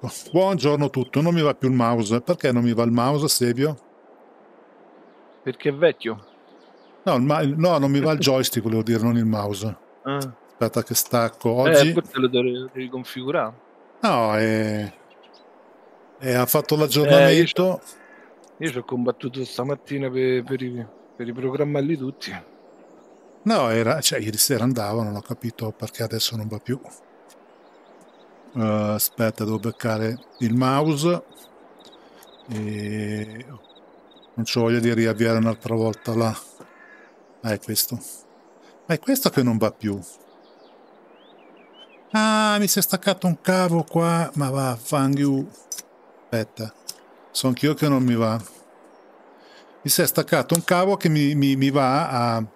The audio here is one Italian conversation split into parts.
Ecco, buongiorno tutto, non mi va più il mouse. Perché non mi va il mouse, Sebio? Perché è vecchio? No, no, non mi va il joystick, volevo dire, non il mouse. Ah. Aspetta che stacco. Oggi... Forse lo devi configurare. No, ha fatto Io l'aggiornamento. ci ho combattuto stamattina per i programmarli tutti. No, cioè, ieri sera andava, non ho capito perché adesso non va più. Aspetta, devo beccare il mouse. E... Non c'ho voglia di riavviare un'altra volta là. È questo. Ma è questo che non va più. Ah, mi si è staccato un cavo qua, ma va, fangiu. Aspetta, sono anch'io che non mi va. Mi si è staccato un cavo che mi va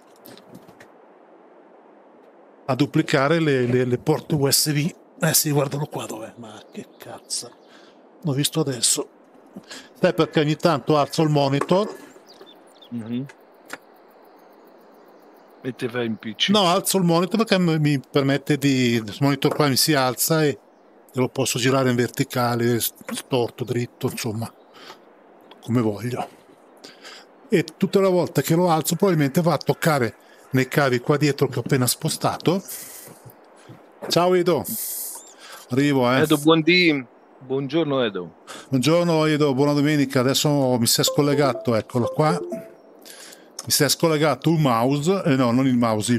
a duplicare le porte USB. Sì, guardalo qua dov'è. Ma che cazzo. L'ho visto adesso. Sai perché ogni tanto alzo il monitor? E te fai impicci. No, alzo il monitor perché mi permette di... Il monitor qua mi si alza e lo posso girare in verticale, storto, dritto, insomma, come voglio. E tutte le volte che lo alzo probabilmente va a toccare nei cavi qua dietro che ho appena spostato. Ciao Edo, arrivo. Edo, buongiorno Edo. Buongiorno Edo, buona domenica. Adesso mi si è scollegato, eccolo qua. Mi si è scollegato il mouse, no, non il mouse,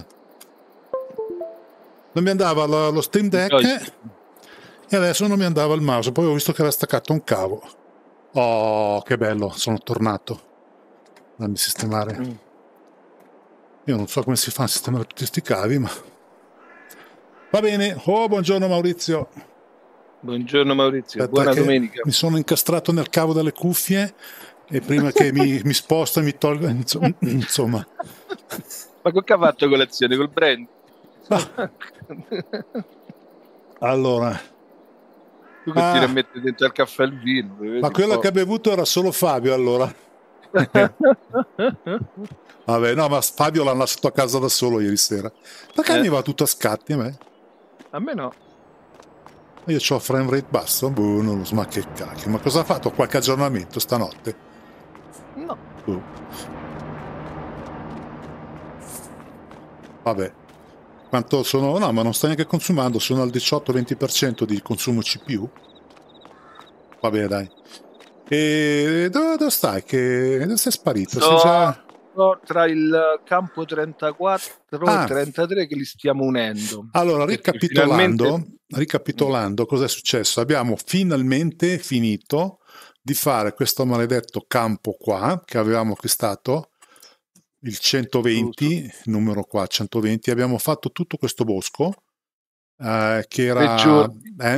non mi andava lo Steam Deck e adesso non mi andava il mouse. Poi ho visto che era staccato un cavo. Oh, che bello, sono tornato. Dammi sistemare. Io non so come si fa a sistemare tutti questi cavi, ma... Va bene. Oh, buongiorno Maurizio. Buongiorno Maurizio, Aspetta buona che domenica. mi sono incastrato nel cavo delle cuffie e prima che mi sposto e mi tolgo... Insomma... Ma che ha fatto colazione col brand? Allora... Tu continui a mettere dentro al caffè il vino. Ma quello che ha bevuto era solo Fabio, allora. Vabbè, no, ma Fabio l'ha lasciato a casa da solo ieri sera. Perché mi va tutto a scatti a me? A me no. Io ho frame rate basso? Boh, non lo so, ma che cacchio. Ma cosa ha fatto? Qualche aggiornamento stanotte? No. Vabbè. Quanto sono? No, ma non sto neanche consumando, sono al 18-20% di consumo CPU. Vabbè, dai. E dove stai? Dove sei sparito? Sei già... Tra il campo 34 e 33 che li stiamo unendo. Allora, Finalmente... ricapitolando, cosa è successo? Abbiamo finalmente finito di fare questo maledetto campo qua, che avevamo acquistato, il 120, numero qua, 120, abbiamo fatto tutto questo bosco, che era...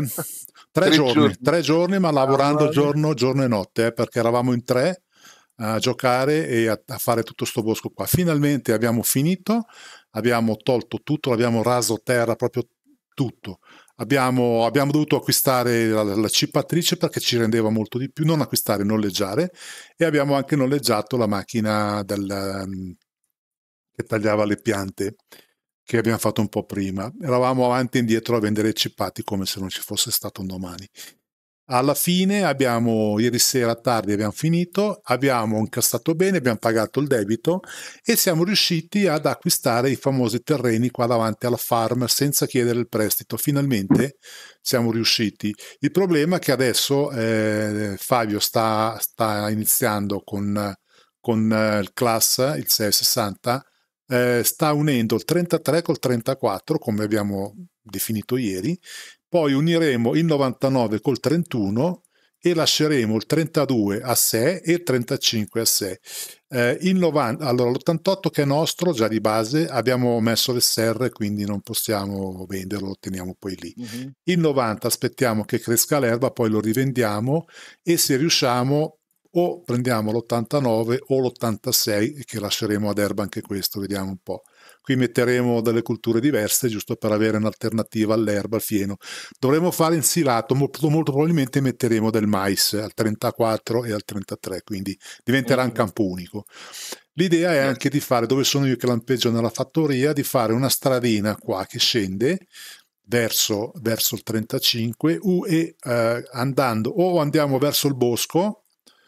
3 giorni, ma lavorando giorno e notte, perché eravamo in 3 a giocare e a fare tutto sto bosco qua. Finalmente abbiamo finito, abbiamo tolto tutto, l'abbiamo raso terra, proprio tutto. Abbiamo dovuto acquistare la cipatrice perché ci rendeva molto di più, non acquistare, noleggiare, e abbiamo anche noleggiato la macchina che tagliava le piante, che abbiamo fatto un po' prima. Eravamo avanti e indietro a vendere i cippati come se non ci fosse stato un domani. Alla fine ieri sera tardi abbiamo finito, abbiamo incassato bene, abbiamo pagato il debito e siamo riusciti ad acquistare i famosi terreni qua davanti alla farm senza chiedere il prestito. Finalmente siamo riusciti. Il problema è che adesso Fabio sta iniziando con il class, il 660, sta unendo il 33 col 34 come abbiamo definito ieri, poi uniremo il 99 col 31 e lasceremo il 32 a sé e il 35 a sé. Allora, l'88 che è nostro già di base abbiamo messo l'SR, quindi non possiamo venderlo, lo teniamo poi lì. Il 90 aspettiamo che cresca l'erba, poi lo rivendiamo e se riusciamo o prendiamo l'89 o l'86 che lasceremo ad erba anche questo, vediamo un po'. Qui metteremo delle culture diverse giusto per avere un'alternativa all'erba, al fieno. Dovremo fare insilato, molto probabilmente metteremo del mais al 34 e al 33, quindi diventerà un campo unico. L'idea è anche di fare, dove sono io che lampeggio nella fattoria, di fare una stradina qua che scende verso il 35 e andando o andiamo verso il bosco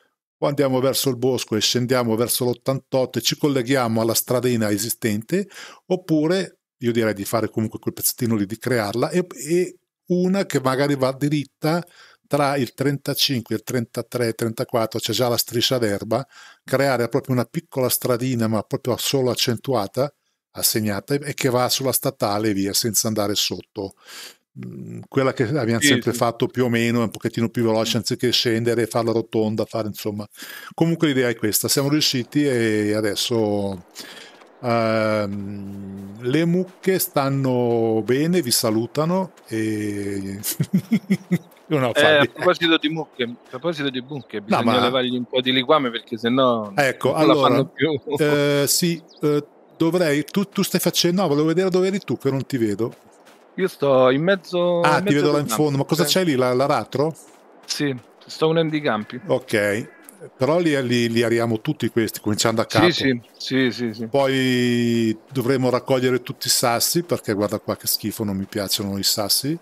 e scendiamo verso l'88 e ci colleghiamo alla stradina esistente, oppure io direi di fare comunque quel pezzettino lì, di crearla, e una che magari va diritta tra il 35 e il 33 e 34, c'è già la striscia d'erba, creare proprio una piccola stradina ma proprio solo accentuata, assegnata, e che va sulla statale e via, senza andare sotto. Quella che abbiamo sempre fatto più o meno, un pochettino più veloce, anziché scendere, farla rotonda, fare insomma. Comunque l'idea è questa, siamo riusciti e adesso le mucche stanno bene, vi salutano e a proposito di mucche, bisogna levargli un po' di liquame, perché sennò ecco, non allora, la fanno più. sì, dovrei, tu stai facendo, no, volevo vedere dove eri tu, che non ti vedo. Io sto in mezzo. Ti vedo là in fondo, ma cosa c'hai lì, l'aratro? Sì, sto unendo i campi. Ok, però li ariamo tutti questi, cominciando a capo. Sì. Poi dovremo raccogliere tutti i sassi, perché guarda qua che schifo, non mi piacciono i sassi.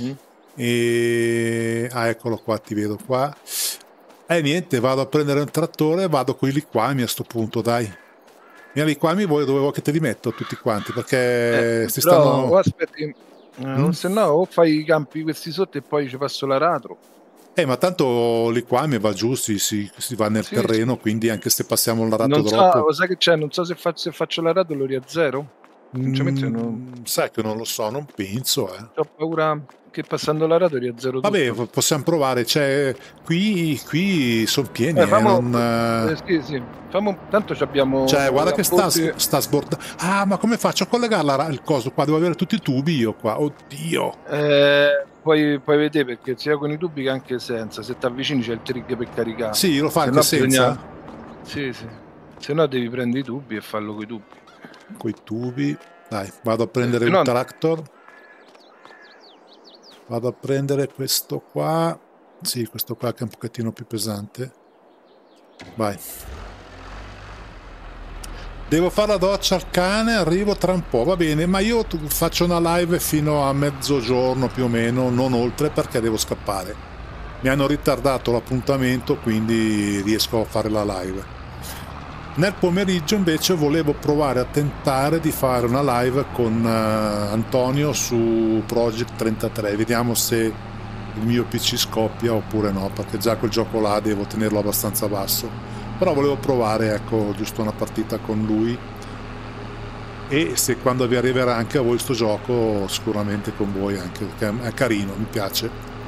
E eccolo qua, ti vedo qua. Niente, vado a prendere un trattore e vado con i liquami a sto punto, dai. I liquami dove vuoi che te li metto tutti quanti, perché si stanno... aspetti, se no o fai i campi questi sotto e poi ci passo l'aratro. Ma tanto liquami va giù, si va nel terreno, quindi anche se passiamo l'aratro troppo... Sai che c'è? Non so se faccio l'aratro lo riazzero. Sai che non lo so, non penso. Ho paura che passando l'aratro riazzero tutto. Vabbè, possiamo provare, cioè qui sono pieni. Sì. Tanto abbiamo... Cioè, guarda che sta sbordando. Ah, ma come faccio a collegarla il coso qua? Devo avere tutti i tubi io qua, oddio. Puoi vedere, perché sia con i tubi che anche senza. Se ti avvicini c'è il trigger per caricare. Sì, lo fa anche senza? Sì. Se no devi prendere i tubi e farlo con i tubi. Coi tubi. Dai, vado a prendere un tractor. Vado a prendere questo qua. Sì, questo qua che è un pochettino più pesante. Vai. Devo fare la doccia al cane, arrivo tra un po', va bene, ma io faccio una live fino a mezzogiorno più o meno, non oltre, perché devo scappare. Mi hanno ritardato l'appuntamento, quindi riesco a fare la live. Nel pomeriggio invece volevo provare a tentare di fare una live con Antonio su Project 33, vediamo se il mio PC scoppia oppure no, perché già quel gioco là devo tenerlo abbastanza basso. Però volevo provare, ecco, giusto una partita con lui, e se quando vi arriverà anche a voi sto gioco, sicuramente con voi anche, perché è carino, mi piace.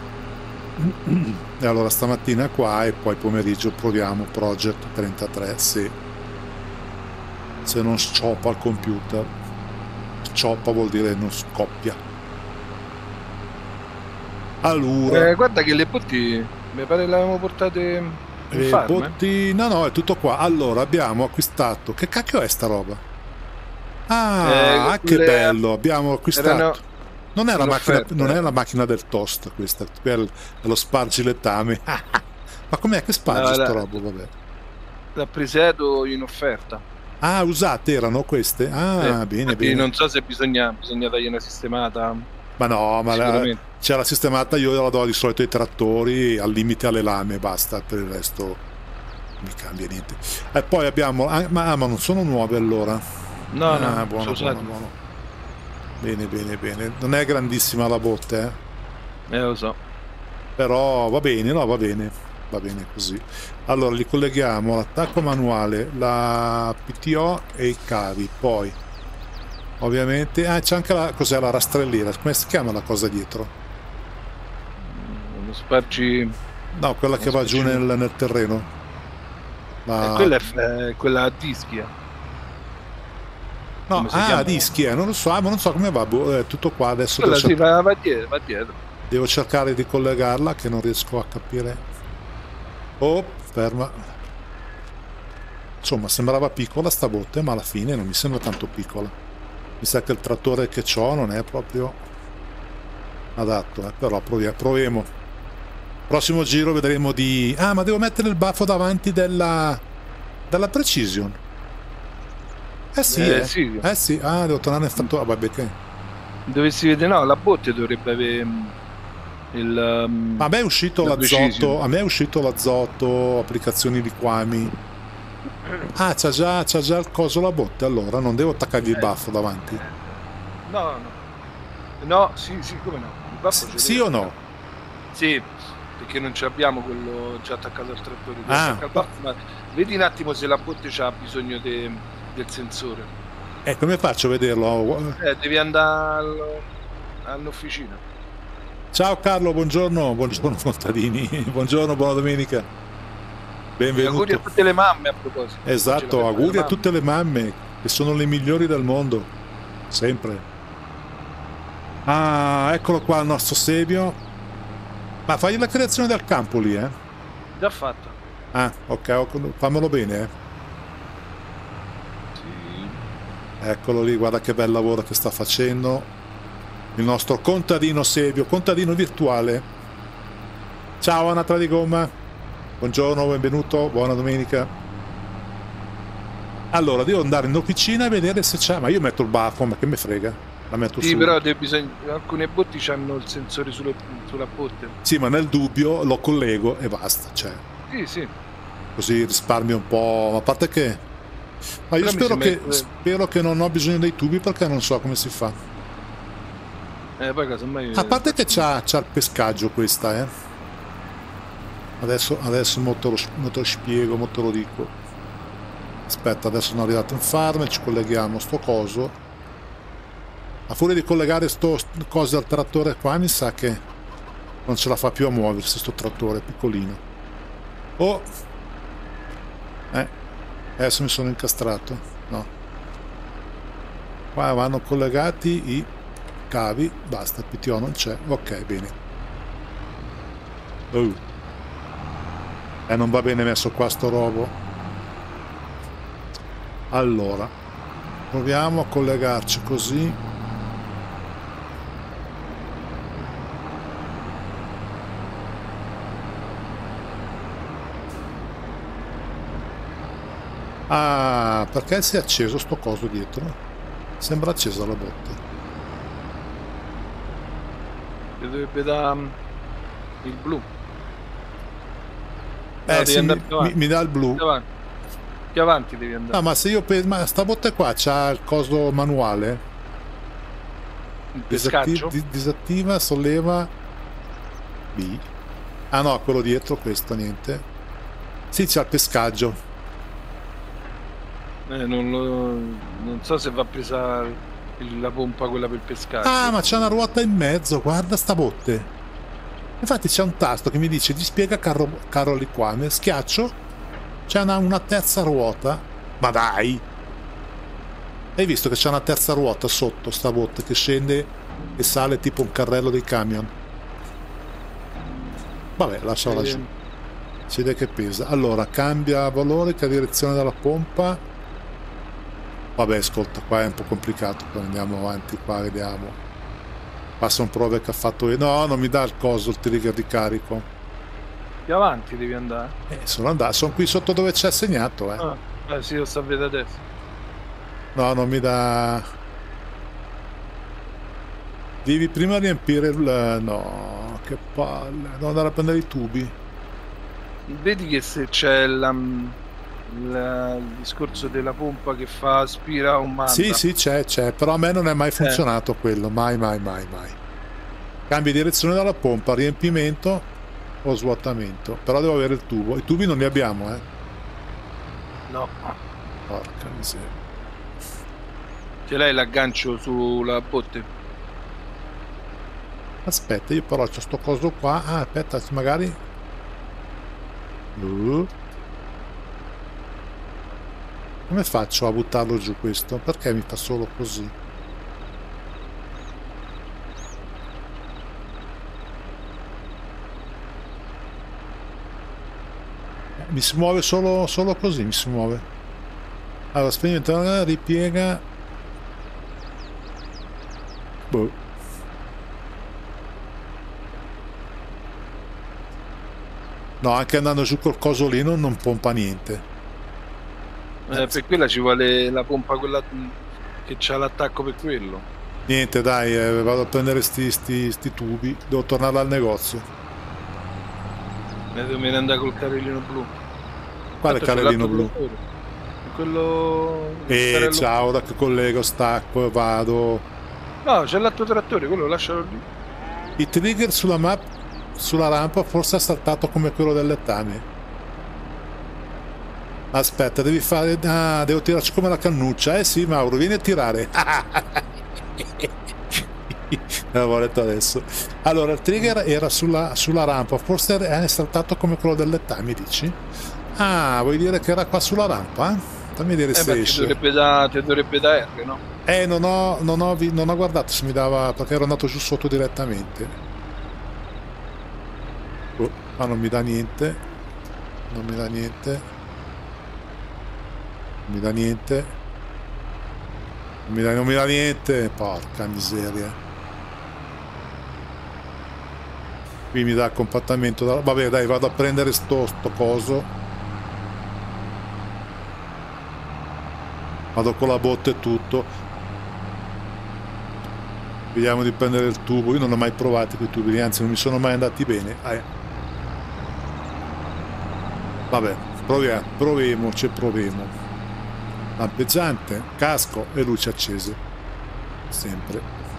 E allora stamattina qua e poi pomeriggio proviamo Project 33, se non scioppa il computer. Scioppa vuol dire non scoppia. Allora, guarda che le botti mi pare le avevamo portate... botti... No, è tutto qua. Allora abbiamo acquistato, che cacchio è sta roba? Che bello, abbiamo acquistato. Non è la macchina del toast questa, è lo spargilettame. Ma com'è che spargi sta roba? Vabbè. L'ha presedo in offerta. Usate erano queste? Bene. Non so se bisogna dargli una sistemata. Ma no, c'è la sistemata, io la do di solito ai trattori, al limite alle lame, basta, per il resto non mi cambia niente. E poi abbiamo, ma non sono nuove allora? No, buono. Bene, non è grandissima la botte, lo so. Però va bene così. Allora li colleghiamo l'attacco manuale, la PTO e i cavi, poi ovviamente c'è anche la rastrelliera, come si chiama la cosa dietro? Lo spargi... No, quella che va giù nel terreno. Quella è quella a dischia. No, dischia, non lo so, ma non so come va, tutto qua adesso. Quella va dietro. Devo cercare di collegarla, che non riesco a capire. Ferma. Insomma, sembrava piccola sta botte, ma alla fine non mi sembra tanto piccola. Mi sa che il trattore che ho non è proprio adatto, però proviamo. Prossimo giro vedremo di... ma devo mettere il baffo davanti della Precision. Sì. Devo tornare nel fattore. Vabbè, che Dovessi vedere, no, la botte dovrebbe avere il... A me è uscito l'azoto, applicazioni liquami. Ah, c'ha già il coso la botte, allora non devo attaccargli il baffo davanti. No, sì, come no? Il baffo sì o no? Sì, perché non ce l'abbiamo quello già attaccato al trattore. Ma vedi un attimo se la botte c'ha bisogno del sensore. Come faccio a vederlo? Devi andare all'officina. Ciao Carlo, buongiorno contadini, buongiorno, buona domenica. Benvenuto. Auguri a tutte le mamme, a proposito. Esatto, auguri a tutte le mamme, che sono le migliori del mondo, sempre. Ah, eccolo qua il nostro Sebio. Ma fai la creazione del campo lì, Già fatta. Ah, ok, fammelo bene, Eccolo lì, guarda che bel lavoro che sta facendo il nostro contadino Sebio, contadino virtuale. Ciao Anatra di Gomma, buongiorno, benvenuto, buona domenica. Allora, devo andare in officina e vedere se c'è, ma io metto il baffo, ma che me frega, la metto su. Sì, però alcune botti hanno il sensore sulla botte. Sì, ma nel dubbio lo collego e basta, cioè. Sì. Così risparmio un po', ma a parte che... Ma io spero che non ho bisogno dei tubi, perché non so come si fa. Poi casomai... A parte che c'ha il pescaggio questa, Adesso mo te lo spiego, mo te lo dico. Aspetta, adesso sono arrivato in farm, ci colleghiamo sto coso. A furia di collegare sto coso al trattore qua, mi sa che non ce la fa più a muoversi sto trattore piccolino. Oh! Adesso mi sono incastrato. No. Qua vanno collegati i cavi. Basta, il PTO non c'è. Ok, bene. Non va bene messo qua sto robo. Allora, proviamo a collegarci così. Ah, perché si è acceso sto coso dietro? Sembra accesa la botte. Dovrebbe da il blu. Sì, mi dà il blu. Più avanti devi andare. Ah, ma se io ma sta botte qua c'ha il coso manuale. Il pescaggio? Disattiva, solleva. B. Ah no, quello dietro, questo niente. Sì, c'ha il pescaggio. Non so se va presa la pompa quella per pescare. Ah, ma c'è una ruota in mezzo, guarda sta botte. Infatti c'è un tasto che mi dice dispiega carro liquame, schiaccio, c'è una terza ruota. Ma dai! Hai visto che c'è una terza ruota sotto sta botte che scende e sale tipo un carrello dei camion? Vabbè, lasciala giù. Si vede che pesa. Allora, cambia valore, che direzione della pompa. Vabbè, ascolta, qua è un po' complicato, poi andiamo avanti qua, vediamo. Passa un prove che ha fatto... No, non mi dà il coso, il trigger di carico. Più avanti devi andare. Sono andato, sono qui sotto dove c'è segnato, sì, lo sto a vedere adesso. No, non mi dà... Devi prima riempire il... No, che palle, devo andare a prendere i tubi. Vedi che se c'è il discorso della pompa che fa aspira o manda. Sì, c'è, però a me non è mai funzionato quello, mai. Cambi direzione dalla pompa, riempimento o svuotamento, però devo avere il tubo. I tubi non li abbiamo, No. Porca miseria. Ce l'hai l'aggancio sulla botte? Aspetta, io però c'ho sto coso qua. Ah, aspetta, magari... Come faccio a buttarlo giù questo? Perché mi fa solo così? Mi si muove solo così, mi si muove. Allora, spegnere, ripiega. Boh. No, anche andando giù col coso lì non pompa niente. Per quella ci vuole la pompa, quella che c'ha l'attacco per quello. Niente, dai, vado a prendere sti tubi. Devo tornare al negozio. Me ne andare col carrellino blu. Quale carrellino blu? Quello... ciao, da che collego, stacco, vado. No, c'è l'altro trattore, quello lascialo lì. Il trigger sulla map, sulla rampa, forse è saltato come quello del lettame. Aspetta, devi fare... Ah, devo tirarci come la cannuccia. Eh sì, Mauro, vieni a tirare. L'avevo detto adesso. Allora, il trigger era sulla rampa, forse è saltato come quello del lettame, dici? Ah, vuoi dire che era qua sulla rampa? Fammi vedere se esce. Ti dovrebbe da R, no? Non ho guardato se mi dava, perché ero andato giù sotto direttamente. Oh, ma non mi dà niente. Non mi dà niente. Non mi dà niente. Non mi dà niente. Porca miseria. Qui mi dà compattamento. Vabbè, dai, vado a prendere sto coso. Vado con la botte e tutto. Vediamo di prendere il tubo. Io non ho mai provato quei tubi, anzi non mi sono mai andati bene. Vabbè, proviamo. Lampeggiante, casco e luci accese. Sempre.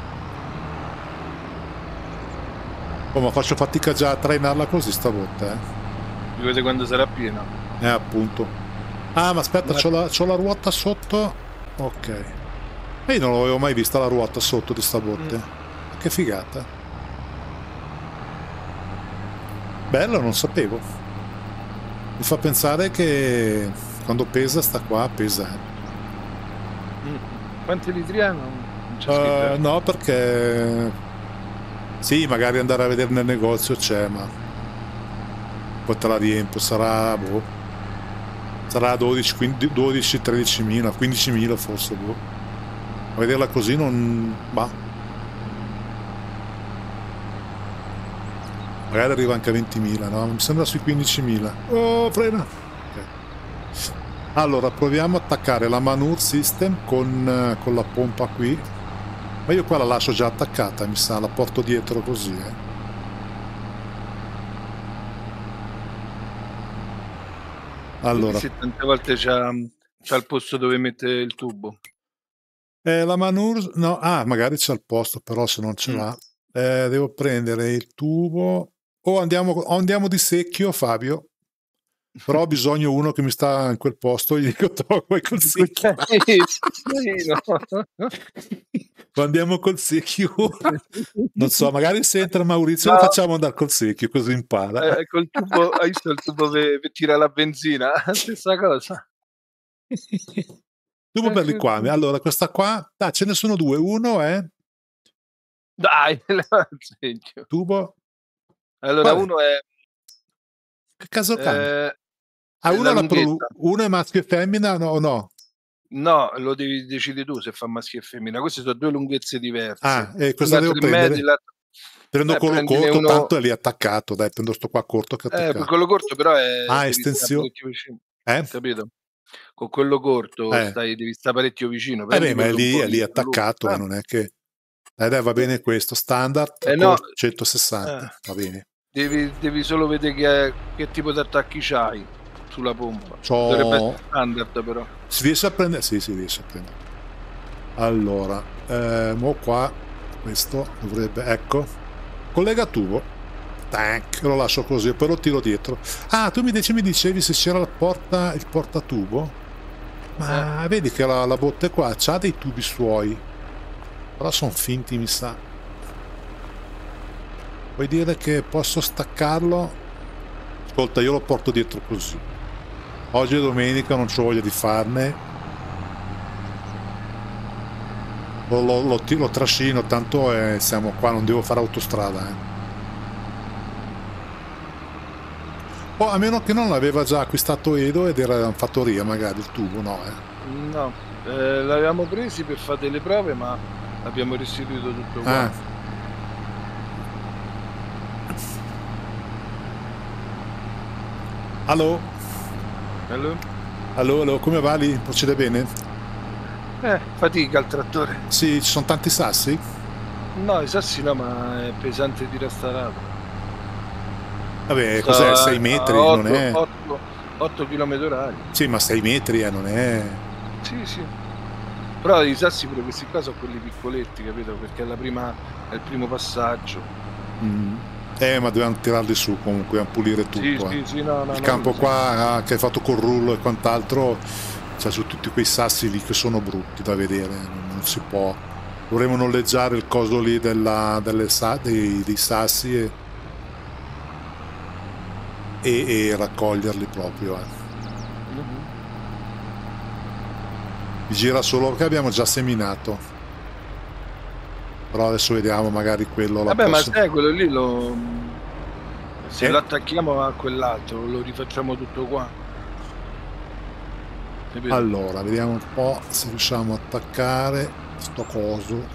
Oh, ma faccio fatica già a trainarla così stavolta, Vedete quando sarà piena. Appunto. Ah, ma aspetta, c'ho la ruota sotto. Ok. E io non l'avevo mai vista la ruota sotto di sta botte. Che figata. Bello, non sapevo. Mi fa pensare che quando pesa sta qua, pesa. Quanti litri ha? Non c'è scritto. No, perché... Sì, magari andare a vedere nel negozio c'è, ma... Poi te la riempio, sarà... Boh. Sarà 12, 13 mila, 15 mila forse, boh. A vederla così non... Bah. Magari arriva anche a 20.000, no? Mi sembra sui 15.000. Oh, frena! Okay. Allora, proviamo a attaccare la manure system con la pompa qui. Ma io qua la lascio già attaccata, mi sa, la porto dietro così, Allora. Sì, tante volte c'ha il posto dove mette il tubo. La manure... No, magari c'è il posto, però se non ce l'ha... devo prendere il tubo... O andiamo di secchio, Fabio. Però ho bisogno uno che mi sta in quel posto, gli dico vai col secchio. O andiamo col secchio. Non so, magari se entra Maurizio lo facciamo andare col secchio, così impara. Col tubo, hai visto il tubo per tirare la benzina? Stessa cosa. Tubo per liquami. Allora, questa qua... ce ne sono due. Uno è... Dai, secchio. Tubo... Allora, uno è... Che caso cambia? Uno è maschio e femmina o no? No, lo devi decidere tu se fa maschio e femmina. Queste sono due lunghezze diverse. E cosa devo prendere? Prendo quello corto, tanto è lì attaccato. Dai, prendo sto qua corto che è attaccato. Quello corto però è... estensione. Capito? Con quello corto devi stare parecchio vicino. Ma è lì attaccato, non è che... Dai, va bene questo, standard, no. 160, va bene. Devi solo vedere che tipo di attacchi c'hai sulla pompa. Dovrebbe essere standard però. Si riesce a prendere? Sì, si riesce a prendere. Allora, mo qua, questo dovrebbe, ecco, collega tubo, tac, lo lascio così e poi lo tiro dietro. Tu mi dicevi se c'era il portatubo? Ma vedi che la botte qua c'ha dei tubi suoi, però sono finti, mi sa. Vuoi dire che posso staccarlo? Ascolta, io lo porto dietro così. Oggi è domenica, non c'ho voglia di farne. Lo trascino, tanto siamo qua, non devo fare autostrada. A meno che non l'aveva già acquistato Edo ed era in fattoria magari il tubo, no? No, l'avevamo presi per fare le prove, ma abbiamo restituito tutto qua. Allo, come va lì? Procede bene? Fatica il trattore. Sì, ci sono tanti sassi? No, i sassi no, ma è pesante di restaurato. Vabbè, cos'è? 6 metri? 8, non è... 8 km/h. Sì, ma 6 metri non è... Sì. Però i sassi pure questi qua sono quelli piccoletti, capito? Perché è il primo passaggio. Ma dobbiamo tirarli su comunque, a pulire tutto. Sì, no, il campo qua che hai fatto col rullo e quant'altro, c'è su tutti quei sassi lì che sono brutti da vedere, non si può. Dovremmo noleggiare il coso lì dei sassi e raccoglierli proprio. Mi gira solo perché abbiamo già seminato. Però adesso vediamo magari quello. Vabbè, ma sai, quello lì se lo attacchiamo a quell'altro, lo rifacciamo tutto qua. Allora, vediamo un po' se riusciamo a attaccare sto coso.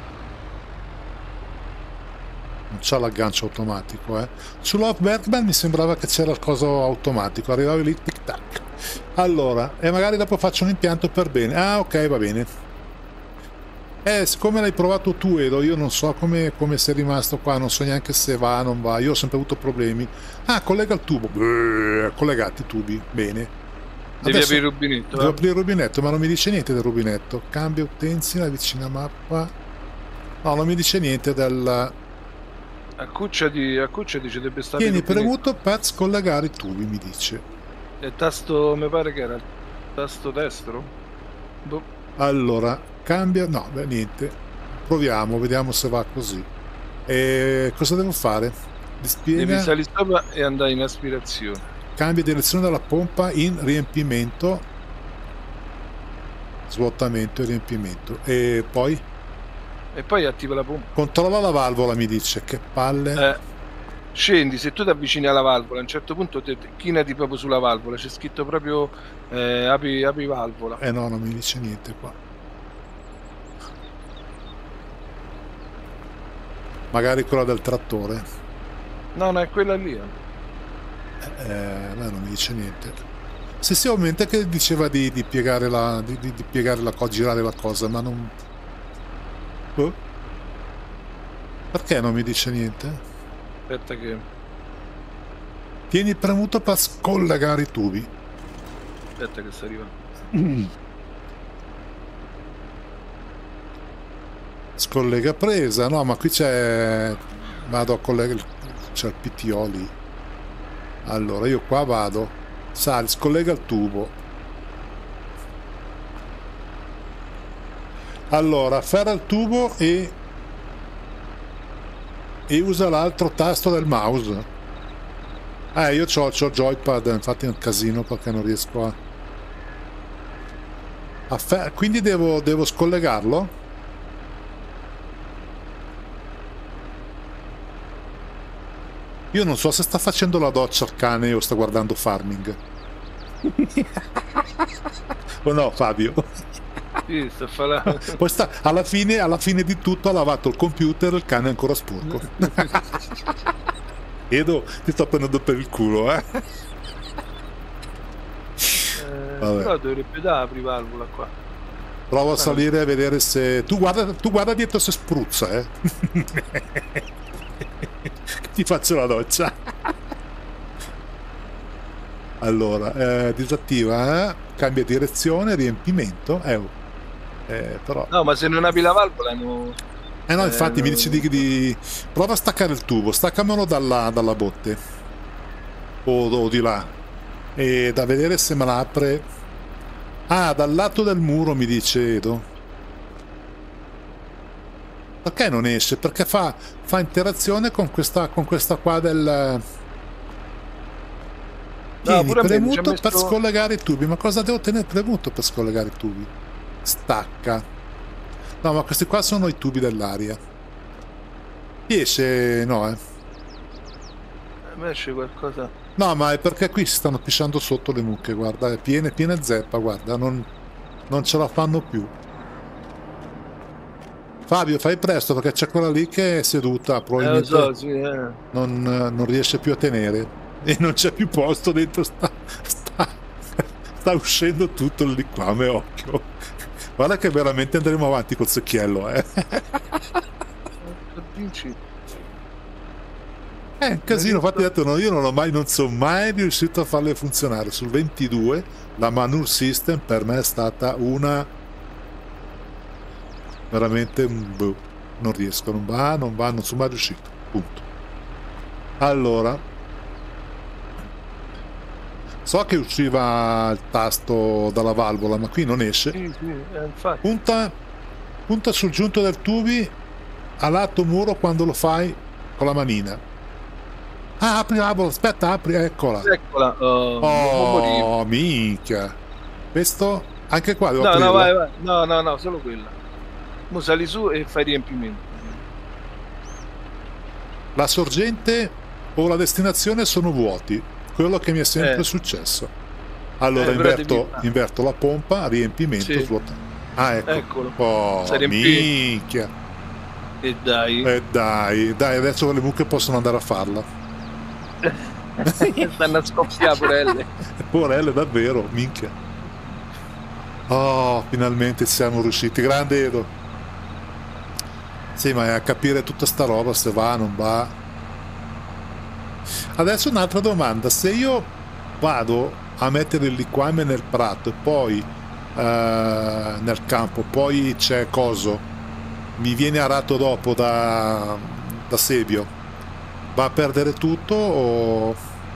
Non c'ha l'aggancio automatico, Sull'Off-Bergman mi sembrava che c'era il coso automatico. Arrivavi lì, tic tac. Allora, e magari dopo faccio un impianto per bene. Ah, ok, va bene. Siccome l'hai provato tu, Edo, io non so come sei rimasto qua, non so neanche se va, non va. Io ho sempre avuto problemi. Ah, collega il tubo. Collegati i tubi, bene. Devi aprire il rubinetto. Devo aprire il rubinetto, ma non mi dice niente del rubinetto. Cambia utensile, vicina mappa. No, non mi dice niente del... Accucciati, ci deve stare. Tieni premuto per scollegare i tubi, mi dice. Il tasto, mi pare che era il tasto destro. Boh. Allora, cambia... No, beh, niente. Proviamo, vediamo se va così. Cosa devo fare? Devi salire sopra e andare in aspirazione. Cambia direzione della pompa in riempimento. Svuotamento e riempimento. E poi? E poi attiva la pompa. Controlla la valvola, mi dice. Che palle. Scendi, se tu ti avvicini alla valvola, a un certo punto chinati proprio sulla valvola. C'è scritto proprio apri valvola. No, non mi dice niente qua. Magari quella del trattore. No, è quella lì. Non mi dice niente. Sì, ovviamente che diceva di piegare di piegare la cosa, girare la cosa, ma non... Perché non mi dice niente? Aspetta che... Tieni premuto per scollegare i tubi. Aspetta che sta arrivando. Scollega presa. No, ma qui c'è... Vado a collegare... C'è il PTO lì. Allora, io qua vado. Sali, scollega il tubo. Allora, afferra il tubo e usa l'altro tasto del mouse. Io c'ho il joypad, infatti è un casino perché non riesco a... Quindi devo scollegarlo? Io non so se sta facendo la doccia al cane o sta guardando Farming. O no, Fabio? Sì, sta falando. Poi alla fine di tutto ha lavato il computer e il cane è ancora sporco. Edo, ti sto prendendo per il culo, Però dovrebbe dare apri valvola qua. Provo a salire a vedere se... Tu guarda dietro se spruzza, Ti faccio la doccia. Allora, disattiva, cambia direzione, riempimento. Però... No, ma se non apri la valvola no... no, infatti mi dice di... Prova a staccare il tubo, staccamelo dalla botte. O di là. E da vedere se me la apre... Ah, dal lato del muro mi dice Edo. Perché non esce? Perché fa interazione con questa qua del... Tieni premuto per scollegare i tubi. Ma cosa devo tenere premuto per scollegare i tubi? Stacca. No, ma questi qua sono i tubi dell'aria. Esce... no, esce qualcosa. No, ma è perché qui si stanno pisciando sotto le mucche, guarda. È piene zeppa, guarda. Non ce la fanno più. Fabio, fai presto perché c'è quella lì che è seduta, probabilmente lo so, sì, non riesce più a tenere e non c'è più posto dentro, sta uscendo tutto il liquame, occhio. Guarda che veramente andremo avanti col secchiello, È un casino, infatti ho detto, no, io non sono mai riuscito a farle funzionare. Sul 22 la Manure System per me è stata una veramente non riesco, non sono mai riuscito, punto. Allora, so che usciva il tasto dalla valvola, ma qui non esce. Punta sul giunto del tubi a lato muro quando lo fai con la manina. Ah, apri la valvola, aspetta, apri, eccola. Oh, minchia. Questo anche qua devo aprirla. Vai. No, solo quella. Mo sali su e fai riempimento. La sorgente o la destinazione sono vuoti, quello che mi è sempre successo. Allora inverto la pompa, riempimento, svuota. Ah, eccolo. Oh, minchia. E dai, adesso le mucche possono andare a farla. Stanno a scoppiare porelle. Porelle, davvero, minchia. Oh, finalmente siamo riusciti. Grande Edo. Sì, ma è a capire tutta sta roba, se va, non va. Adesso un'altra domanda: se io vado a mettere il liquame nel prato e poi nel campo, poi c'è coso, mi viene arato dopo da Sebio, va a perdere tutto o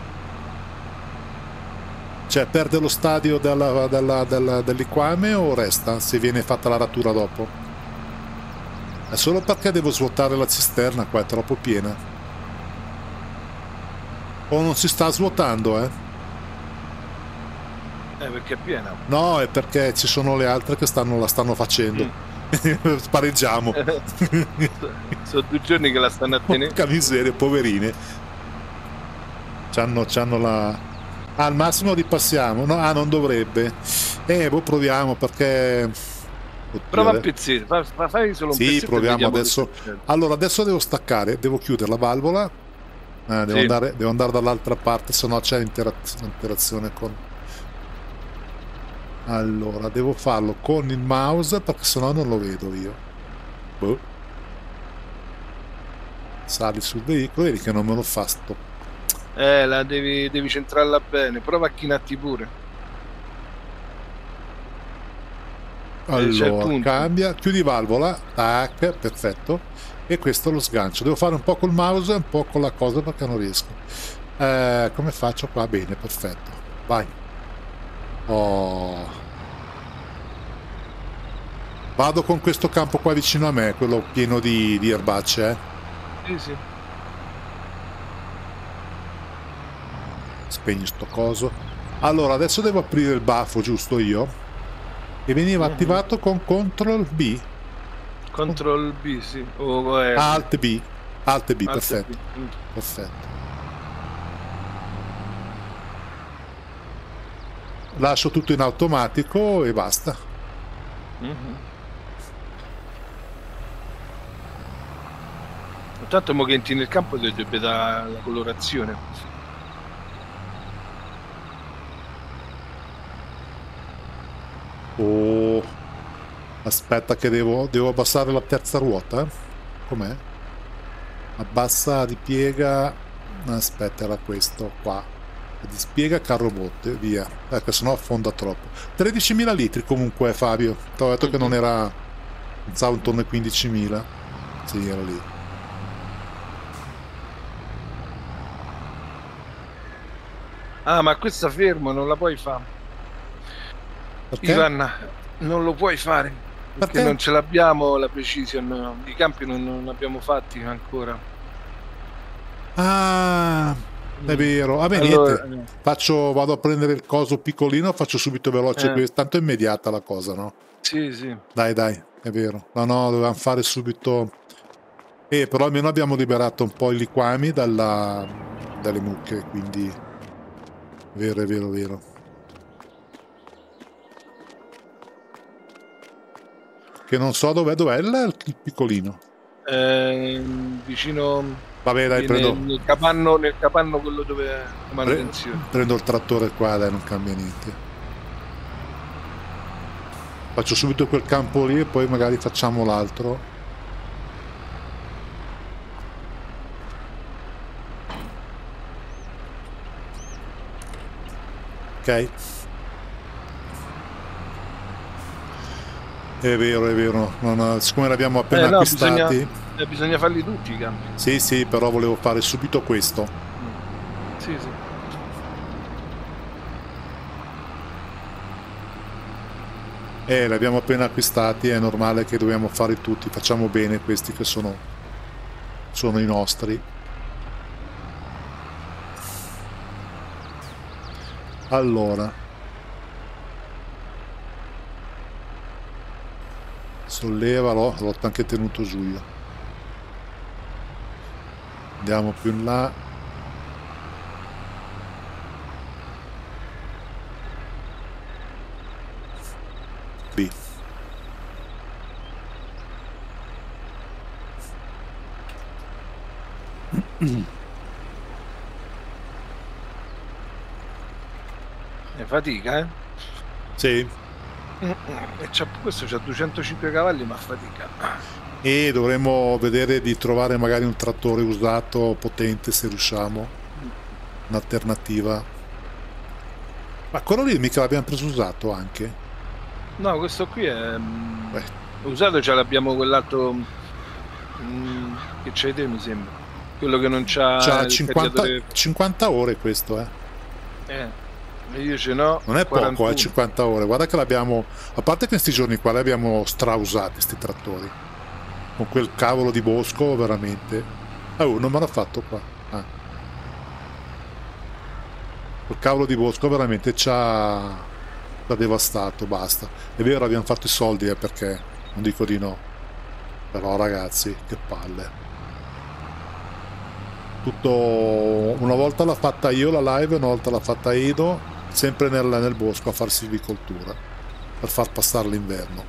cioè perde lo stadio del liquame o resta se viene fatta l'aratura dopo? È solo perché devo svuotare la cisterna, qua è troppo piena. O non si sta svuotando, perché è piena. No, è perché ci sono le altre che la stanno facendo. Spareggiamo. Sono 2 giorni che la stanno a tenere. Porca miseria, poverine. C'hanno la... al massimo ripassiamo. No, non dovrebbe. Proviamo perché... Prova a pezzire, fai solo un pezzetto. Sì, proviamo adesso. Allora, adesso devo staccare, devo chiudere la valvola. Devo andare dall'altra parte, se no c'è interazione con... Allora, devo farlo con il mouse perché sennò non lo vedo io. Sali sul veicolo, vedi che non me lo fa sto. Devi centrarla bene, prova a chinarti pure. Allora, cambia, chiudi valvola, tac, perfetto. E questo lo sgancio. Devo fare un po' col mouse e un po' con la cosa perché non riesco. Come faccio qua? Bene, perfetto. Vai. Vado con questo campo qua vicino a me, quello pieno di erbacce, Sì. Spegni sto coso. Allora, adesso devo aprire il baffo, giusto io? E veniva attivato con Ctrl B. Ctrl B, sì. Alt B. Alt B, perfetto. Perfetto. Lascio tutto in automatico e basta. Intanto mo che entri nel campo ti dovrebbe dare la colorazione. Aspetta che devo abbassare la terza ruota. Com'è? Abbassa, ripiega. Aspetta, era questo qua. Dispiega carro botte, via. Ecco, sennò affonda troppo. 13.000 litri comunque, Fabio. Ti ho detto che non era... pensavo intorno ai 15.000. Sì, era lì. Ah, ma questa fermo, non la puoi fare. Perché? Ivan, non lo puoi fare. Perché non ce l'abbiamo la precision. I campi non abbiamo fatti ancora. Ah... È vero, vabbè, allora, niente. Vado a prendere il coso piccolino, faccio subito veloce questo, tanto è immediata la cosa, no? Sì. Dai, è vero. No, dovevamo fare subito. Però almeno abbiamo liberato un po' i liquami dalle mucche, quindi è vero. Che non so dov'è il piccolino. Vicino. Vabbè, dai, prendo nel capanno quello dove è la manutenzione. Prendo il trattore qua, dai, non cambia niente. Faccio subito quel campo lì e poi magari facciamo l'altro. Ok. È vero. Siccome l'abbiamo appena acquistati... Bisogna farli tutti i campi. Sì, però volevo fare subito questo. Sì. Li abbiamo appena acquistati, è normale che dobbiamo fare tutti. Facciamo bene questi che sono i nostri. Allora, sollevalo, l'ho anche tenuto giù io. Andiamo più in là. B. È fatica, eh? Sì. Questo c'ha 205 cavalli, ma fatica. E dovremmo vedere di trovare magari un trattore usato potente, se riusciamo. Un'alternativa. Ma quello lì mica l'abbiamo preso usato anche? No, questo qui è usato, ce l'abbiamo quell'altro che c'hai te, mi sembra. Quello che non c'ha 50 ore questo, io ce n'ho. Non è 41. poco, 50 ore. Guarda che l'abbiamo, a parte che questi giorni qua li abbiamo strausati sti trattori. Con quel cavolo di bosco veramente. Oh, non me l'ha fatto qua. Quel cavolo di bosco veramente c'ha devastato, basta. È vero, abbiamo fatto i soldi, perché non dico di no. Però ragazzi, che palle. Tutto, una volta l'ha fatta io la live, una volta l'ha fatta Edo, sempre nel bosco a far silvicoltura per far passare l'inverno.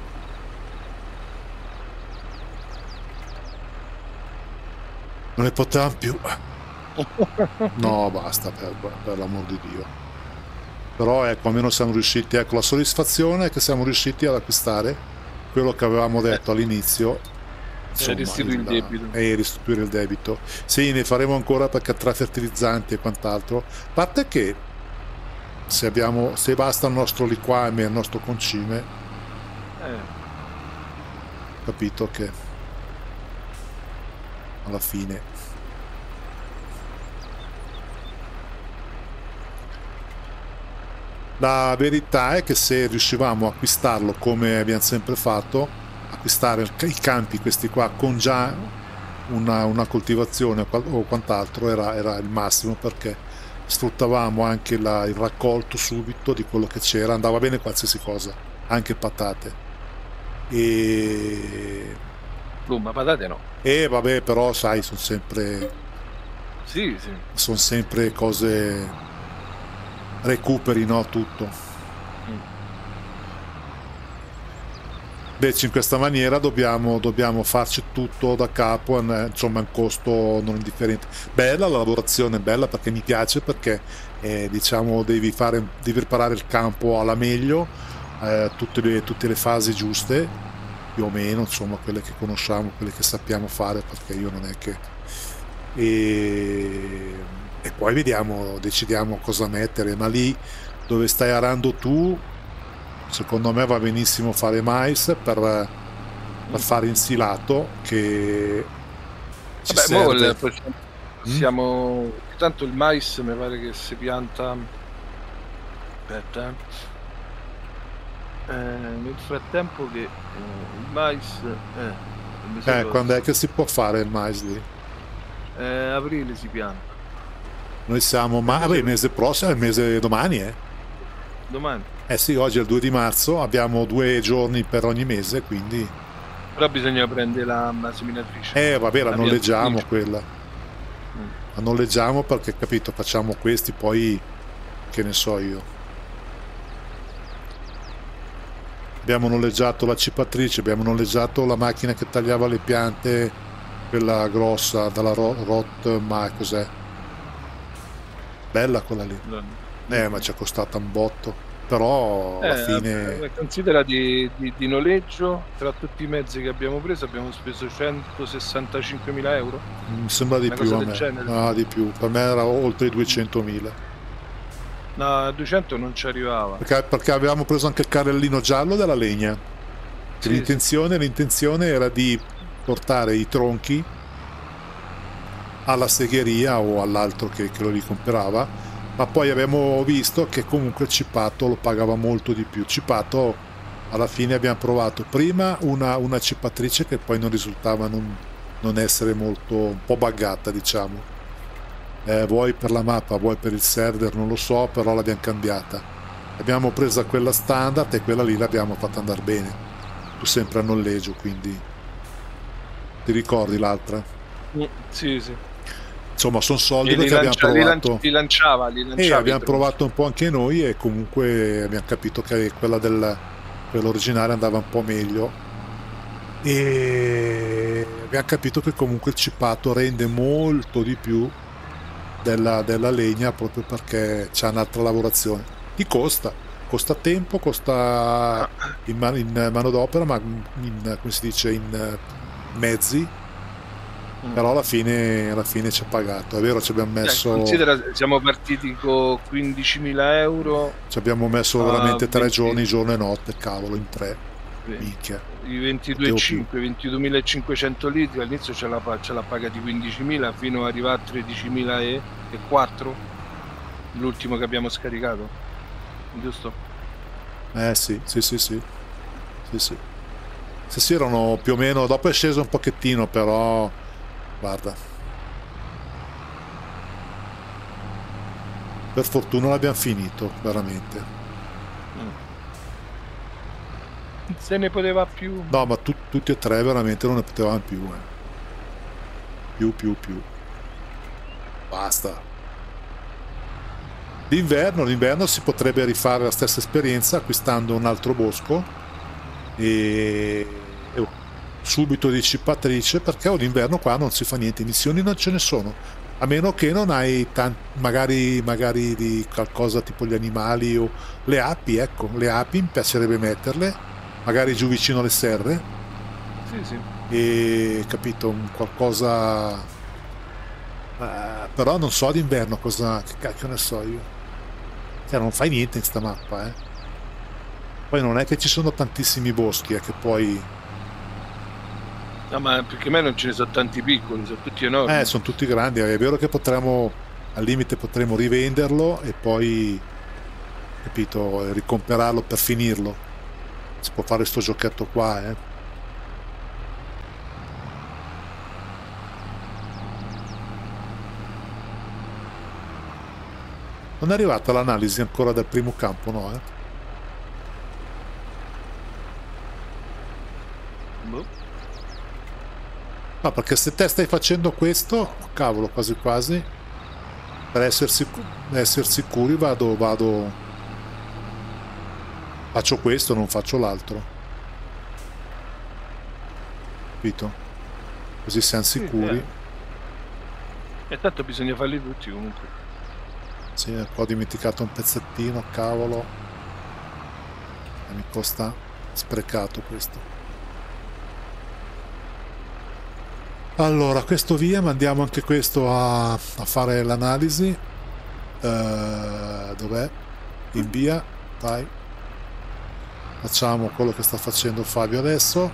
Non ne potevamo più. No, basta, per l'amor di Dio. Però ecco, almeno siamo riusciti, ecco, la soddisfazione è che siamo riusciti ad acquistare quello che avevamo detto all'inizio. E restituire il debito. Sì, ne faremo ancora, perché tra fertilizzanti e quant'altro, a parte che se basta il nostro liquame e il nostro concime, capito che alla fine la verità è che se riuscivamo a acquistarlo come abbiamo sempre fatto, acquistare i campi questi qua con già una coltivazione o quant'altro, era il massimo, perché sfruttavamo anche il raccolto subito di quello che c'era, andava bene qualsiasi cosa, anche patate. Ma patate no. Vabbè, però sai, sono sempre... Sì. Sono sempre cose... recuperi, no, tutto. Invece in questa maniera dobbiamo farci tutto da capo, insomma, è un costo non indifferente. Bella la lavorazione, bella perché mi piace, perché diciamo devi preparare il campo alla meglio, tutte le fasi giuste, più o meno, insomma, quelle che conosciamo, quelle che sappiamo fare, perché io non è che... E poi decidiamo cosa mettere, ma lì dove stai arando tu, secondo me va benissimo fare mais per fare insilato, che ci serve. Possiamo tanto il mais mi pare che si pianta, aspetta, nel frattempo che il mais quando è che si può fare il mais lì? Aprile si pianta. Noi siamo, il mese prossimo, il mese domani, Domani? Sì, oggi è il 2 di marzo, abbiamo 2 giorni per ogni mese, quindi... Però bisogna prendere la seminatrice. Vabbè, la noleggiamo quella. La noleggiamo perché, capito, facciamo questi, poi... che ne so io. Abbiamo noleggiato la cipatrice, abbiamo noleggiato la macchina che tagliava le piante, quella grossa, dalla Rot, ma cos'è? Bella quella lì. Ma ci è costata un botto. però alla fine... Considera di noleggio, tra tutti i mezzi che abbiamo preso abbiamo speso 165.000 euro. Mi sembra di più a me. Ah, di più, per me era oltre i 200.000. No, a 200 non ci arrivava. Perché avevamo preso anche il carrellino giallo della legna. Sì, l'intenzione era di portare i tronchi alla segheria o all'altro che lo ricomperava, ma poi abbiamo visto che comunque il cipato lo pagava molto di più. Cipato, alla fine abbiamo provato prima una cipatrice che poi non risultava non essere molto, un po' buggata, diciamo. Vuoi per la mappa, vuoi per il server, non lo so, però l'abbiamo cambiata. Abbiamo presa quella standard e quella lì l'abbiamo fatta andare bene. Tu sempre a noleggio, quindi ti ricordi l'altra? Sì, sì. Insomma, sono soldi perché abbiamo provato. Li lanciava abbiamo provato un po' anche noi e comunque abbiamo capito che quella originale andava un po' meglio. E abbiamo capito che comunque il cipato rende molto di più della legna, proprio perché c'è un'altra lavorazione. Ti costa tempo, costa in manodopera, ma come si dice, in mezzi, però alla fine ci ha pagato. È vero, ci abbiamo messo... Considera, siamo partiti con 15.000 euro. Ci abbiamo messo veramente 3 giorni, giorno e notte, cavolo, in 3. Minchia. I 22.500 litri all'inizio ce l'ha pagati 15.000 fino ad arrivare a 13.004, l'ultimo che abbiamo scaricato, giusto? Sì, erano più o meno, dopo è sceso un pochettino, però guarda, per fortuna l'abbiamo finito, veramente. Se ne poteva più. No, ma tutti e tre veramente non ne potevamo più. Più. Basta. L'inverno si potrebbe rifare la stessa esperienza acquistando un altro bosco e subito di cipatrice, perché l'inverno qua non si fa niente, missioni non ce ne sono, a meno che non hai magari di qualcosa tipo gli animali o le api. Ecco, le api mi piacerebbe metterle magari giù vicino alle serre. Sì. E capito, qualcosa, però non so d'inverno cosa, che cacchio ne so io, cioè non fai niente in sta mappa, poi non è che ci sono tantissimi boschi, che poi no, ma perché me non ce ne sono tanti piccoli, sono tutti enormi. Sono tutti grandi. È vero che al limite potremmo rivenderlo e poi, capito, ricomperarlo per finirlo. Si può fare sto giochetto qua, Non è arrivata l'analisi ancora del primo campo, no? No, perché se te stai facendo questo, cavolo, quasi quasi, per essere sicuri vado... Faccio questo, non faccio l'altro. Capito? Così siamo sicuri. E tanto bisogna farli tutti comunque. Sì, ho dimenticato un pezzettino, cavolo. Mi costa sprecato questo. Allora, questo via, mandiamo anche questo a fare l'analisi. Dov'è? Invia, vai. Facciamo quello che sta facendo Fabio adesso.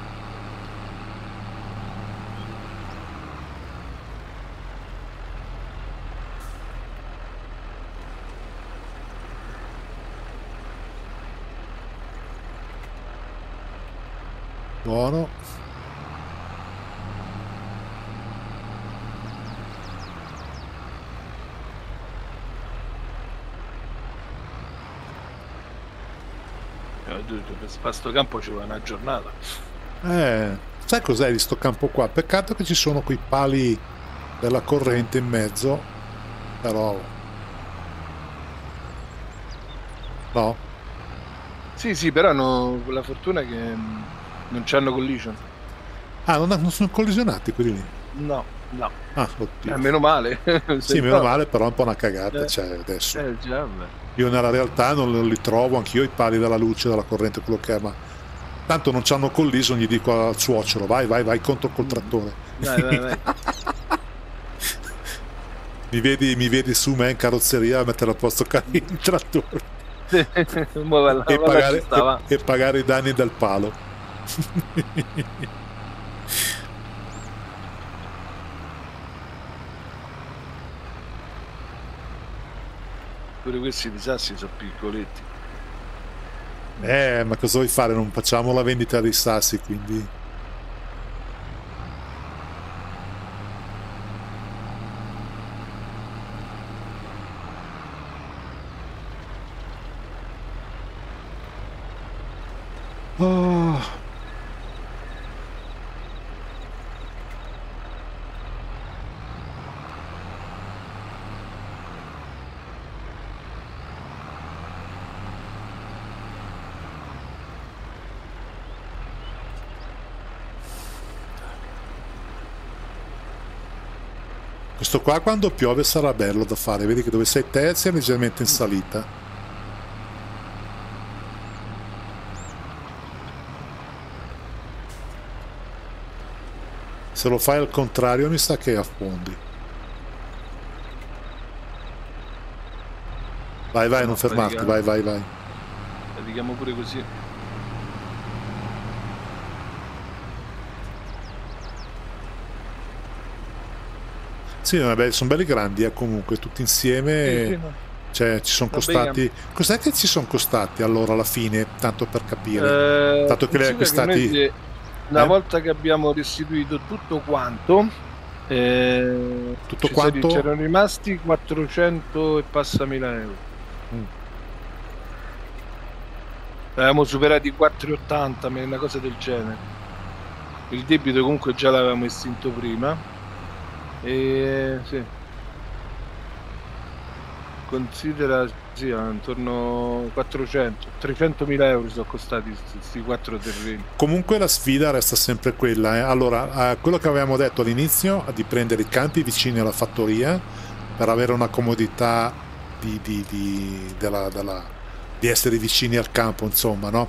Buono. Per sto campo ci vuole una giornata. Sai cos'è di sto campo qua? Peccato che ci sono quei pali della corrente in mezzo, però no? Sì, però hanno la fortuna che non c'hanno collision. Non sono collisionati quelli lì? No. No. Oddio. Meno male. Sì, meno male, però è un po' una cagata, cioè adesso. Già, io nella realtà non li trovo, anch'io i pali della luce, della corrente, quello che è, ma tanto non c'hanno colliso, gli dico al suocero, vai contro col trattore. Vai. mi vedi su me in carrozzeria a mettere a posto il trattore. E pagare i danni del palo. Pure questi disastri sono piccoletti. Ma cosa vuoi fare? Non facciamo la vendita dei sassi, quindi questo qua quando piove sarà bello da fare. Vedi che dove sei te sei leggermente in salita. Se lo fai al contrario mi sa che affondi. Vai, non fermarti, vai. Fatichiamo pure così. Sì, vabbè, sono belli grandi comunque, tutti insieme. Sì, cioè, ci sono costati. Cos'è che ci sono costati allora alla fine? Tanto per capire. Tanto che li hai acquistati. Una volta che abbiamo restituito tutto quanto, c'erano rimasti 400 e passa mila euro. Avevamo superato i 4,80, una cosa del genere. Il debito comunque già l'avevamo estinto prima. Sì. Considera intorno a 300.000 euro sono costati questi 4 terreni. Comunque la sfida resta sempre quella. Allora, quello che avevamo detto all'inizio, di prendere i campi vicini alla fattoria per avere una comodità di essere vicini al campo, insomma, no?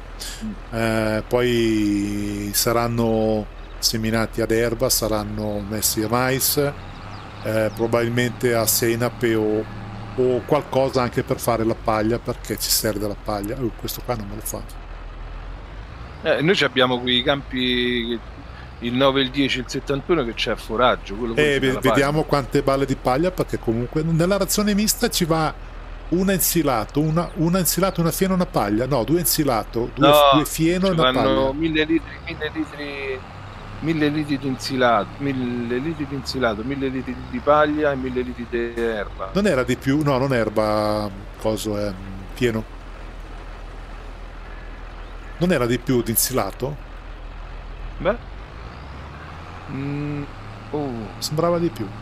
Poi saranno seminati ad erba, saranno messi a mais, probabilmente a senape o qualcosa anche per fare la paglia, perché ci serve la paglia. Questo qua non me lo fa. Noi abbiamo quei campi, il 9, il 10, il 71 che c'è a foraggio. Vediamo quante balle di paglia, perché comunque nella razione mista ci va una insilato, una fieno e una paglia. No, 2 insilato, due fieno e una paglia. 1000 litri di insilato, 1000 litri di insilato, 1000 litri di paglia e 1000 litri di erba. Non era di più? No, non erba, coso è pieno. Non era di più di insilato? Beh, sembrava di più.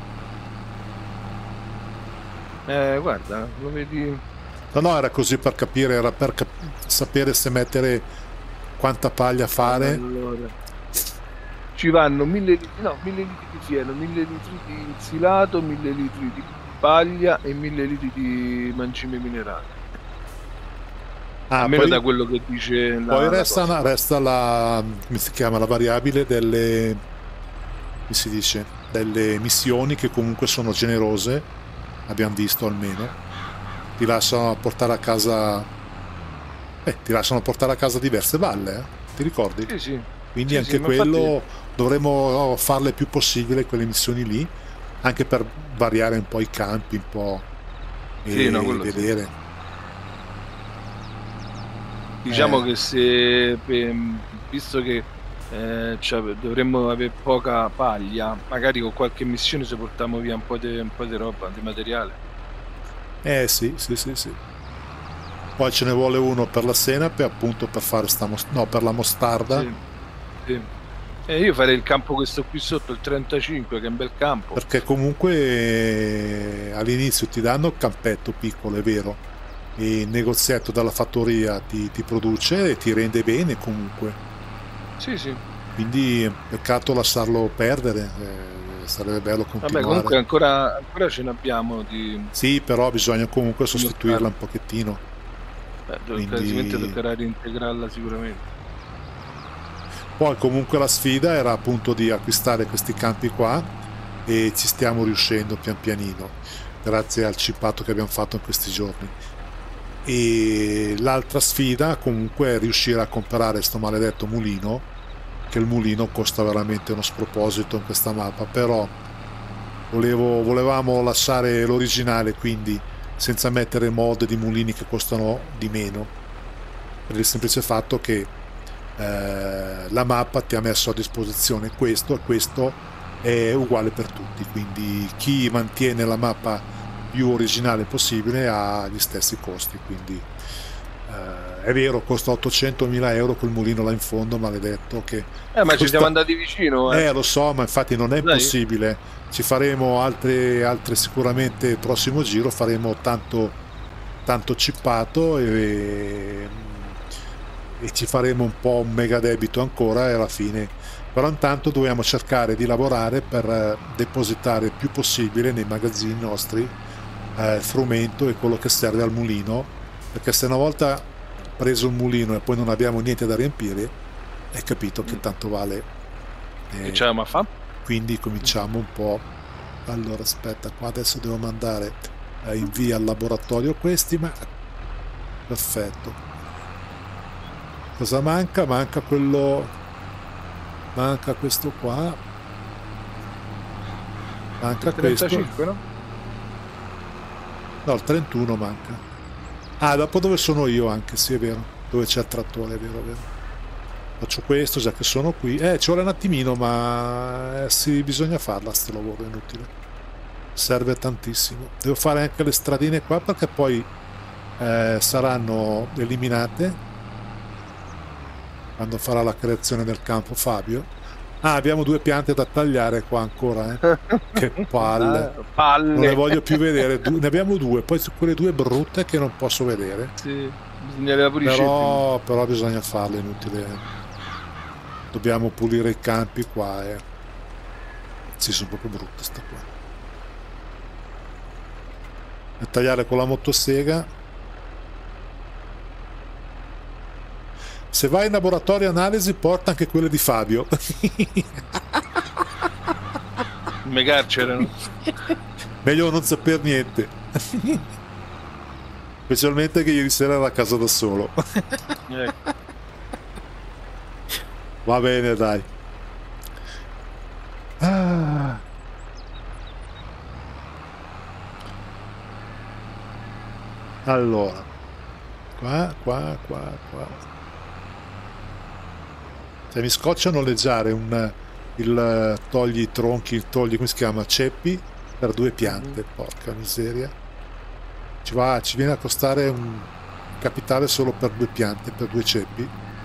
Guarda, lo vedi? No, era così per capire, era per sapere se mettere quanta paglia fare. Allora, ci vanno 1000 litri di fieno, 1000 litri di insilato, 1000 litri di paglia e 1000 litri di mangime minerali. Almeno da quello che dice poi resta la come si chiama, la variabile delle, come si dice, delle missioni, che comunque sono generose, abbiamo visto almeno. Ti lasciano portare a casa diverse balle, ti ricordi? Sì. Quindi anche quello infatti dovremmo farle più possibile, quelle missioni lì, anche per variare un po' i campi, un po' e vedere. Sì. Diciamo che se, visto che dovremmo avere poca paglia, magari con qualche missione se portiamo via un po' di roba, di materiale. Sì. Poi ce ne vuole uno per la senape, appunto, per fare per la mostarda. Sì. Io farei il campo questo qui sotto, il 35, che è un bel campo. Perché comunque all'inizio ti danno il campetto piccolo, è vero, e il negozietto dalla fattoria ti produce e ti rende bene comunque. Sì. Quindi peccato lasciarlo perdere, sarebbe bello Vabbè, comunque continuare. ancora ce n'abbiamo di Sì, però bisogna comunque sostituirla mortali. un pochettino. Sicuramente Quindi toccherà reintegrarla sicuramente. poi comunque la sfida era appunto di acquistare questi campi qua e ci stiamo riuscendo pian pianino, grazie al cippato che abbiamo fatto in questi giorni. E l'altra sfida comunque è riuscire a comprare sto maledetto mulino, che il mulino costa veramente uno sproposito in questa mappa, però volevamo lasciare l'originale, quindi senza mettere mod di mulini che costano di meno, per il semplice fatto che la mappa ti ha messo a disposizione questo e questo è uguale per tutti, quindi chi mantiene la mappa più originale possibile ha gli stessi costi, quindi è vero, costa 800.000 euro quel mulino là in fondo, maledetto, che Ma ci siamo costa... andati vicino, eh. Lo so, ma infatti non è Dai. possibile. Ci faremo altre sicuramente il prossimo giro, faremo tanto cippato e ci faremo un po' un mega debito ancora e alla fine. Però intanto dobbiamo cercare di lavorare per depositare il più possibile nei magazzini nostri frumento e quello che serve al mulino, perché se una volta preso il mulino e poi non abbiamo niente da riempire, hai capito che tanto vale. Che c'è ma fa? Quindi cominciamo un po'. Allora aspetta, qua adesso devo mandare in via al laboratorio questi, ma perfetto. Cosa manca? Manca questo qua, manca Il questo, 35, no? no, il 31 manca. Ah, dopo dove sono io anche, sì, è vero, dove c'è il trattore, è vero, è vero. Faccio questo già che sono qui. Ci vuole un attimino, ma sì, bisogna farla sto lavoro, è inutile. Serve tantissimo. Devo fare anche le stradine qua perché poi saranno eliminate quando farà la creazione del campo Fabio. Ah, abbiamo 2 piante da tagliare qua ancora, Che palle. Palle. Non le voglio più vedere. Ne abbiamo 2, poi quelle 2 brutte che non posso vedere. Sì, bisognerebbe pure i ceppi. Però bisogna farle, inutile. Dobbiamo pulire i campi qua, Sì, sono proprio brutte sta qua. E tagliare con la motosega. Se vai in laboratorio analisi porta anche quelle di Fabio. Me carcerano. Meglio non saper niente. Specialmente che ieri sera era a casa da solo. Va bene, dai. Allora, qua. Se mi scoccia noleggiare il togli i tronchi, come si chiama? Ceppi per 2 piante, porca miseria. Ci viene a costare un capitale solo per 2 piante, per 2 ceppi.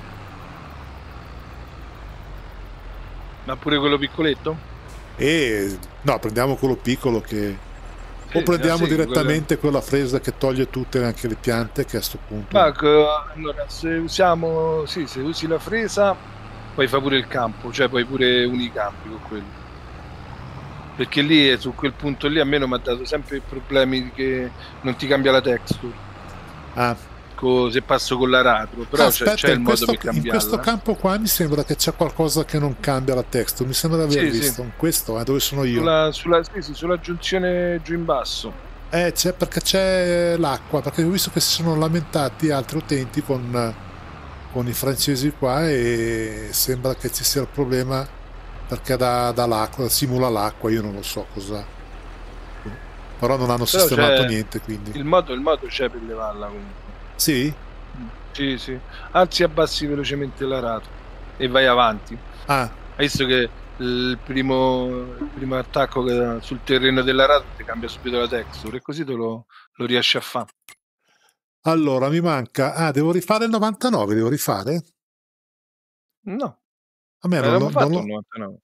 Ma pure quello piccoletto? No, prendiamo quello piccolo che... o prendiamo direttamente quella fresa che toglie tutte anche le piante, che a sto punto... allora, se usi la fresa, poi fa pure il campo, cioè poi pure uni i campi con quello. Perché lì, su quel punto lì, a me non mi ha dato sempre problemi che non ti cambia la texture. Se passo con l'aratro, però c'è il modo per cambiarla. In questo campo qua mi sembra che c'è qualcosa che non cambia la texture, mi sembra di aver visto. In questo, dove sono io. Sulla giunzione giù in basso. Perché c'è l'acqua, perché ho visto che si sono lamentati altri utenti con i francesi qua e sembra che ci sia il problema perché da l'acqua, simula l'acqua, io non lo so cosa. Però non hanno sistemato niente, quindi. Il modo c'è per levarla comunque. Sì? Sì. Alzi e abbassi velocemente l'aratro e vai avanti. Hai visto che il primo attacco sul terreno dell'aratro ti cambia subito la texture e così te lo riesci a fare. Allora, mi manca... devo rifare il 99, devo rifare? No. A me non fatto il 99.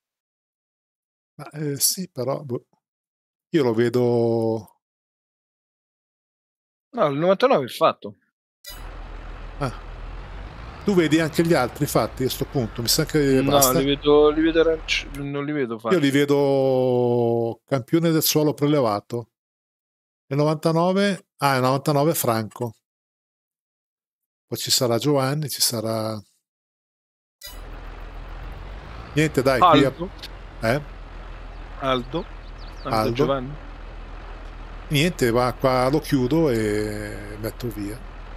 Sì, però... Io lo vedo... No, il 99 è fatto. Tu vedi anche gli altri fatti a questo punto? Mi sa che No, basta. li vedo non li vedo fatti. Io li vedo campione del suolo prelevato. Nel 99, nel 99 Franco. Poi ci sarà Giovanni, ci sarà... Niente, dai, qui... Aldo, Aldo Giovanni. Niente, va qua, lo chiudo e metto via.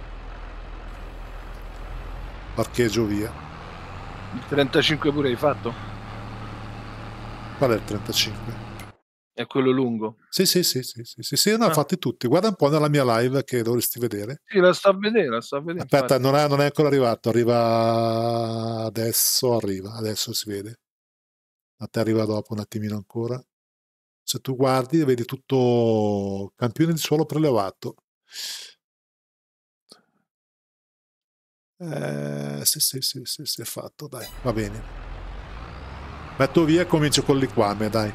Parcheggio via. Il 35 pure hai fatto? Qual è il 35? È quello lungo. Sì, ne ho fatti tutti. Guarda un po' nella mia live che dovresti vedere. Sì, la sto a vedere. Aspetta, non è ancora arrivato, arriva adesso si vede. A te arriva dopo un attimino ancora. Se tu guardi, vedi tutto campione di suolo prelevato. Sì, è fatto, dai, va bene. Metto via e comincio con liquame, dai.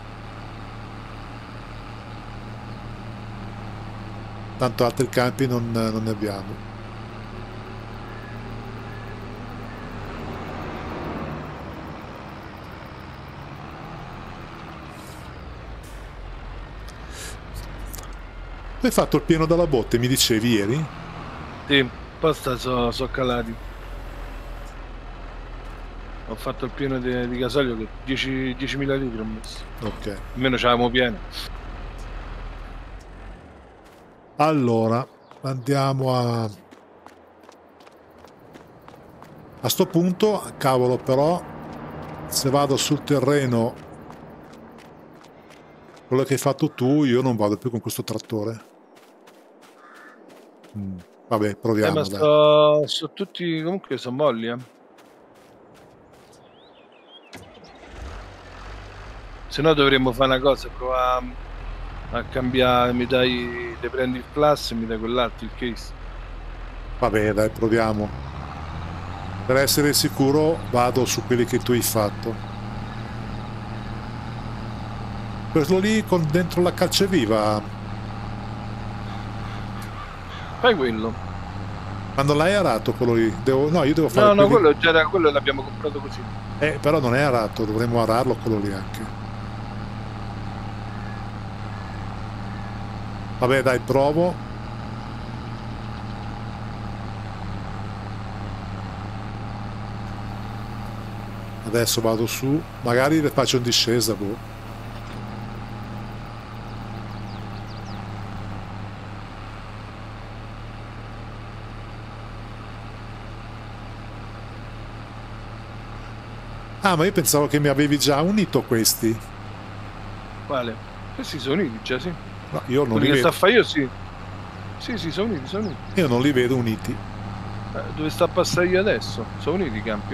Tanto altri campi non ne abbiamo. Tu hai fatto il pieno della botte, mi dicevi ieri? Sì, poi sono calati. Ho fatto il pieno di gasolio che 10.000 litri ho messo. Ok. Almeno ce l'avevamo pieno. Allora, andiamo a sto punto, cavolo, però se vado sul terreno quello che hai fatto tu, io non vado più con questo trattore. Vabbè, proviamo. Ma sono tutti, comunque sono molli, Se no dovremmo fare una cosa, provare a cambiare, ti prendi il plus e mi dai quell'altro, il case. Vabbè, dai, proviamo. Per essere sicuro vado su quelli che tu hai fatto. Quello lì con dentro la calceviva. Fai quello. Quando l'hai arato quello lì? No, io devo fare... No, quello già era quello, l'abbiamo comprato così. Però non è arato, dovremmo ararlo quello lì anche. Vabbè, dai, provo. Adesso vado su. Magari le faccio in discesa, boh. Ah, ma io pensavo che mi avevi già unito questi. Quale? Questi sono uniti già, sì. No, io non quelli li che vedo. sta a fare io sì. Sì, sono uniti. Io non li vedo uniti. Dove sta a passare io adesso? Sono uniti i campi.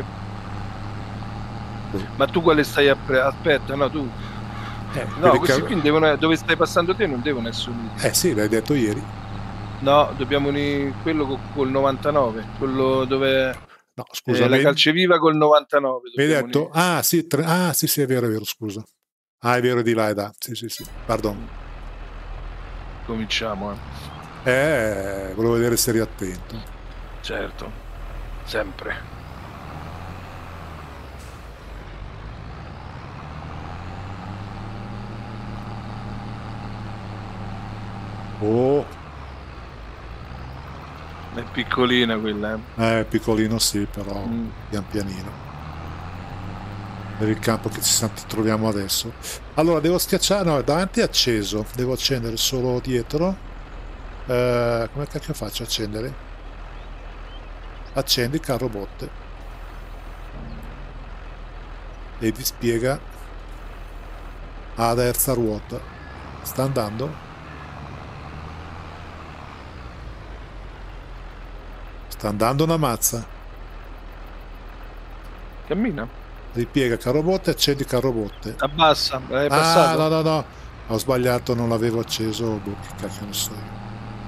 Ma tu quale stai aspetta, no, tu. No, questi qui dove stai passando te non devono essere uniti. Sì, l'hai detto ieri. No, dobbiamo unire quello col 99, quello dove... No, scusa. la calceviva col 99. Mi hai detto? Sì, è vero, scusa. È vero, di là e da. Sì, pardon. Cominciamo, volevo vedere se eri attento. Certo, sempre. Oh. È piccolina quella, piccolino sì, però pian pianino. Per il campo che ci troviamo adesso. Allora, devo schiacciare, no, davanti è acceso, devo accendere solo dietro. Come cacchio faccio a accendere? Accendi carro botte. E dispiega a terza ruota. Sta andando? Sta andando una mazza. Cammina. Ripiega carro botte, accendi carro botte. Abbassa, è passato. No. Ho sbagliato, non l'avevo acceso. Boh, che cacchio ne so io.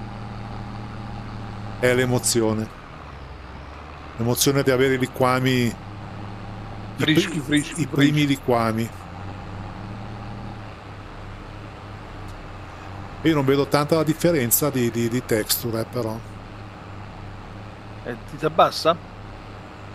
È l'emozione. L'emozione di avere i liquami. I primi liquami. Io non vedo tanta la differenza di texture, però. Ti abbassa?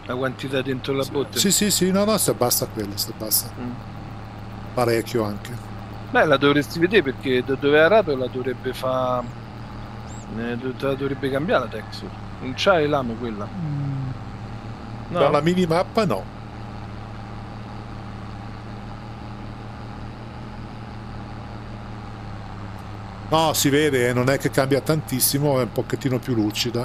La quantità dentro la botte? Sì, sì, sì, no, no, si abbassa quello, si abbassa. Parecchio anche. Beh, la dovresti vedere perché da dove è arato la dovrebbe fare. La dovrebbe cambiare la texture. Non c'hai lame quella? No. Dalla minimappa no. No, si vede, non è che cambia tantissimo, è un pochettino più lucida.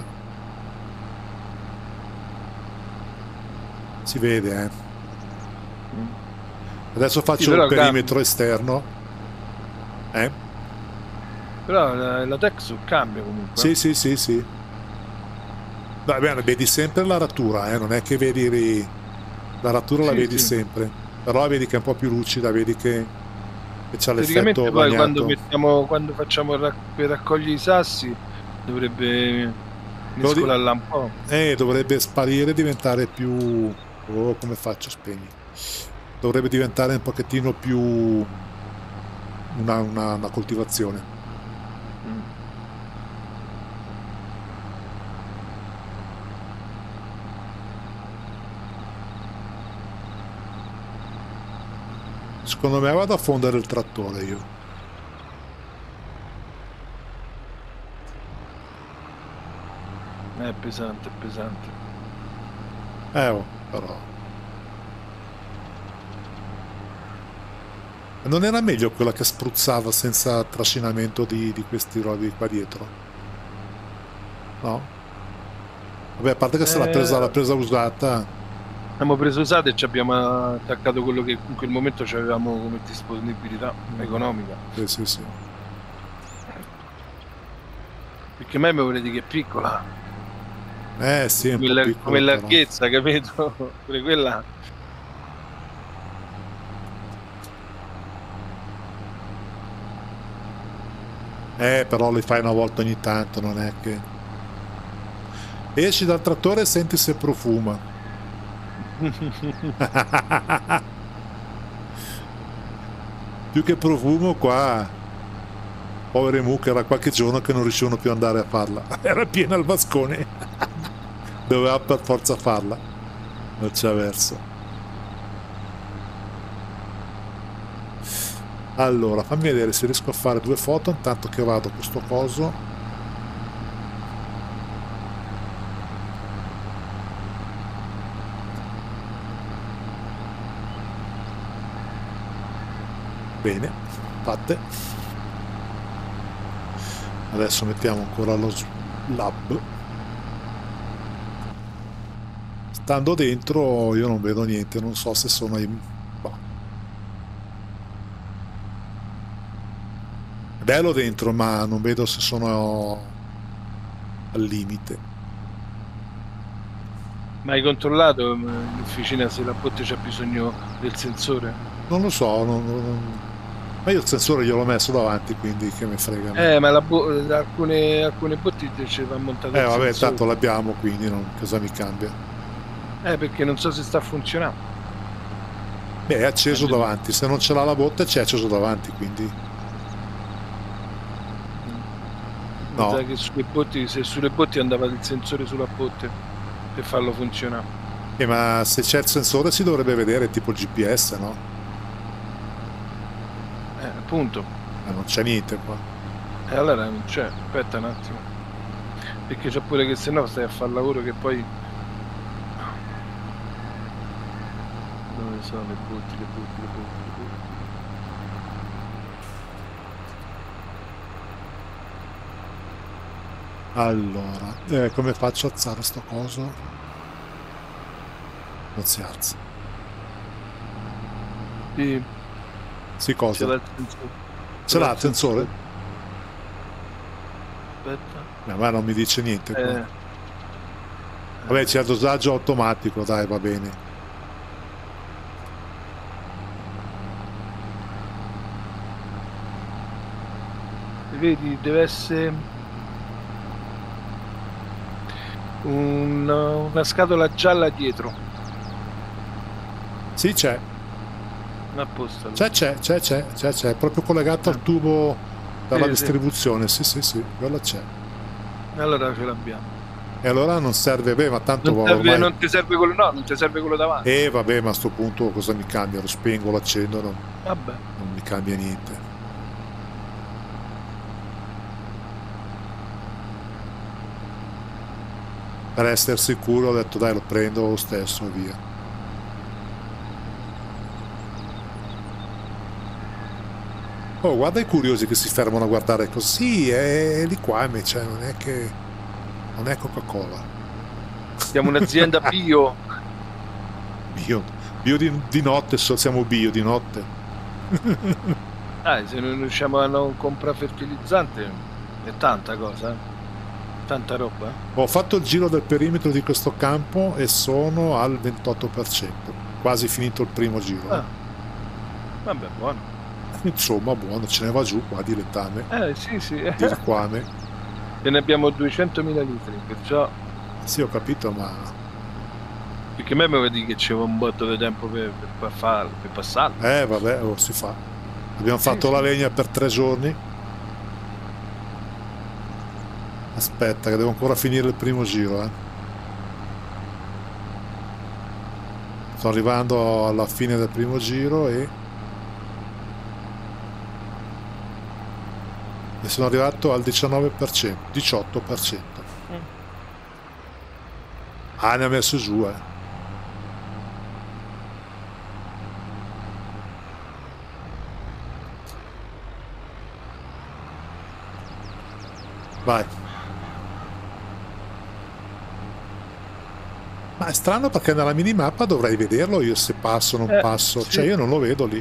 Si vede, eh. Adesso faccio il perimetro esterno. Però la texture cambia comunque. Sì, sì, sì, sì. Va bene, vedi sempre l'aratura, non è che vedi l'aratura, la vedi sempre. Però vedi che è un po' più lucida, vedi che c'ha l'effetto poi bagnato. quando facciamo per raccogliere i sassi dovrebbe mescolarla un po'. Dovrebbe sparire e diventare più... Oh, come faccio? Spegni. Dovrebbe diventare un pochettino più una coltivazione. Secondo me vado a fondere il trattore io. È pesante, è pesante. Oh, però. Non era meglio quella che spruzzava senza trascinamento di questi rovi qua dietro? No? Vabbè, a parte che se l'ha presa usata. Abbiamo preso usata e ci abbiamo attaccato quello che in quel momento avevamo come disponibilità economica. Sì, sì, sì. Perché mai mi volete che è piccola? Sì, un po' piccola, come larghezza, capito? Pure quella. Però li fai una volta ogni tanto, non è che... Esci dal trattore e senti se profuma. Più che profumo qua, povere mucche, era qualche giorno che non riuscivano più ad andare a farla. Era piena il vascone. Doveva per forza farla. Non c'è verso. Allora, fammi vedere se riesco a fare 2 foto intanto che vado a questo coso. Bene, fatte. Adesso mettiamo ancora lo lab. Stando dentro io non vedo niente, non so se sono i... Bello dentro, ma non vedo se sono al limite. Ma hai controllato in officina se la botte c'ha bisogno del sensore? Non lo so, ma io il sensore gliel'ho messo davanti, quindi che mi frega. Ma alcune botti ci va montato il vabbè, sensore. tanto l'abbiamo, quindi cosa mi cambia? Perché non so se sta funzionando. Beh, è acceso davanti, se non ce l'ha la botte c'è acceso davanti, quindi... No. Che sulle botti, se sulle botti andava il sensore sulla botte per farlo funzionare. Ma se c'è il sensore si dovrebbe vedere tipo il GPS, no? Appunto. Non c'è niente qua. Allora non c'è, aspetta un attimo. Perché c'è pure che se no stai a fare lavoro che poi... Dove sono le botti? Allora, come faccio a alzare sto coso? Non si alza. Sì. Sì, cosa? Ce l'ha il sensore? Aspetta. Ma non mi dice niente qua. Vabbè, c'è il dosaggio automatico, dai, va bene. Vedi, deve essere... Una scatola gialla dietro. Sì, c'è. Apposta. C'è, proprio collegato al tubo della distribuzione. Sì, quella c'è. Allora ce l'abbiamo. E allora non serve, beh, ma tanto Non ormai... ti serve quello, no, non ti serve quello davanti. Vabbè, ma a sto punto cosa mi cambia? Lo spengo, lo accendo, Vabbè. non mi cambia niente. Per essere sicuro ho detto dai, lo prendo lo stesso e via. Oh, guarda i curiosi che si fermano a guardare così, è di qua, cioè, non è che... non è Coca-Cola. Siamo un'azienda bio. Bio di notte, siamo bio di notte. Se non riusciamo a non comprare fertilizzante è tanta cosa, tanta roba. Ho fatto il giro del perimetro di questo campo e sono al 28%, quasi finito il primo giro. Vabbè, buono. Insomma, buono, ce ne va giù qua di letame. Sì. Di liquame. E ne abbiamo 200.000 litri, perciò... Sì, ho capito, ma... Perché a me mi vedi che c'è un botto di tempo per passarlo. Vabbè, si fa. Abbiamo fatto la legna per 3 giorni. Aspetta, che devo ancora finire il primo giro, Sto arrivando alla fine del primo giro e sono arrivato al 19%, 18%. Ne ha messo giù, Vai. Ma è strano perché nella minimappa dovrei vederlo io se passo o non passo. Sì. Cioè io non lo vedo lì.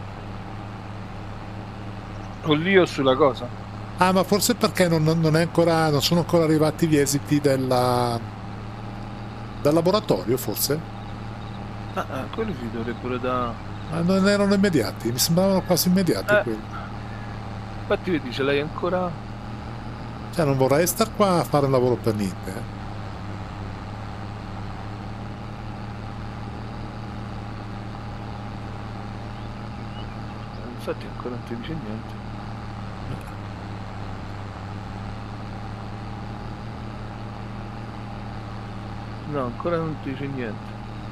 O lì o sulla cosa? Ma forse perché non sono ancora arrivati gli esiti del laboratorio, forse? Quelli si dovrebbero da... non erano immediati, mi sembravano quasi immediati quelli. Infatti vedi, ce l'hai ancora... Cioè non vorrei star qua a fare un lavoro per niente, Infatti ancora non ti dice niente. No, ancora non ti dice niente.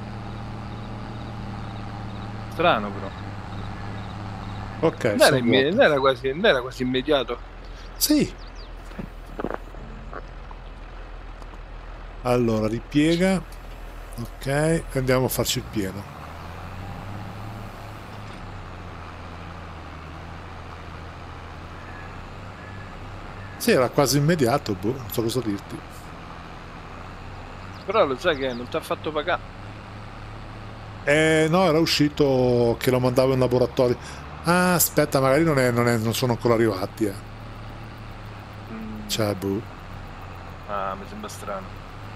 Strano però. Ok, non era quasi immediato. Sì. Allora, ripiega. Ok, e andiamo a farci il pieno. Sì, era quasi immediato, boh, non so cosa dirti. Però lo sai che non ti ha fatto pagare. No, era uscito che lo mandavo in laboratorio. Aspetta, magari non sono ancora arrivati, Cioè, boh. Mi sembra strano.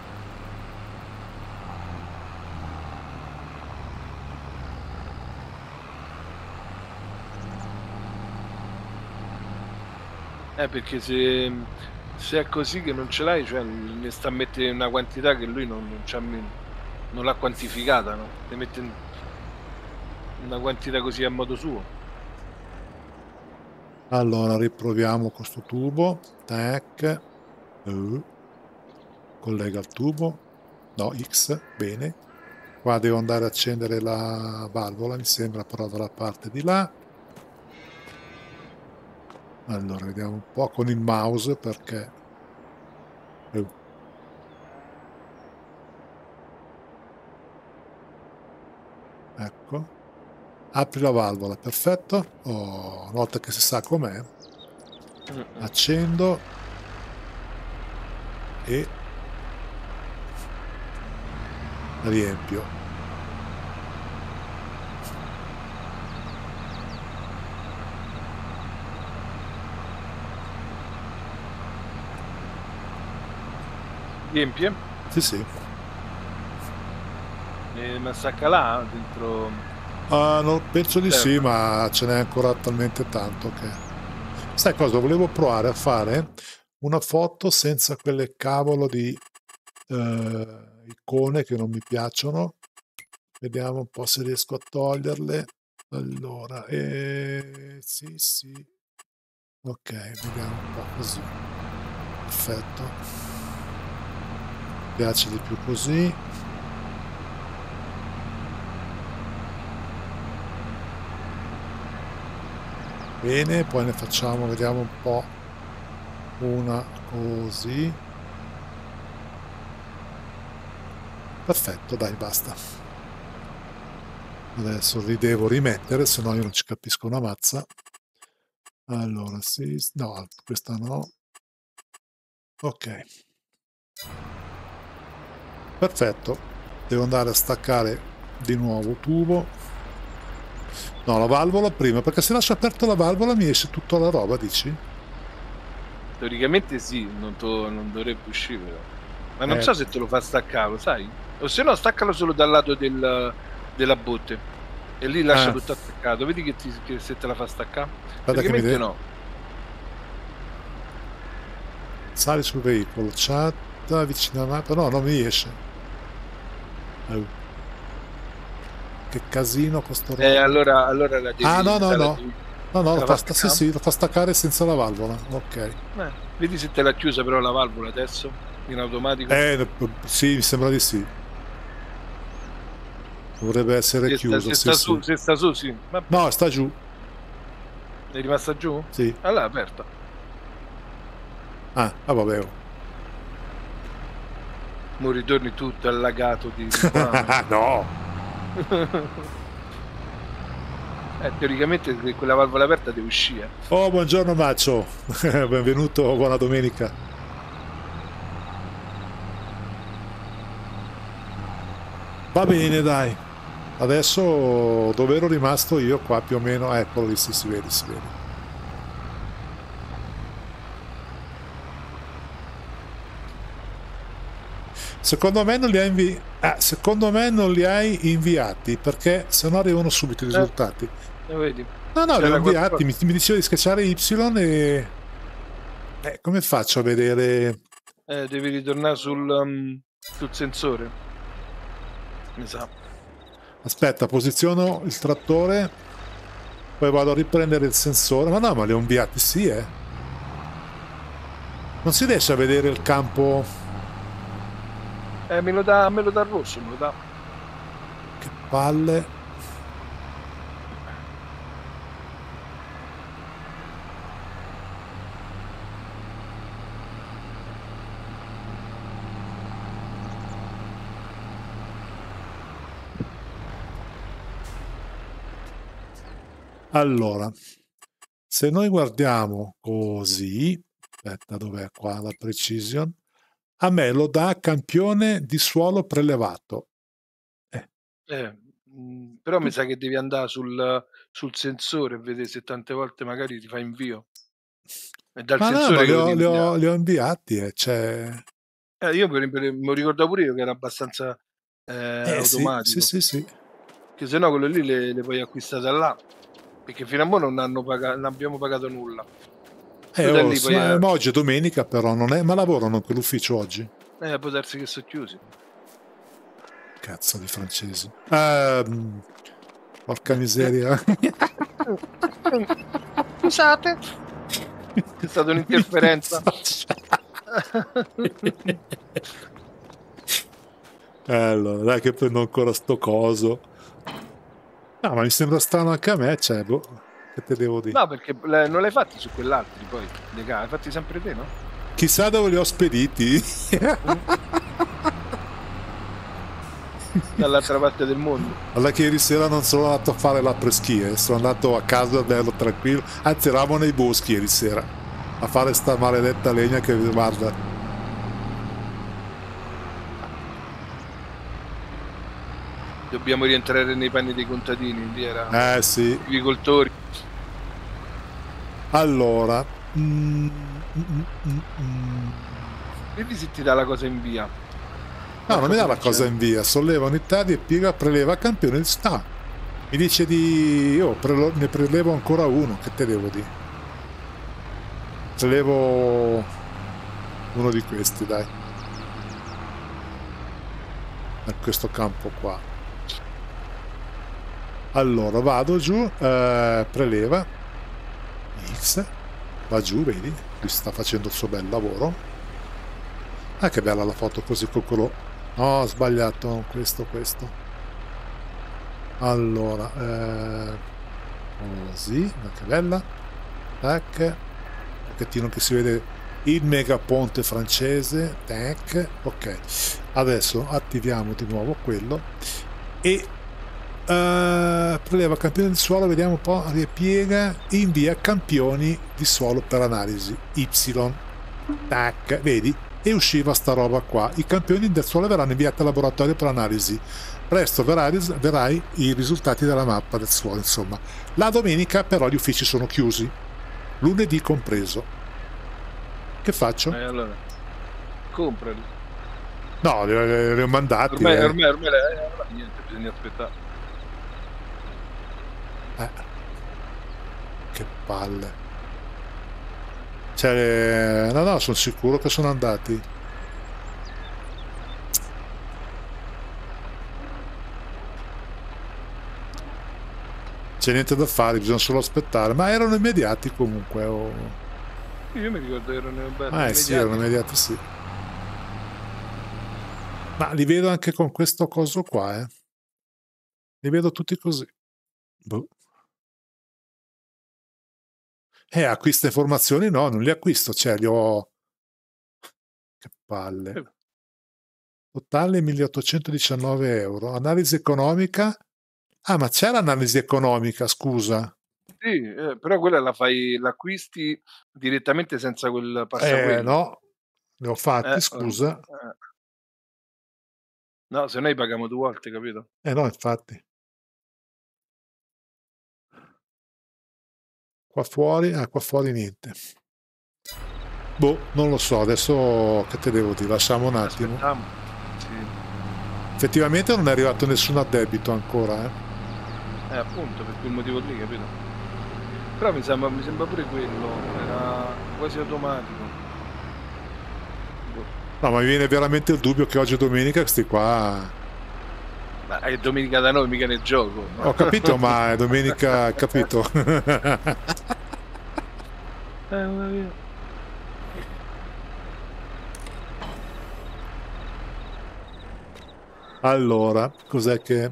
Perché se è così che non ce l'hai, cioè ne sta a mettere una quantità che lui non l'ha quantificata, no? Ne mette una quantità così a modo suo. Allora, riproviamo questo tubo. Tac. Collega il tubo. No, X, bene. Qua devo andare a accendere la valvola, mi sembra, però dalla parte di là. Allora, vediamo un po' con il mouse perché... Ecco. Apri la valvola, perfetto. Una volta che si sa com'è, accendo e riempio. Riempie? Sì. Ma stacca là dentro? No, penso di sì, ma ce n'è ancora talmente tanto che... Sai cosa? Volevo provare a fare una foto senza quelle cavolo di icone che non mi piacciono. Vediamo un po' se riesco a toglierle. Allora, sì. Ok, vediamo un po' così. Perfetto. piace di più così. Bene, poi ne facciamo, vediamo un po', una così. Perfetto, dai, basta. Adesso li devo rimettere, se no io non ci capisco una mazza. Allora, sì, no, questa no. Ok. Perfetto. Devo andare a staccare di nuovo tubo. No, la valvola prima, perché se lascio aperto la valvola mi esce tutta la roba, dici? Teoricamente sì, non dovrebbe uscire però. Ma non so se te lo fa staccare, lo sai? O se no staccalo solo dal lato della botte e lì lascia tutto attaccato. Vedi che se te la fa staccare? Teoricamente no. Sali sul veicolo, chat, vicino alla mappa. No, non mi esce. Che casino questo roba. Allora la devi... No, lo fa staccare senza la valvola. Ok. Vedi se te l'ha chiusa però la valvola adesso, in automatico. Sì, mi sembra di sì. Dovrebbe essere chiuso. Se sta su, sì. Vabbè. No, sta giù. È rimasta giù? Sì. Allora è aperta. Vabbè. Mo ritorni tutto allagato di no. Teoricamente quella valvola aperta deve uscire. Oh, buongiorno Maccio. Benvenuto, buona domenica. Va bene, dai. Adesso dove ero rimasto io qua più o meno, eccolo lì, si vede. Secondo me non li hai inviati, perché sennò arrivano subito i risultati. Lo vedi? No, li ho inviati, mi diceva di schiacciare Y e... come faccio a vedere? Devi ritornare sul sensore. Mi sa. Aspetta, posiziono il trattore, poi vado a riprendere il sensore. Ma no, ma li ho inviati, sì, Non si riesce a vedere il campo... me lo dà rosso, me lo dà. Che palle. Allora, se noi guardiamo così, aspetta, dov'è qua la precision? A me lo dà campione di suolo prelevato. Però mi sa che devi andare sul sensore e vedere se tante volte magari ti fa invio. E dal sensore li ho inviati, io mi ricordo pure io che era abbastanza automatico. Sì. Che se no quello lì le puoi acquistare da là. Perché fino a ora non abbiamo pagato nulla. Oggi è domenica, però non è, ma lavorano in quell'ufficio oggi. Può darsi che sono chiusi. Cazzo di francesi. Porca miseria. Scusate. È stata un'interferenza. Allora, dai che prendo ancora sto coso. No, ma mi sembra strano anche a me, che te devo dire? No, perché non l'hai fatti su quell'altro, poi, l'hai fatti sempre te, no? Chissà dove li ho spediti. Dall'altra parte del mondo. Allora che ieri sera non sono andato a fare l'apreschi, sono andato a casa bello tranquillo, anzi eravamo nei boschi ieri sera a fare sta maledetta legna che guarda. Dobbiamo rientrare nei panni dei contadini, lì era sì, agricoltori. allora Vedi se ti dà la cosa in via. no, non mi dà la cosa in via, solleva unità di piega, preleva campione di sta. Mi dice ne prelevo ancora uno, che te devo dire? Prelevo uno di questi, dai. A questo campo qua. Allora vado giù, preleva X, va giù, vedi? Lui sta facendo il suo bel lavoro. Ah, che bella la foto così con quello. No, ho sbagliato. Questo. Allora, così, che bella. Tac. Un pochettino che si vede il megaponte francese. Tac. Ok. Adesso attiviamo di nuovo quello. E preleva campioni di suolo, vediamo un po', ripiega, invia campioni di suolo per analisi. Y. Tac. Vedi? E usciva sta roba qua. I campioni del suolo verranno inviati al laboratorio per analisi. Presto verrai i risultati della mappa del suolo, insomma. La domenica però gli uffici sono chiusi, lunedì compreso. Che faccio? Allora, comprali. No, li ho mandati. Ormai niente, bisogna aspettare. Che palle. Cioè, no, sono sicuro che sono andati. C'è niente da fare, bisogna solo aspettare. Ma erano immediati comunque. Io mi ricordo che erano immediati. Sì, erano immediati, sì. Ma li vedo anche con questo coso qua, eh. Li vedo tutti così. Boh. Acquista informazioni? No, non li acquisto, cioè li ho. Che palle. Totale 1819 euro. Analisi economica. Ah, ma c'è l'analisi economica, scusa. Sì, però quella l'acquisti direttamente senza quel passaquello. No, ne ho fatti, scusa. No, se noi paghiamo 2 volte, capito? No, infatti. Qua fuori niente. Boh, non lo so, adesso che te devo dire, lasciamo un attimo. Aspettiamo. Sì. Effettivamente non è arrivato nessun addebito ancora, appunto, per quel motivo lì, capito? Però mi sembra pure quello, era quasi automatico. No, ma mi viene veramente il dubbio che oggi è domenica, questi qua. Ma è domenica da noi, mica nel gioco. Ho capito, ma è domenica, capito? Allora, cos'è che.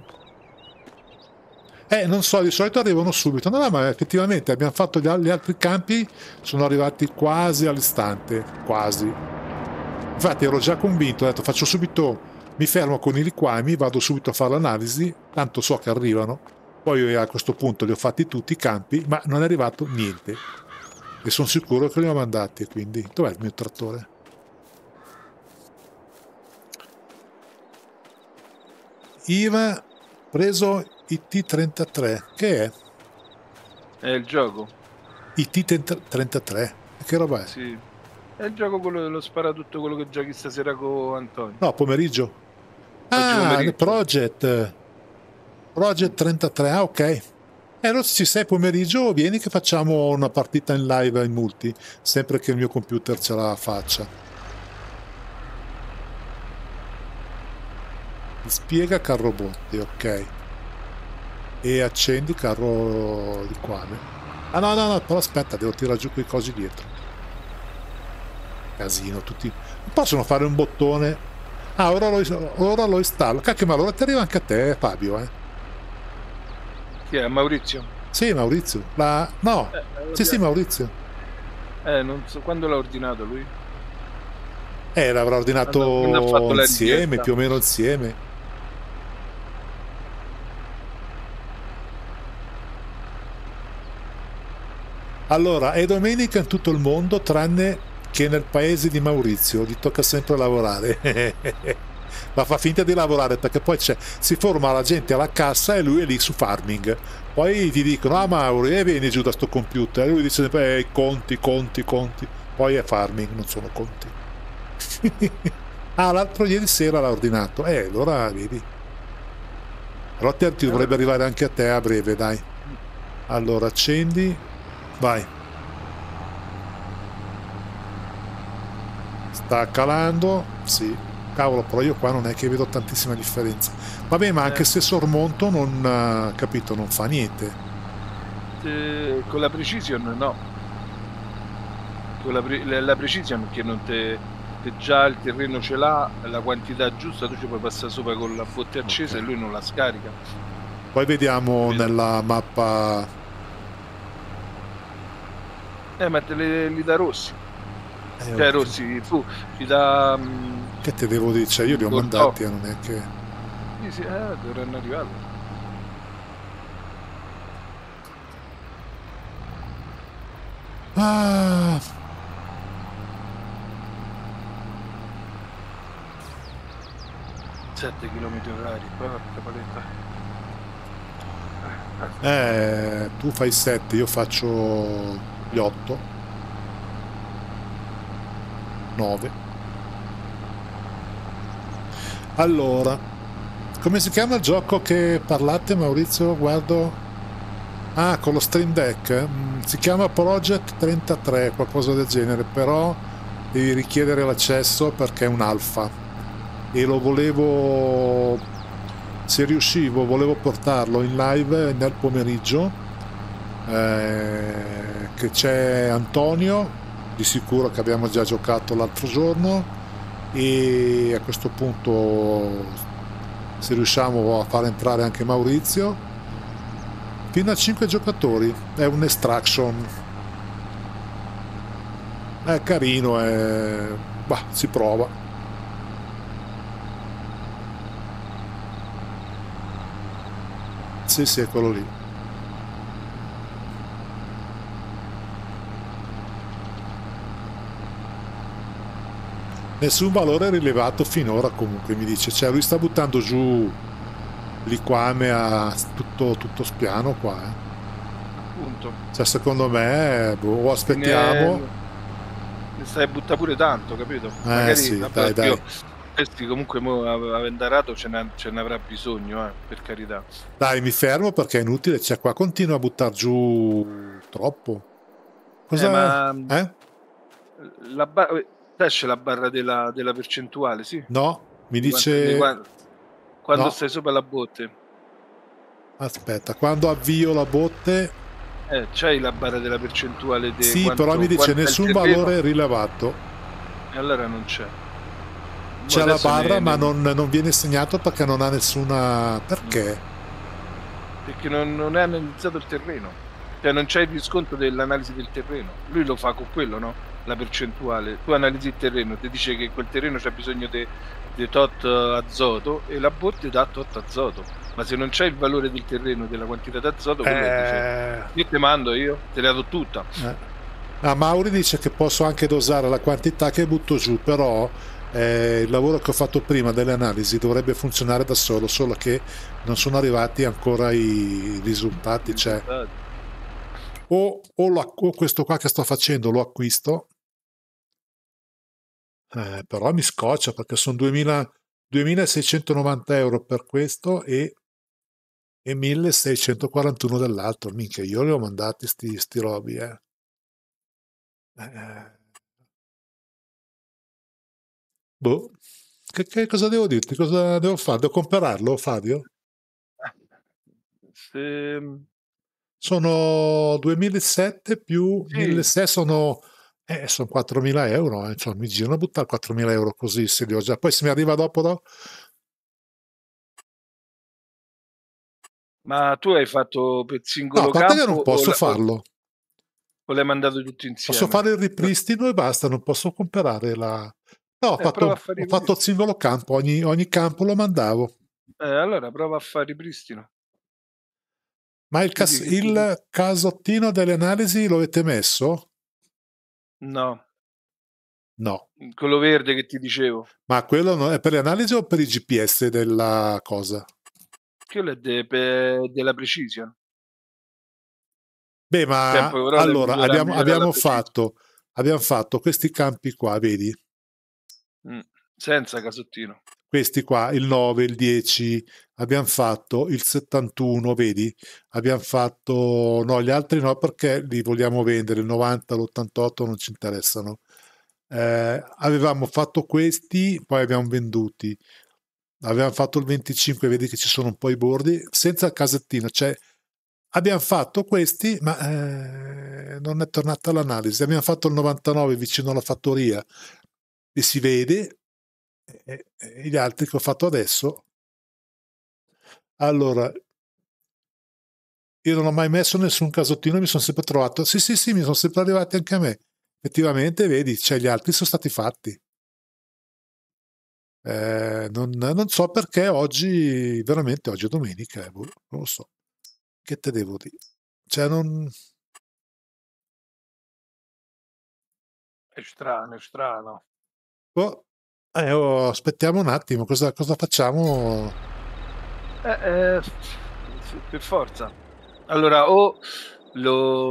Non so, di solito arrivano subito. No, ma effettivamente abbiamo fatto gli altri campi, sono arrivati quasi all'istante. Quasi. Infatti ero già convinto, ho detto faccio subito, mi fermo con i liquami, vado subito a fare l'analisi, tanto so che arrivano. Poi a questo punto li ho fatti tutti i campi, ma non è arrivato niente. E sono sicuro che li ho mandati, quindi. Dov'è il mio trattore? IVA preso IT33. Che è? È il gioco. IT33? Che roba è? Sì. È il gioco quello dello spara tutto quello che giochi stasera con Antonio. No, pomeriggio. Il Project 33. Ah, ok. Allora se ci sei pomeriggio vieni che facciamo una partita in live in multi, sempre che il mio computer ce la faccia. Spiega carro botti, ok. E accendi carro liquame. Ah no, però aspetta, devo tirare giù quei cosi dietro. Casino, tutti. Non possono fare un bottone. Ah, ora lo installo. Cacchio, ma allora ti arriva anche a te, Fabio, Chi è? Maurizio? Sì, Maurizio. No. Sì, Maurizio. Non so quando l'ha ordinato lui. L'avrà ordinato insieme, più o meno insieme. Allora, è domenica in tutto il mondo, tranne che nel paese di Maurizio, gli tocca sempre lavorare. Ma fa finta di lavorare perché poi si forma la gente alla cassa e lui è lì su farming. Poi ti dicono, ah Mauro, vieni giù da sto computer. E lui dice sempre, conti. Poi è farming, non sono conti. L'altro ieri sera l'ha ordinato. Allora vedi. Allora ti dovrebbe arrivare anche a te a breve, dai. Allora accendi. Vai. Sta calando. Sì. Cavolo, però io qua non è che vedo tantissima differenza. Vabbè, ma anche se sormonto non, capito, non fa niente. Con la precision no. Con la precision che non te botte già il terreno ce l'ha, la quantità giusta, tu ci puoi passare sopra con la botte accesa, Ok. e lui non la scarica. Poi vediamo Capito? nella mappa. Ma li dà rossi. Cioè Ok. rossi, ci dà Che te devo dire? Cioè, io li ho Bordeaux. mandati, non è che. Sì, sì, dovranno arrivare. Ah, 7 km/h, porca paletta. tu fai 7, io faccio gli 8, 9. Allora, come si chiama il gioco che parlate, Maurizio? Guardo. Ah, con lo Stream Deck. Si chiama Project 33, qualcosa del genere, però devi richiedere l'accesso perché è un alfa. E lo volevo, se riuscivo, volevo portarlo in live nel pomeriggio, che c'è Antonio, di sicuro che abbiamo già giocato l'altro giorno, e a questo punto se riusciamo a far entrare anche Maurizio, fino a 5 giocatori, è un extraction, è carino, bah, si prova. Sì, sì, è quello lì. Nessun valore rilevato finora, comunque mi dice, cioè lui sta buttando giù liquame a tutto spiano qua, Appunto. cioè secondo me o aspettiamo. Ne stai a buttare pure tanto, capito? Magari, Sì, vabbè, dai dai oddio, questi comunque avendo arato ce ne avrà bisogno, per carità. dai, mi fermo perché è inutile, cioè qua continua a buttare giù troppo. Cosa, Ma eh? esce la barra della percentuale, sì? No, mi Di dice quando no. stai sopra la botte. Aspetta, quando avvio la botte, C'hai la barra della percentuale di sì, però mi dice quanto è il nessun terreno? valore rilevato. E allora non c'è. Mo C'è la adesso barra, ma non viene segnato perché non ha nessuna. Perché? perché non è analizzato il terreno. Cioè non c'è il riscontro dell'analisi del terreno. Lui lo fa con quello, no? La percentuale. Tu analizzi il terreno, ti dice che quel terreno c'ha bisogno di tot azoto e la botte dà tot azoto. Ma se non c'è il valore del terreno, della quantità d'azoto, quello dice: io te mando, io te la do tutta. Mauri dice che posso anche dosare la quantità che butto giù, però il lavoro che ho fatto prima delle analisi dovrebbe funzionare da solo, solo che non sono arrivati ancora i risultati. Cioè, o questo qua che sto facendo lo acquisto, però mi scoccia perché sono 2.690 euro per questo e 1.641 dell'altro. Minchia, io li ho mandati sti robi, eh. Boh, che cosa devo dirti? Cosa devo fare? Devo comprarlo, Fabio? Se, Sono 2007 più sì, 1.600, sono 4.000 euro, cioè, mi girano a buttare 4.000 euro così, se li ho già. Poi se mi arriva dopo. ma tu hai fatto per No, a singolo parte che campo non posso farlo. o l'hai mandato tutti Posso insieme? fare il ripristino e basta, non posso comprare la. No, Prova a fare ho fatto il ripristino. singolo campo, ogni campo lo mandavo. Allora prova a fare ripristino. Ma Vedi che ti dice. il casottino delle analisi lo avete messo? No, No. quello verde che ti dicevo. Ma quello è per le analisi o per i GPS della cosa? Quello è della Precision. Beh, ma Tempo che però allora migliora la Precision. abbiamo fatto questi campi qua, vedi? Senza casottino. Questi qua, il 9, il 10, abbiamo fatto il 71, vedi? Abbiamo fatto, no, gli altri no perché li vogliamo vendere, il 90, l'88 non ci interessano. Avevamo fatto questi, poi abbiamo venduti. Avevamo fatto il 25, vedi che ci sono un po' i bordi, senza casettino, cioè abbiamo fatto questi, ma non è tornata l'analisi. Abbiamo fatto il 99 vicino alla fattoria, e si vede, e gli altri che ho fatto adesso. Allora, io non ho mai messo nessun casottino, mi sono sempre trovato, sì, mi sono sempre arrivati anche a me. Effettivamente, vedi, cioè gli altri sono stati fatti. Non so perché oggi, veramente oggi è domenica, non lo so. Che te devo dire? Cioè non... È strano, è strano. Oh, aspettiamo un attimo, cosa facciamo? Per forza. Allora, o lo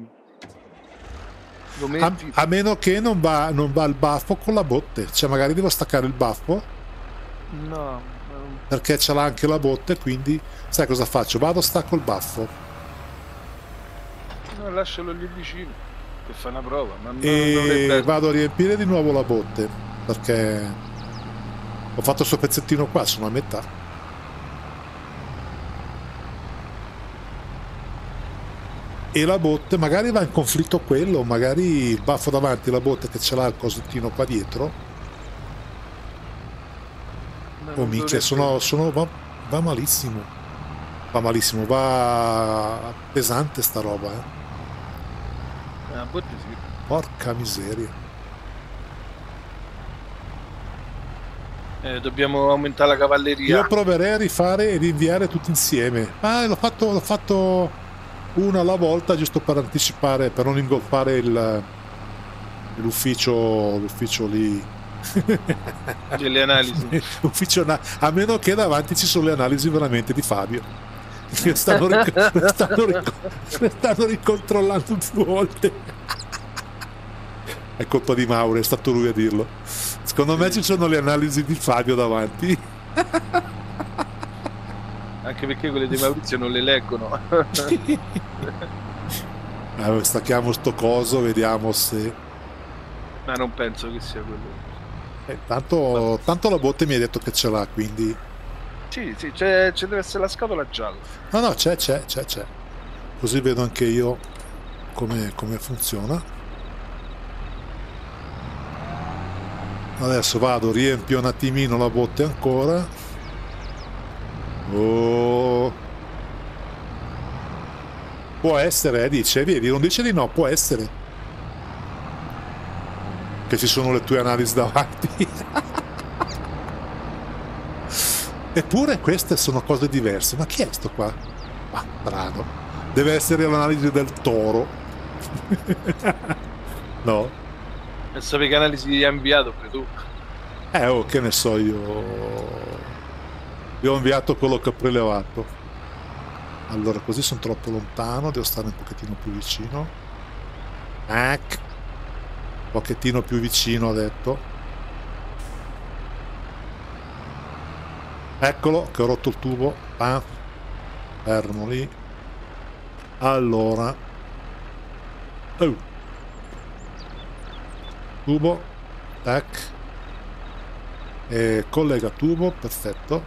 metti... A meno che non va il baffo con la botte, cioè magari devo staccare il baffo No. perché ce l'ha anche la botte, quindi sai cosa faccio? Vado, stacco il baffo No, lascialo lì vicino, che fa una prova. Ma e vado a riempire di nuovo la botte, perché ho fatto il suo pezzettino qua, sono a metà. E la botte magari va in conflitto quello, magari il baffo davanti, la botte che ce l'ha il cosettino qua dietro. Oh minchia, va malissimo. Va malissimo, va pesante sta roba, La botte sì. Porca miseria. Dobbiamo aumentare la cavalleria. Io proverei a rifare e rinviare tutti insieme. L'ho fatto una alla volta giusto per anticipare, per non ingolfare l'ufficio lì delle analisi. A meno che davanti ci sono le analisi veramente di Fabio che stanno ricontrollando più volte. È colpa di Mauro, è stato lui a dirlo. Secondo me ci sono le analisi di Fabio davanti. Anche perché quelle di Maurizio non le leggono. Stacchiamo sto coso, vediamo se... Ma non penso che sia quello. Tanto la botte mi ha detto che ce l'ha, quindi... Sì, c'è deve essere la scatola gialla. No, c'è. Così vedo anche io come funziona. Adesso vado, riempio un attimino la botte ancora. Oh. Può essere, dice, vedi, non dice di no, può essere che ci sono le tue analisi davanti. Eppure queste sono cose diverse. Ma chi è sto qua? Bravo. Deve essere l'analisi del toro. No? E sapevi che analisi gli ha inviato pure tu? Che ne so io. Io ho inviato quello che ho prelevato. Allora, così sono troppo lontano, devo stare un pochettino più vicino. Un pochettino più vicino, ha detto. Eccolo, che ho rotto il tubo. Fermo lì. Allora. Tubo. Tac. Collega tubo, perfetto.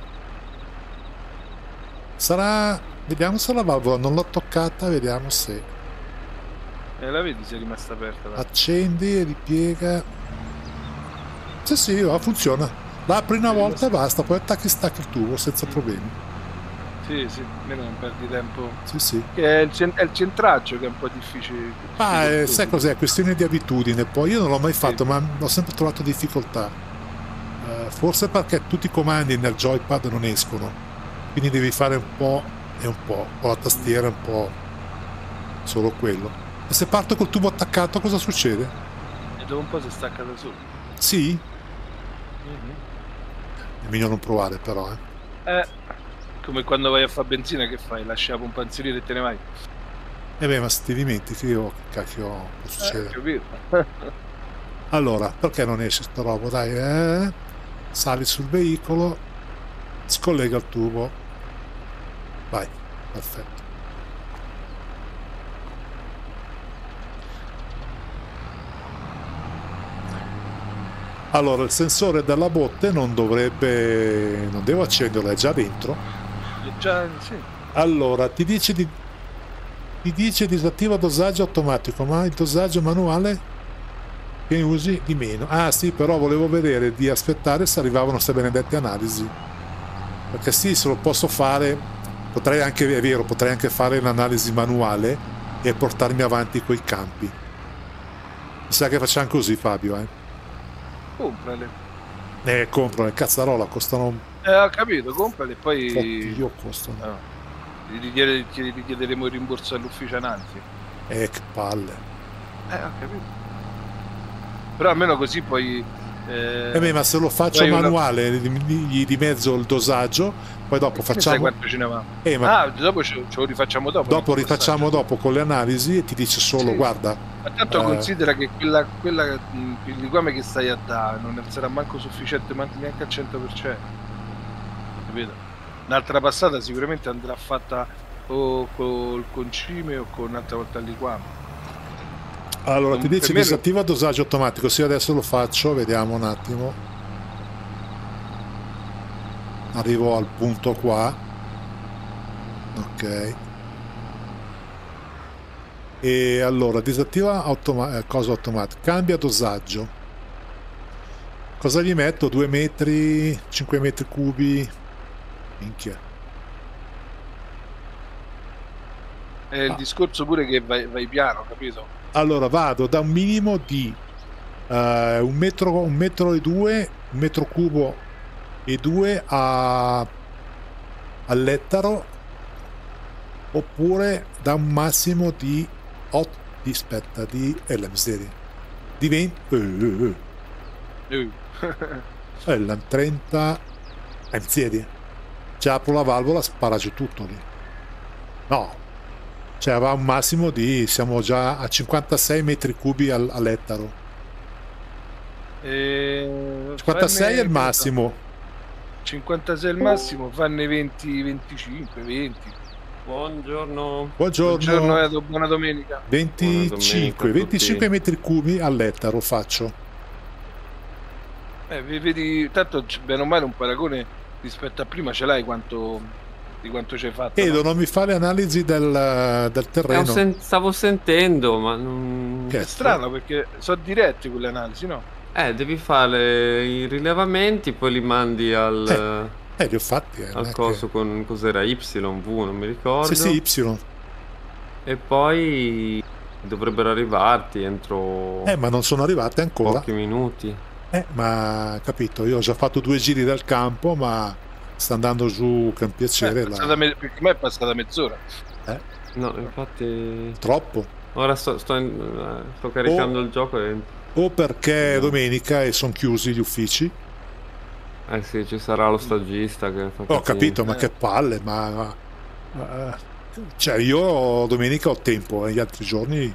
Sarà... Vediamo se la valvola non l'ho toccata, vediamo se... la vedi se è rimasta aperta? Accendi e ripiega. Sì, funziona. La apri una volta e basta, poi attacchi e stacchi il tubo senza problemi. Sì, almeno non perdi tempo. Sì. È il centraggio che è un po' difficile. Sai cos'è? È questione di abitudine. Poi io non l'ho mai fatto, ma ho sempre trovato difficoltà. Forse perché tutti i comandi nel joypad non escono. Quindi devi fare un po' e un po'. Con la tastiera un po'. Solo quello. E se parto col tubo attaccato cosa succede? E dopo un po' si stacca da solo. Sì? È meglio non provare però, come quando vai a fare benzina, che fai? Lasci la pompanziniera e te ne vai. Ma se ti dimentichi io che cacchio può succedere? Capito. Allora, perché non esce sta roba? Dai, sali sul veicolo, scollega il tubo. Vai, perfetto. Allora, il sensore della botte non devo accenderlo, è già dentro. Sì. Allora, ti dice disattiva dosaggio automatico, ma il dosaggio manuale che ne usi di meno. Ah sì, però volevo vedere di aspettare se arrivavano queste benedette analisi, perché sì, se lo posso fare, potrei anche, è vero, potrei anche fare l'analisi manuale e portarmi avanti coi campi. Mi sa che facciamo così, Fabio, Comprale. Comprano, cazzarola, costano... Ho capito, comprale e poi... Oddio, costano. Ti richiederemo il rimborso all'ufficio analisi. Che palle. Ho capito. Però almeno così poi... ma se lo faccio manuale, gli dimezzo il dosaggio, poi dopo facciamo... quanto ce ne va? Dopo ce lo rifacciamo dopo. Dopo rifacciamo dopo con le analisi e ti dice solo, guarda... Ma tanto considera che quella il liquame che stai a dare non sarà manco sufficiente neanche al 100%. Capito? Un'altra passata sicuramente andrà fatta o col concime o con un'altra volta il liquame. Allora ti dice disattiva dosaggio automatico. Sì, adesso lo faccio, vediamo un attimo. Arrivo al punto qua. Ok. E allora disattiva cosa automatica. Cambia dosaggio. Cosa gli metto? 2 metri, 5 metri cubi. Minchia. È il discorso pure che vai piano, capito? Allora vado da un minimo di 1 metro e 2, 1 metro cubo e 2 all'ettaro, oppure da un massimo di 8 la miseria di 20 30 miseria. Cioè apro la valvola, spara giù tutto lì. No, cioè va un massimo di, siamo già a 56 metri cubi all'ettaro. 56 è il massimo. 56 è il massimo, fanne 20, 25, 20. Buongiorno. Buongiorno. Buona domenica. 25 metri cubi all'ettaro faccio. Vedi, tanto bene o male un paragone rispetto a prima ce l'hai di quanto ci hai fatto. Edo, non mi fa le analisi del terreno. Stavo sentendo, ma non... È strano perché sono diretti quelle analisi, no? Devi fare i rilevamenti, poi li mandi al... li ho fatti. Al coso con... cos'era? YV, non mi ricordo. Sì, Y. E poi dovrebbero arrivarti entro... ma non sono arrivate ancora. Pochi minuti. Ma capito, io ho già fatto 2 giri del campo, ma sta andando giù che un piacere. Perché a me è passata mezz'ora. No, infatti... Troppo. Ora sto caricando il gioco e... O perché è domenica e sono chiusi gli uffici. Sì, ci sarà lo stagista che fa... Ho capito, ma che palle, ma... cioè io domenica ho tempo, gli altri giorni...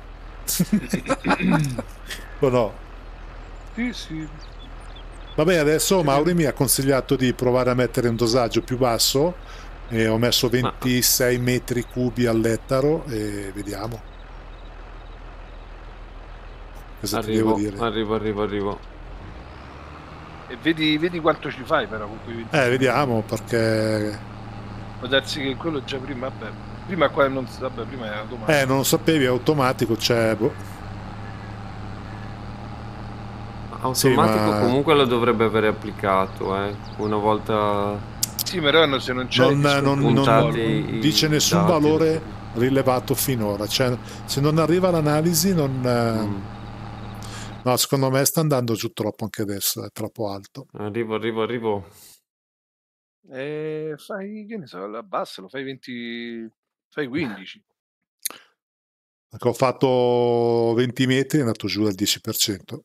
o no? Sì. Vabbè, adesso Mauri mi ha consigliato di provare a mettere un dosaggio più basso e ho messo 26 metri cubi all'ettaro e vediamo. Cosa ti devo dire? Arrivo. E vedi quanto ci fai però con quei 20. Vediamo, perché... Può darsi che quello già prima, prima qua non... prima era automatico. non lo sapevi, è automatico, cioè... Automatico comunque lo dovrebbe avere applicato, una volta... Sì, però se non c'è... Non dice nessun valore rilevato finora, cioè se non arriva l'analisi non... No, secondo me sta andando giù troppo anche adesso, è troppo alto. Arrivo. Fai, che ne so, abbassalo, fai 20... fai 15. Perché ho fatto 20 metri e è andato giù al 10%.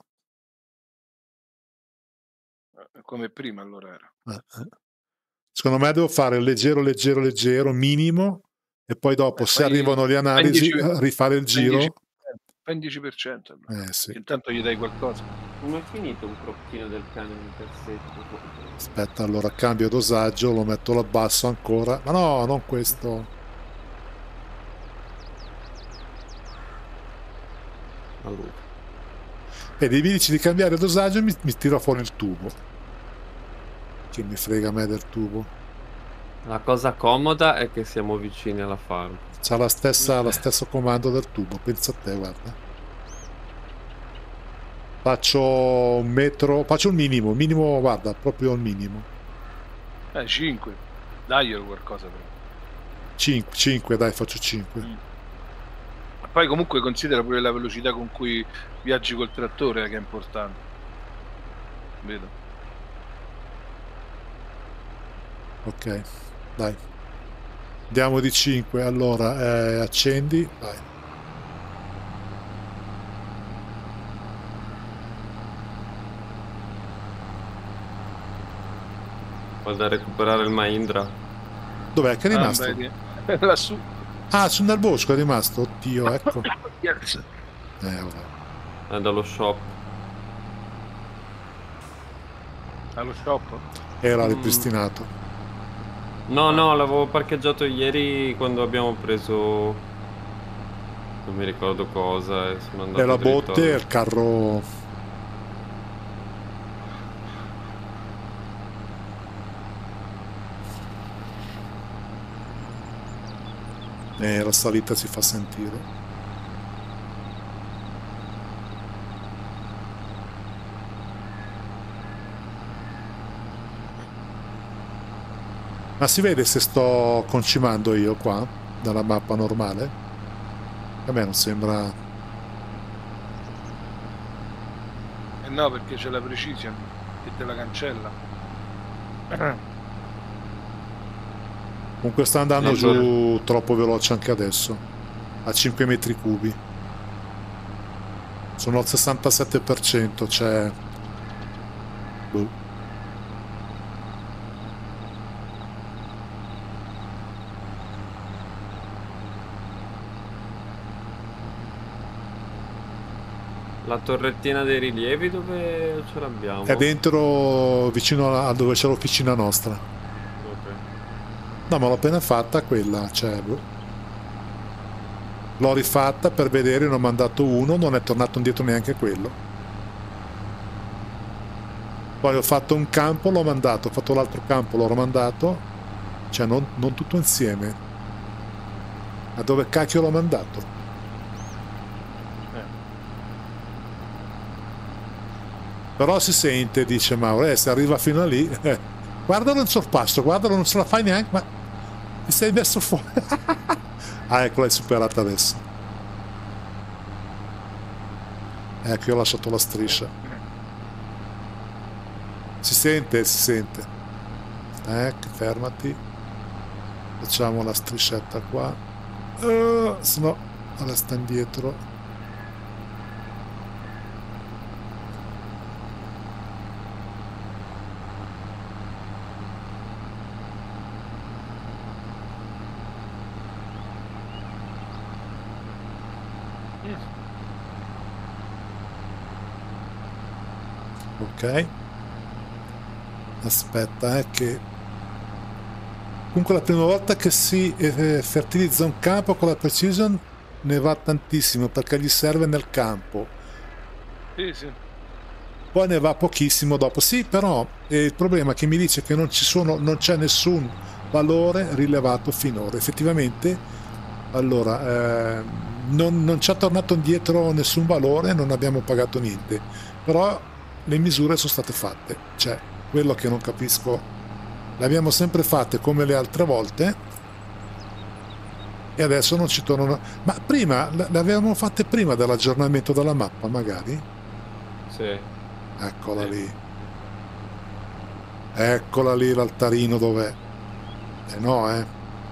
Come prima allora era. Secondo me devo fare leggero, minimo, e poi dopo se arrivano le analisi rifare il giro. Fai il 10%. Sì. Intanto gli dai qualcosa. Non è finito un crocchino del cane in cassetto. Aspetta, allora cambio dosaggio, lo metto là basso ancora. Ma no, non questo. Allora. E devi dici di cambiare dosaggio e mi tira fuori il tubo. Che mi frega a me del tubo. La cosa comoda è che siamo vicini alla farm. C'ha lo stesso comando del tubo, pensa a te, guarda. Faccio un metro, faccio il minimo, guarda, proprio il minimo. 5. Daglielo qualcosa però. 5, dai, faccio 5. Poi comunque considera pure la velocità con cui viaggi col trattore, che è importante. Vedo. Ok, dai. Andiamo di 5, allora, accendi, vai. Vado a recuperare il Mahindra. Dov'è che è rimasto? Lassù. Ah, su nel bosco è rimasto, oddio, ecco. Vabbè. È dallo shop. Allo shop? Era ripristinato. No, l'avevo parcheggiato ieri quando abbiamo preso... Non mi ricordo cosa e sono andato E la dritto botte e il carro... la salita si fa sentire. Ma si vede se sto concimando io qua, dalla mappa normale? A me non sembra... No, perché c'è la precision che te la cancella. Comunque sta andando giù troppo veloce anche adesso, a 5 metri cubi. Sono al 67%, cioè... Boh. La torrettina dei rilievi dove ce l'abbiamo? È dentro, vicino a dove c'è l'officina nostra. Ok. No, ma l'ho appena fatta quella, cioè... L'ho rifatta per vedere, ne ho mandato uno, non è tornato indietro neanche quello. Poi ho fatto un campo, l'ho mandato, ho fatto l'altro campo, l'ho mandato. Cioè non tutto insieme. Ma dove cacchio l'ho mandato? Però si sente, dice Mauro, se arriva fino a lì, guardalo il sorpasso, guardalo, non ce la fai neanche, ma ti sei messo fuori. Ah, ecco, l'hai superata adesso. Ecco, io ho lasciato la striscia. Si sente, si sente. Ecco, fermati. Facciamo la striscetta qua. Se no, resta indietro. Ok, aspetta, che comunque la prima volta che si fertilizza un campo con la precision ne va tantissimo perché gli serve nel campo. Sì. Poi ne va pochissimo dopo. Sì, però il problema è che mi dice che non c'è nessun valore rilevato finora. Effettivamente, allora, non ci ha tornato indietro nessun valore, non abbiamo pagato niente. Però le misure sono state fatte, cioè quello che non capisco, le abbiamo sempre fatte come le altre volte e adesso non ci tornano. Ma prima le avevamo fatte prima dell'aggiornamento della mappa, magari? Sì. Eccola lì, eccola lì l'altarino, dov'è? No,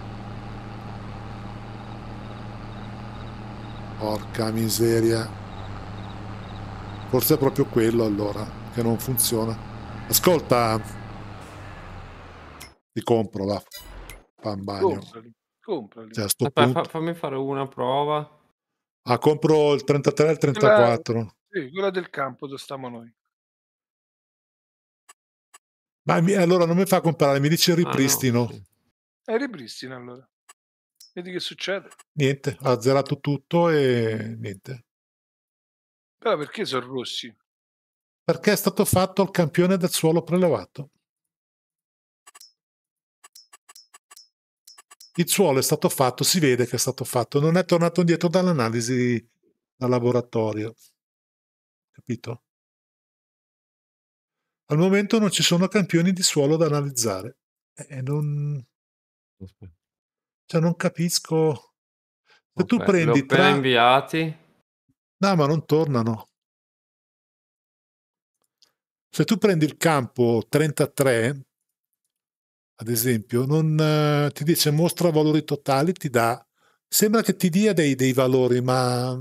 porca miseria. Forse è proprio quello allora che non funziona. Ascolta, ti compro, va. Fan bagno. Comprali. Cioè, a sto Aspetta, punto. fammi fare una prova. Ah, compro il 33 e il 34. Sì, quella del campo dove stiamo noi. Ma allora non mi fa comprare, mi dice il ripristino. No, sì. Ripristina allora. Vedi che succede. Niente, ha azzerato tutto e niente. Però perché sono rossi? Perché è stato fatto il campione del suolo prelevato. Il suolo è stato fatto, si vede che è stato fatto, non è tornato indietro dall'analisi da laboratorio. Capito? Al momento non ci sono campioni di suolo da analizzare. Non capisco. Se tu prendi li ho appena inviati. No, ma non tornano. Se tu prendi il campo 33, ad esempio, non ti dice mostra valori totali, ti dà. Sembra che ti dia dei valori, ma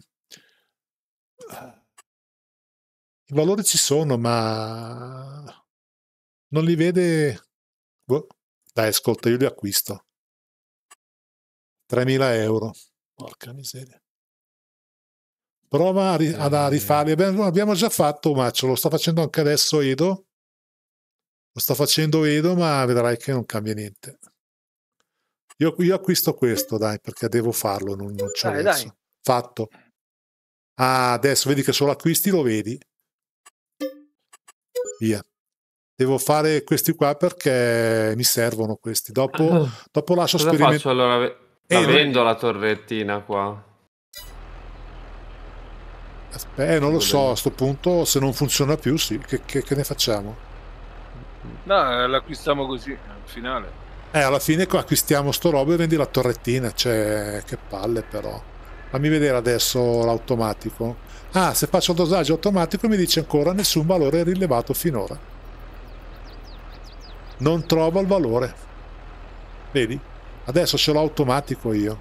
i valori ci sono, ma non li vede. Boh. Dai, ascolta, io li acquisto. 3.000 euro. Porca miseria. Prova a rifarli. Abbiamo già fatto, ma ce lo sto facendo anche adesso Edo. Lo sto facendo Edo, ma vedrai che non cambia niente. Io acquisto questo, dai, perché devo farlo, non c'ho verso. Dai. Fatto. Ah, adesso vedi che solo acquisti lo vedi. Via. Devo fare questi qua perché mi servono questi. Dopo lascio sperimentare. Cosa faccio allora? La vendo la torrettina qua. Non lo so, a sto punto se non funziona più, sì, che ne facciamo? No, l'acquistiamo così, al finale. Alla fine acquistiamo sto robo e vendi la torrettina, cioè, che palle però. Fammi vedere adesso l'automatico. Ah, se faccio il dosaggio automatico mi dice ancora nessun valore rilevato finora. Non trovo il valore. Vedi? Adesso ce l'ho automatico io.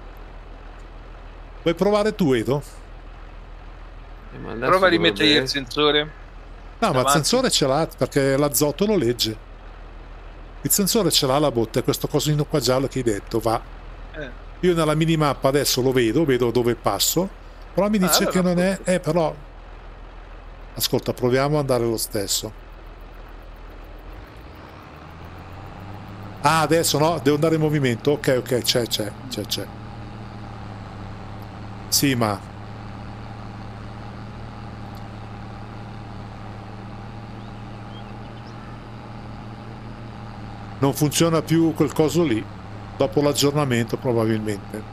Vuoi provare tu, Edo? Prova a rimettere il sensore. No, ma il sensore ce l'ha perché l'azoto lo legge. Il sensore ce l'ha la botte, questo cosino qua giallo che hai detto, va. Io nella minimappa adesso lo vedo dove passo, però mi dice che non è... però... Ascolta, proviamo ad andare lo stesso. Ah, adesso no, devo andare in movimento. Ok, c'è. Sì, ma... non funziona più quel coso lì. Dopo l'aggiornamento probabilmente.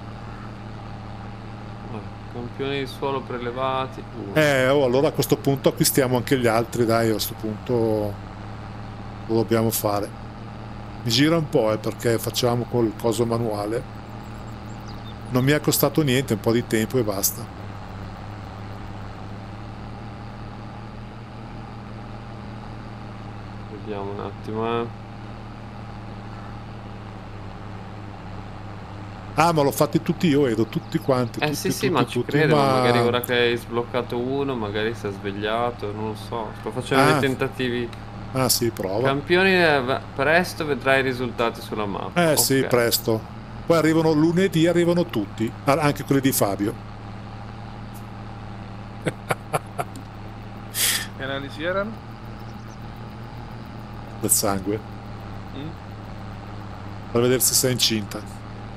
Campioni di suolo prelevati. Allora a questo punto acquistiamo anche gli altri, dai, a questo punto lo dobbiamo fare. Mi gira un po', perché facciamo col coso manuale. Non mi è costato niente, un po' di tempo e basta. Vediamo un attimo, Ah, ma l'ho fatti tutti io, Edo, tutti quanti. Sì, ma ci credo, ma magari ora che hai sbloccato uno, magari si è svegliato, non lo so. Sto facendo dei tentativi. Ah sì, prova. Campioni, presto vedrai i risultati sulla mappa. Okay. Sì, presto. Poi arrivano lunedì, arrivano tutti, anche quelli di Fabio. Che analisi erano? Del sangue. Per vedere se sei incinta.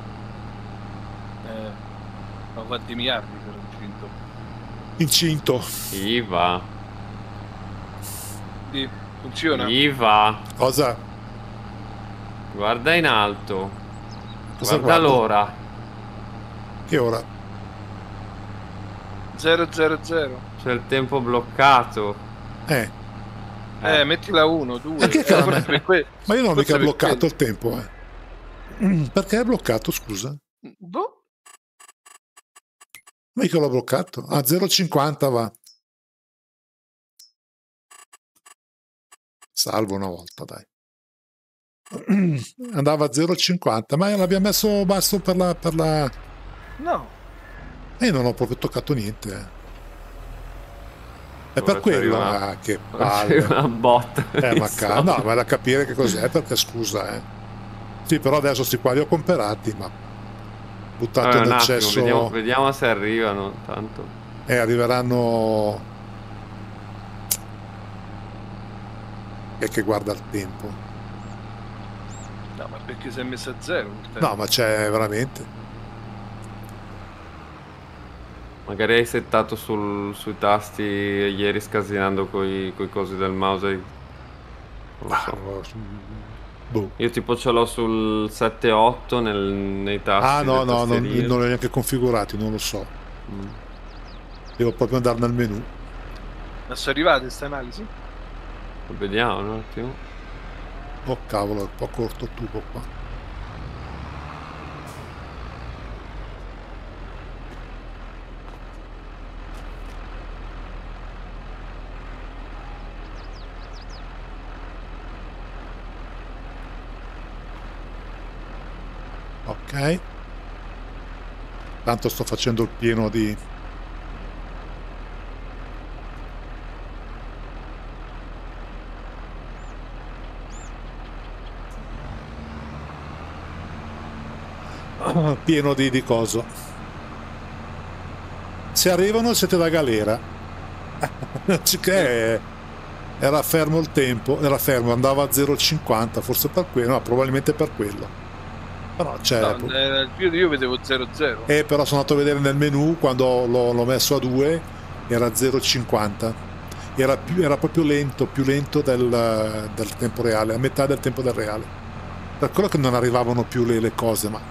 Quanti miliardi per incinto? Iva. Sì, funziona. Iva. Cosa? Guarda in alto. Cosa guarda l'ora. Che ora? 000. C'è il tempo bloccato. Mettila 1, 2. Ma io non ho mica bloccato il tempo, Perché è bloccato, scusa? Boh. Mica l'ho bloccato. 0,50 va. Salvo una volta, dai. Andava a 0,50, ma l'abbiamo messo basso per la... No. E non ho proprio toccato niente. È per quello che palle. Una botta. No, ma è da capire che cos'è, perché scusa, Sì, però adesso sti qua li ho comprati, ma... buttato nel cesso. Vediamo se arrivano tanto. Arriveranno. E che guarda il tempo. No, ma perché si è messo a 0? No, ma c'è veramente. Magari hai settato sui tasti ieri scasinando coi cosi del mouse. Non lo so. Io tipo ce l'ho sul 7-8 nei tasti. No, non li ho neanche configurati, non lo so. Devo proprio andare nel menu. Ma sono arrivate queste analisi? Vediamo un attimo. Oh cavolo, è un po' corto il tubo qua. Ok. Tanto sto facendo il pieno di... pieno di coso. Se arrivano siete da galera. Era fermo il tempo, era fermo, andava a 0,50, forse per quello, no, probabilmente per quello. Però c'è... No, io vedevo 0,0. Però sono andato a vedere nel menu quando l'ho messo a 2, era 0,50. Era proprio lento, più lento del tempo reale, a metà del tempo del reale. Per quello che non arrivavano più le cose, ma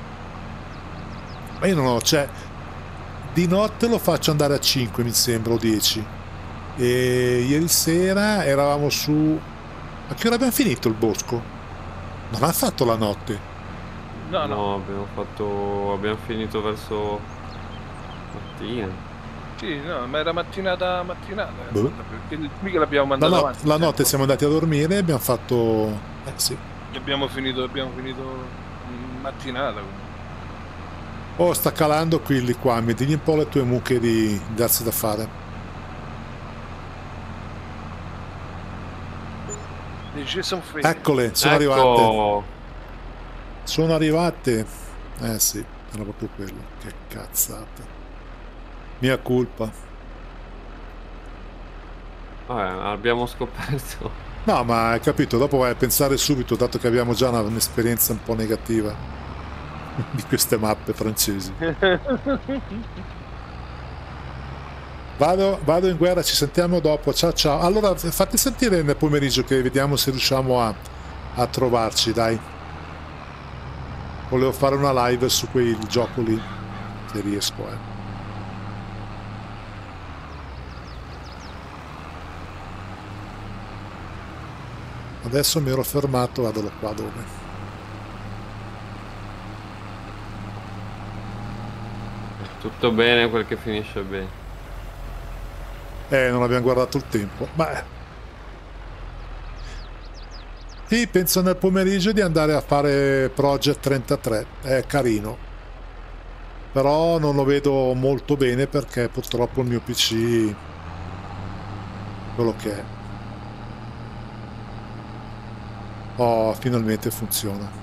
io non ho, cioè, di notte lo faccio andare a 5, mi sembra, o 10. E ieri sera eravamo su... A che ora abbiamo finito il bosco? Non ha fatto la notte? No, abbiamo finito verso mattina. Sì, no, ma era mattinata. Perché mica l'abbiamo mandato avanti. La notte siamo andati a dormire e abbiamo fatto... sì. Abbiamo finito mattinata. Oh, sta calando qui il liquami, digli un po' le tue mucche di darsi da fare. Eccole, sono arrivate. Sono arrivate. Sì, era proprio quello. Che cazzata. Mia colpa. Abbiamo scoperto. No, ma hai capito, dopo vai a pensare subito, dato che abbiamo già un'esperienza un po' negativa di queste mappe francesi. Vado in guerra, ci sentiamo dopo. Ciao ciao. Allora fatti sentire nel pomeriggio che vediamo se riusciamo a trovarci, dai. Volevo fare una live su quel gioco lì, se riesco, Adesso mi ero fermato, vado qua dove. Tutto bene quel che finisce bene. Non abbiamo guardato il tempo. Beh. Sì, penso nel pomeriggio di andare a fare Project 33. È carino. Però non lo vedo molto bene perché purtroppo il mio PC quello che è. Oh, finalmente funziona.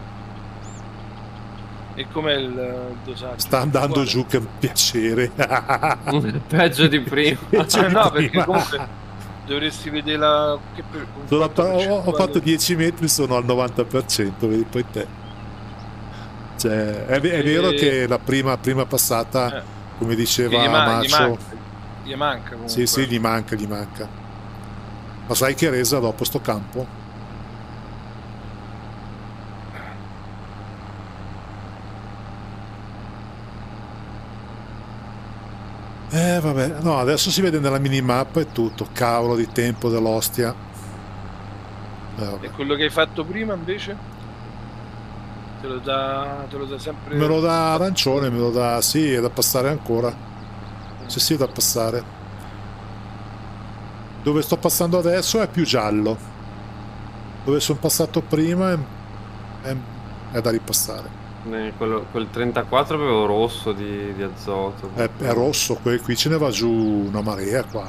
E com'è il dosaggio? Sta andando giù, che piacere. Peggio di prima. No, perché comunque dovresti vedere la... Ho fatto 10 metri, sono al 90%, vedi poi te. Cioè, è vero che la prima passata, come diceva Macio... Gli manca comunque. Sì, gli manca. Ma sai che resa dopo sto campo? Vabbè, no, adesso si vede nella minimappa e tutto, cavolo di tempo dell'ostia. E quello che hai fatto prima invece? Te lo dà sempre... Me lo dà arancione, me lo dà... Sì, è da passare ancora. Sì, è da passare. Dove sto passando adesso è più giallo. Dove sono passato prima è da ripassare. Quel 34 avevo rosso di azoto. È rosso, qui ce ne va giù una marea qua.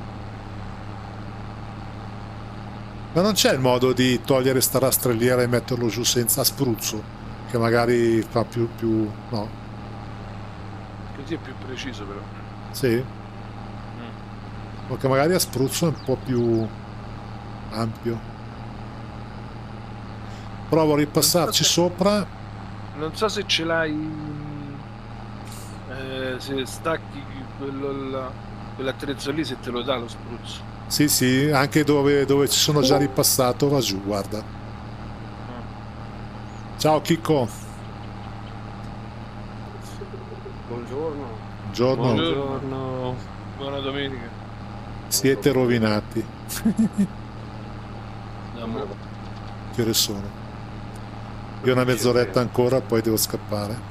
Ma non c'è il modo di togliere sta rastrelliera e metterlo giù senza spruzzo, che magari fa più no. Così è più preciso però. Sì. Perché magari a spruzzo è un po' più ampio. Provo a ripassarci sopra. Non so se ce l'hai, se stacchi quell'attrezzo lì, se te lo dà lo spruzzo. Sì, anche dove ci sono già ripassato va giù, guarda. Ciao Chicco. Buongiorno. Buona domenica. Siete rovinati. Che ore sono? Io una mezz'oretta ancora, poi devo scappare.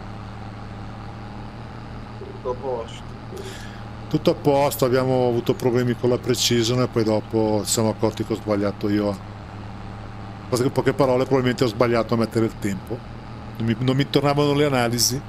Tutto a posto. Tutto a posto, abbiamo avuto problemi con la Precision e poi dopo ci siamo accorti che ho sbagliato io. In poche parole, probabilmente ho sbagliato a mettere il tempo. Non mi tornavano le analisi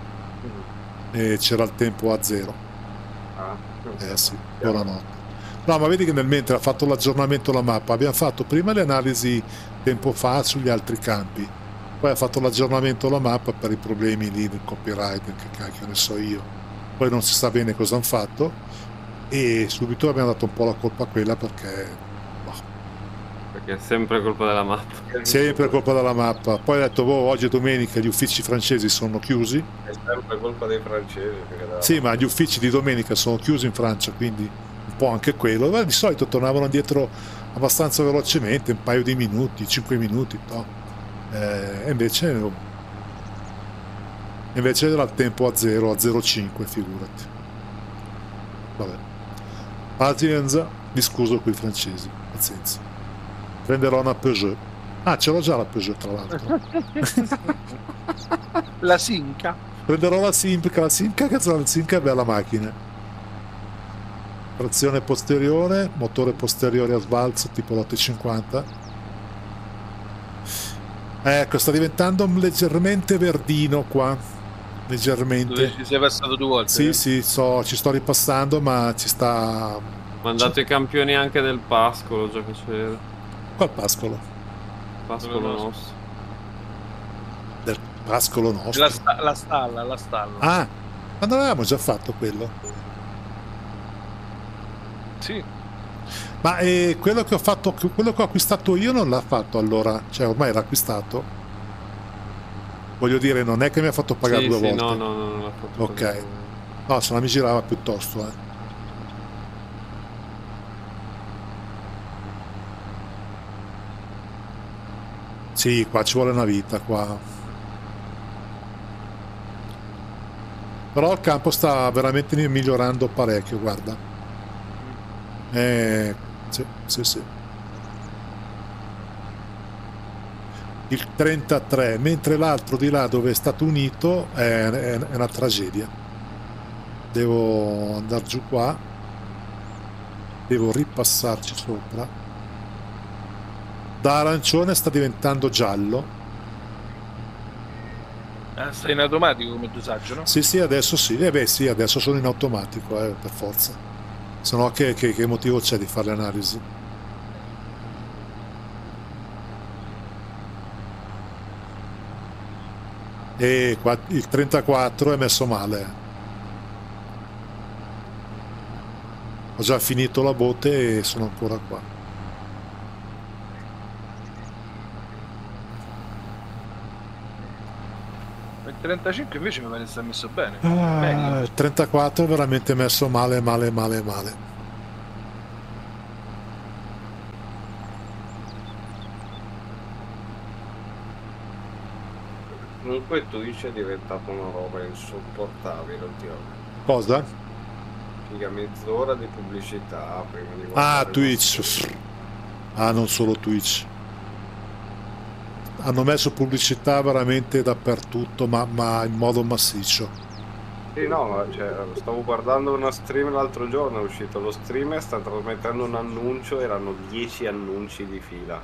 e c'era il tempo a 0. Sì, buonanotte. No, ma vedi che nel mentre ha fatto l'aggiornamento la mappa, abbiamo fatto prima le analisi tempo fa sugli altri campi, poi ha fatto l'aggiornamento la mappa per i problemi lì del copyright, che cacchio ne so io, poi non si sa bene cosa hanno fatto e subito abbiamo dato un po' la colpa a quella perché è sempre colpa della mappa. Sempre colpa della mappa. Poi ho detto, oggi è domenica, gli uffici francesi sono chiusi. È sempre colpa dei francesi. Sì, ma gli uffici di domenica sono chiusi in Francia, quindi un po' anche quello. Di solito tornavano indietro abbastanza velocemente, un paio di minuti, 5 minuti, no? E invece era il tempo a 0, a 0,5, figurati. Vabbè. Pazienza, mi scuso con i francesi, pazienza. Prenderò una Peugeot. Ah, ce l'ho già la Peugeot, tra l'altro. La Simca. Prenderò la Simca. La Simca è bella macchina. Trazione posteriore, motore posteriore a sbalzo, tipo l'850. Ecco, sta diventando leggermente verdino qua. Leggermente. Dove ci sei passato 2 volte? Sì, sì, ci sto ripassando, ma ci sta... Mandato i campioni anche del Pascolo, già che c'era. Qual Pascolo? Pascolo nostro. Del Pascolo nostro? La stalla. Ah, ma non avevamo già fatto quello? Sì. Ma quello che ho fatto, quello che ho acquistato io non l'ha fatto allora? Cioè ormai era acquistato? Voglio dire, non è che mi ha fatto pagare due volte? No, non l'ha fatto. Ok. No, se la mi girava piuttosto, Sì, qua ci vuole una vita, qua. Però il campo sta veramente migliorando parecchio, guarda. Sì. Il 33, mentre l'altro di là dove è stato unito è una tragedia. Devo andare giù qua. Devo ripassarci sopra. Da arancione sta diventando giallo. Stai in automatico come dosaggio, no? Sì, adesso sì. Sì, adesso sono in automatico, per forza. Se no che motivo c'è di fare le analisi? E qua il 34 è messo male. Ho già finito la botte e sono ancora qua. Il 35 invece mi pare sta messo bene. Il 34 è veramente messo male. Comunque Twitch è diventato una roba insopportabile ultimamente. Cosa? Figa, mezz'ora di pubblicità prima di Twitch. Non solo Twitch. Hanno messo pubblicità veramente dappertutto, ma in modo massiccio. Sì, no, stavo guardando una stream l'altro giorno, è uscito lo streamer, sta trasmettendo un annuncio, erano 10 annunci di fila.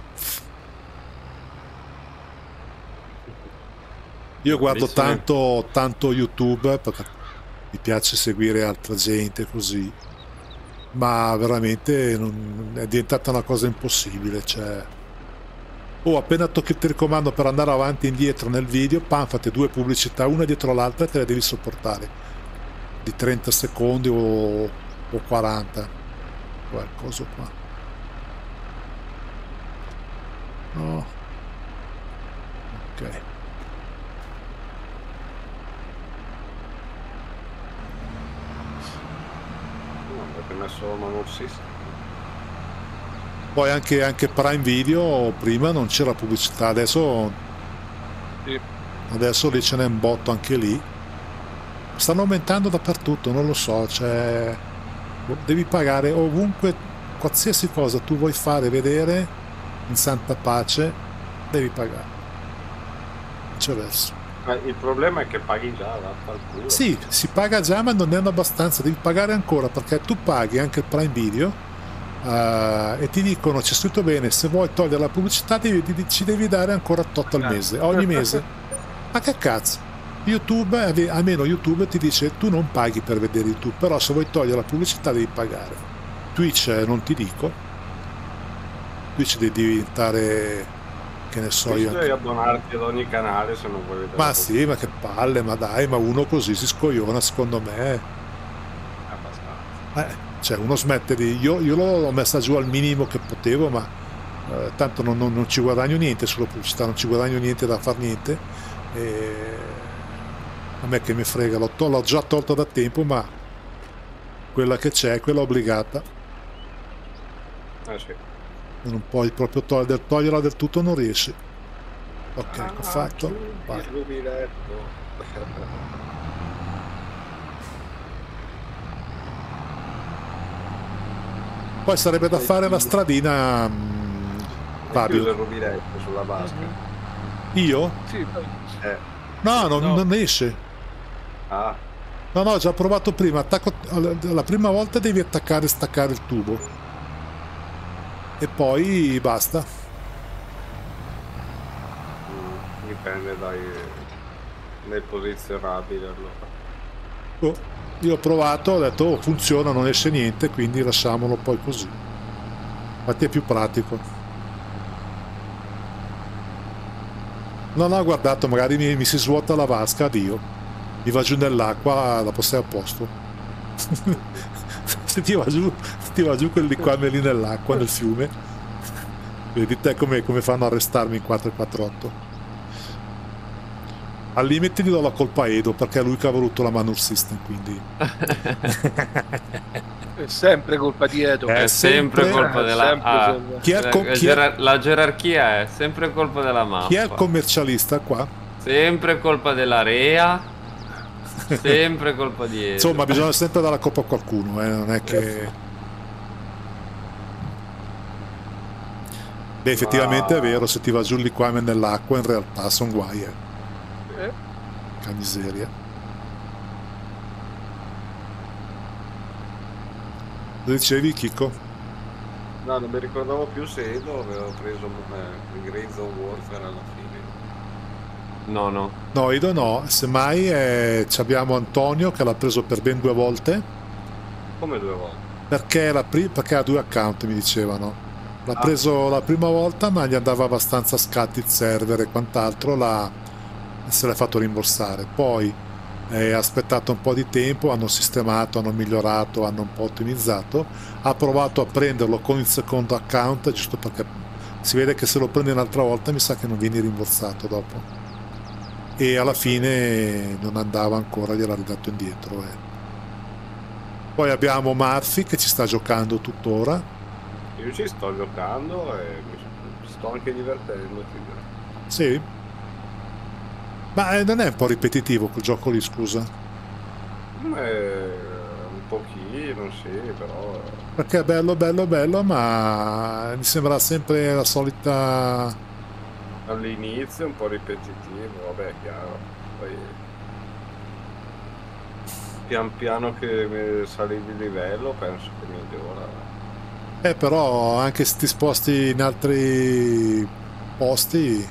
Io guardo tanto YouTube perché mi piace seguire altra gente così, ma veramente è diventata una cosa impossibile, cioè... appena tocchi il telecomando per andare avanti e indietro nel video, fate 2 pubblicità una dietro l'altra e te le devi sopportare di 30 secondi o 40, qualcosa qua. No. Ok. Perché messo manual system. Poi anche Prime Video prima non c'era pubblicità, adesso lì ce n'è un botto anche lì. Stanno aumentando dappertutto, non lo so, cioè devi pagare ovunque, qualsiasi cosa tu vuoi fare vedere, in santa pace, devi pagare. Non c'è verso. Ma il problema è che paghi già, vaffanculo. Sì, si paga già, ma non è abbastanza, devi pagare ancora, perché tu paghi anche il Prime Video e ti dicono, c'è scritto bene, se vuoi togliere la pubblicità ci devi dare ancora tot al mese, ogni mese. Ma che cazzo? YouTube, almeno YouTube ti dice, tu non paghi per vedere YouTube, però se vuoi togliere la pubblicità devi pagare. Twitch non ti dico, Twitch devi diventare... che ne so io, devi abbonarti ad ogni canale se non vuoi vedere. Ma sì, ma che palle, ma dai, ma uno così si scogliona, secondo me. Cioè uno smette di... Io l'ho messa giù al minimo che potevo, ma tanto non ci guadagno niente sulla pubblicità, non ci guadagno niente da far niente, e a me che mi frega, l'ho già tolto da tempo, ma quella che c'è, quella obbligata. Sì. Non puoi proprio toglierla del tutto, non riesci. Ok, ho fatto. Vai. Poi sarebbe da fare la stradina, Fabio. Il rubinetto sulla vasca. Io? Sì, No, non esce. Ah. No, ho già provato prima. La prima volta devi attaccare e staccare il tubo. E poi basta. Dipende dai posizionabili allora. Io ho provato, ho detto funziona, non esce niente, quindi lasciamolo poi così. Infatti è più pratico. No, guardato, magari mi si svuota la vasca, addio. Mi va giù nell'acqua, la posta è a posto. Se ti va giù quelli qua lì nell'acqua, nel fiume, vedi te come fanno a arrestarmi in 448. Al limite gli do la colpa a Edo, perché è lui che ha voluto la Manure System, quindi è sempre colpa di Edo. È sempre colpa della la gerarchia è sempre colpa della mappa. Chi è il commercialista qua? Sempre colpa della Rea. Sempre colpa di Edo. Insomma, bisogna sempre dare la colpa a qualcuno, non è che... Beh, effettivamente è vero, se ti va giù il liquame nell'acqua in realtà sono guai, Che miseria. Lo dicevi, Chico? No, non mi ricordavo più se Edo aveva preso il Grey Zone Warfare alla fine. No, Edo no, semmai abbiamo Antonio che l'ha preso per ben 2 volte. Come 2 volte? Perché ha 2 account, mi dicevano. L'ha preso la prima volta, ma gli andava abbastanza a scatti il server e quant'altro, se l'ha fatto rimborsare. Poi ha aspettato un po' di tempo, hanno sistemato, hanno migliorato, hanno un po' ottimizzato. Ha provato a prenderlo con il secondo account, giusto perché si vede che se lo prende un'altra volta mi sa che non viene rimborsato dopo. E alla fine non andava ancora, gliel'ha ridato indietro. Poi abbiamo Murphy che ci sta giocando tuttora. Io ci sto giocando e mi sto anche divertendo. Sì. Ma non è un po' ripetitivo quel gioco lì, scusa? Un pochino, sì, però... Perché è bello, ma mi sembra sempre la solita... All'inizio è un po' ripetitivo, vabbè, è chiaro. Poi pian piano che sali di livello penso che migliora. Però anche se ti sposti in altri posti,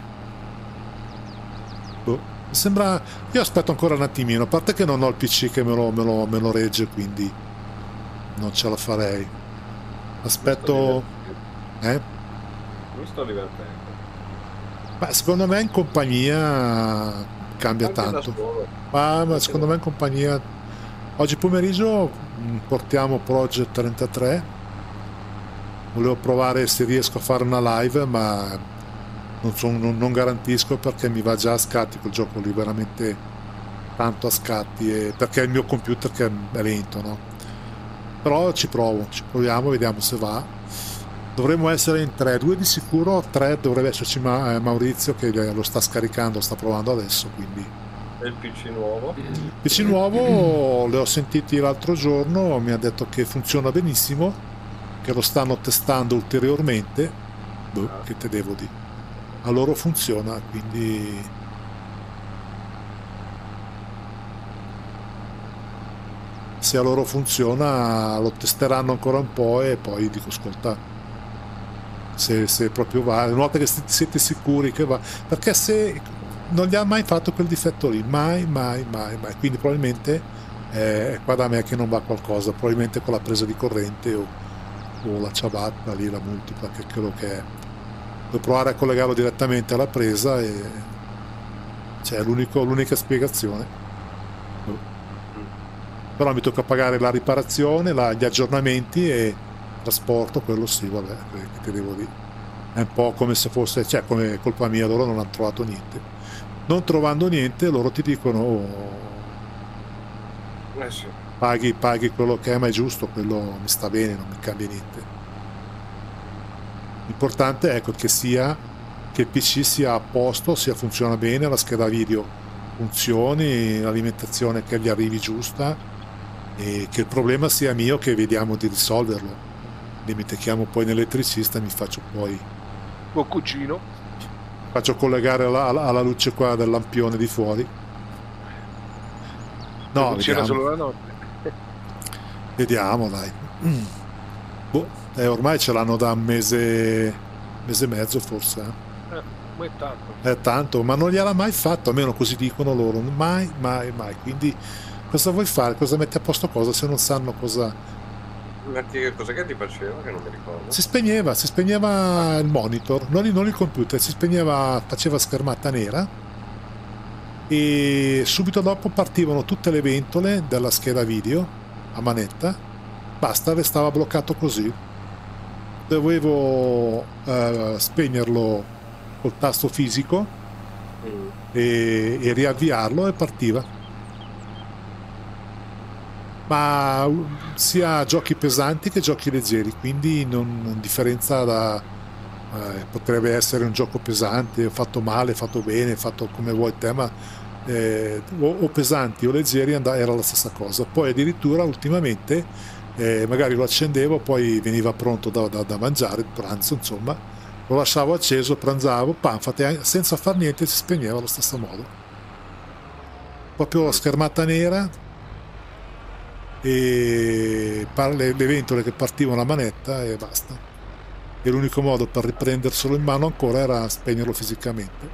mi sembra... Io aspetto ancora un attimino, a parte che non ho il PC che me lo regge, quindi non ce la farei. Aspetto... Mi sto divertendo. Ma secondo me in compagnia cambia anche tanto. Ma secondo me in compagnia... Oggi pomeriggio portiamo Project 33. Volevo provare se riesco a fare una live, ma non garantisco, perché mi va già a scatti quel gioco lì, veramente tanto a scatti, perché è il mio computer che è lento, no? Però ci proviamo, vediamo se va. Dovremmo essere in 3, 2 di sicuro, 3 dovrebbe esserci Maurizio che lo sta scaricando, sta provando adesso, quindi... E il PC nuovo? Il PC nuovo le ho sentiti l'altro giorno, mi ha detto che funziona benissimo, che lo stanno testando ulteriormente che te devo dire. A loro funziona, quindi se a loro funziona lo testeranno ancora un po' e poi dico ascolta, se proprio va, una volta che siete sicuri che va, perché se non gli ha mai fatto quel difetto lì, mai, quindi probabilmente è qua da me che non va qualcosa, probabilmente con la presa di corrente o la ciabatta lì, la multipla, che è quello che è. Devo provare a collegarlo direttamente alla presa e c'è l'unica spiegazione. Però mi tocca pagare la riparazione, gli aggiornamenti e trasporto, quello sì, vabbè, che ti devo dire. È un po' come se fosse, cioè come colpa mia, loro non hanno trovato niente. Non trovando niente, loro ti dicono sì. paghi quello che è, ma è giusto, quello mi sta bene, non mi cambia niente. L'importante è ecco, che il PC sia a posto, funziona bene, la scheda video funzioni, l'alimentazione che gli arrivi giusta e che il problema sia mio, che vediamo di risolverlo. Quindi mi chiamo poi un elettricista e mi faccio poi boccuccino, faccio collegare alla luce qua del lampione di fuori. No, funziona solo la notte. Vediamo, dai. Ormai ce l'hanno da un mese e mezzo forse. È tanto. È tanto, ma non gliel'ha mai fatto, almeno così dicono loro. Mai. Quindi cosa vuoi fare? Cosa metti a posto cosa se non sanno cosa? Cosa che ti faceva che non mi ricordo? Si spegneva il monitor, non il computer, faceva schermata nera e subito dopo partivano tutte le ventole della scheda video a manetta, basta, restava bloccato così. Dovevo spegnerlo col tasto fisico e riavviarlo e partiva. Ma sia giochi pesanti che giochi leggeri, quindi non differenza potrebbe essere un gioco pesante, fatto male, fatto bene, fatto come vuoi te, ma o pesanti o leggeri era la stessa cosa. Poi addirittura ultimamente magari lo accendevo, poi veniva pronto da mangiare, il pranzo, insomma, lo lasciavo acceso, pranzavo, senza far niente si spegneva allo stesso modo. Proprio la schermata nera e le ventole che partivano a manetta e basta. E l'unico modo per riprenderselo in mano ancora era spegnerlo fisicamente.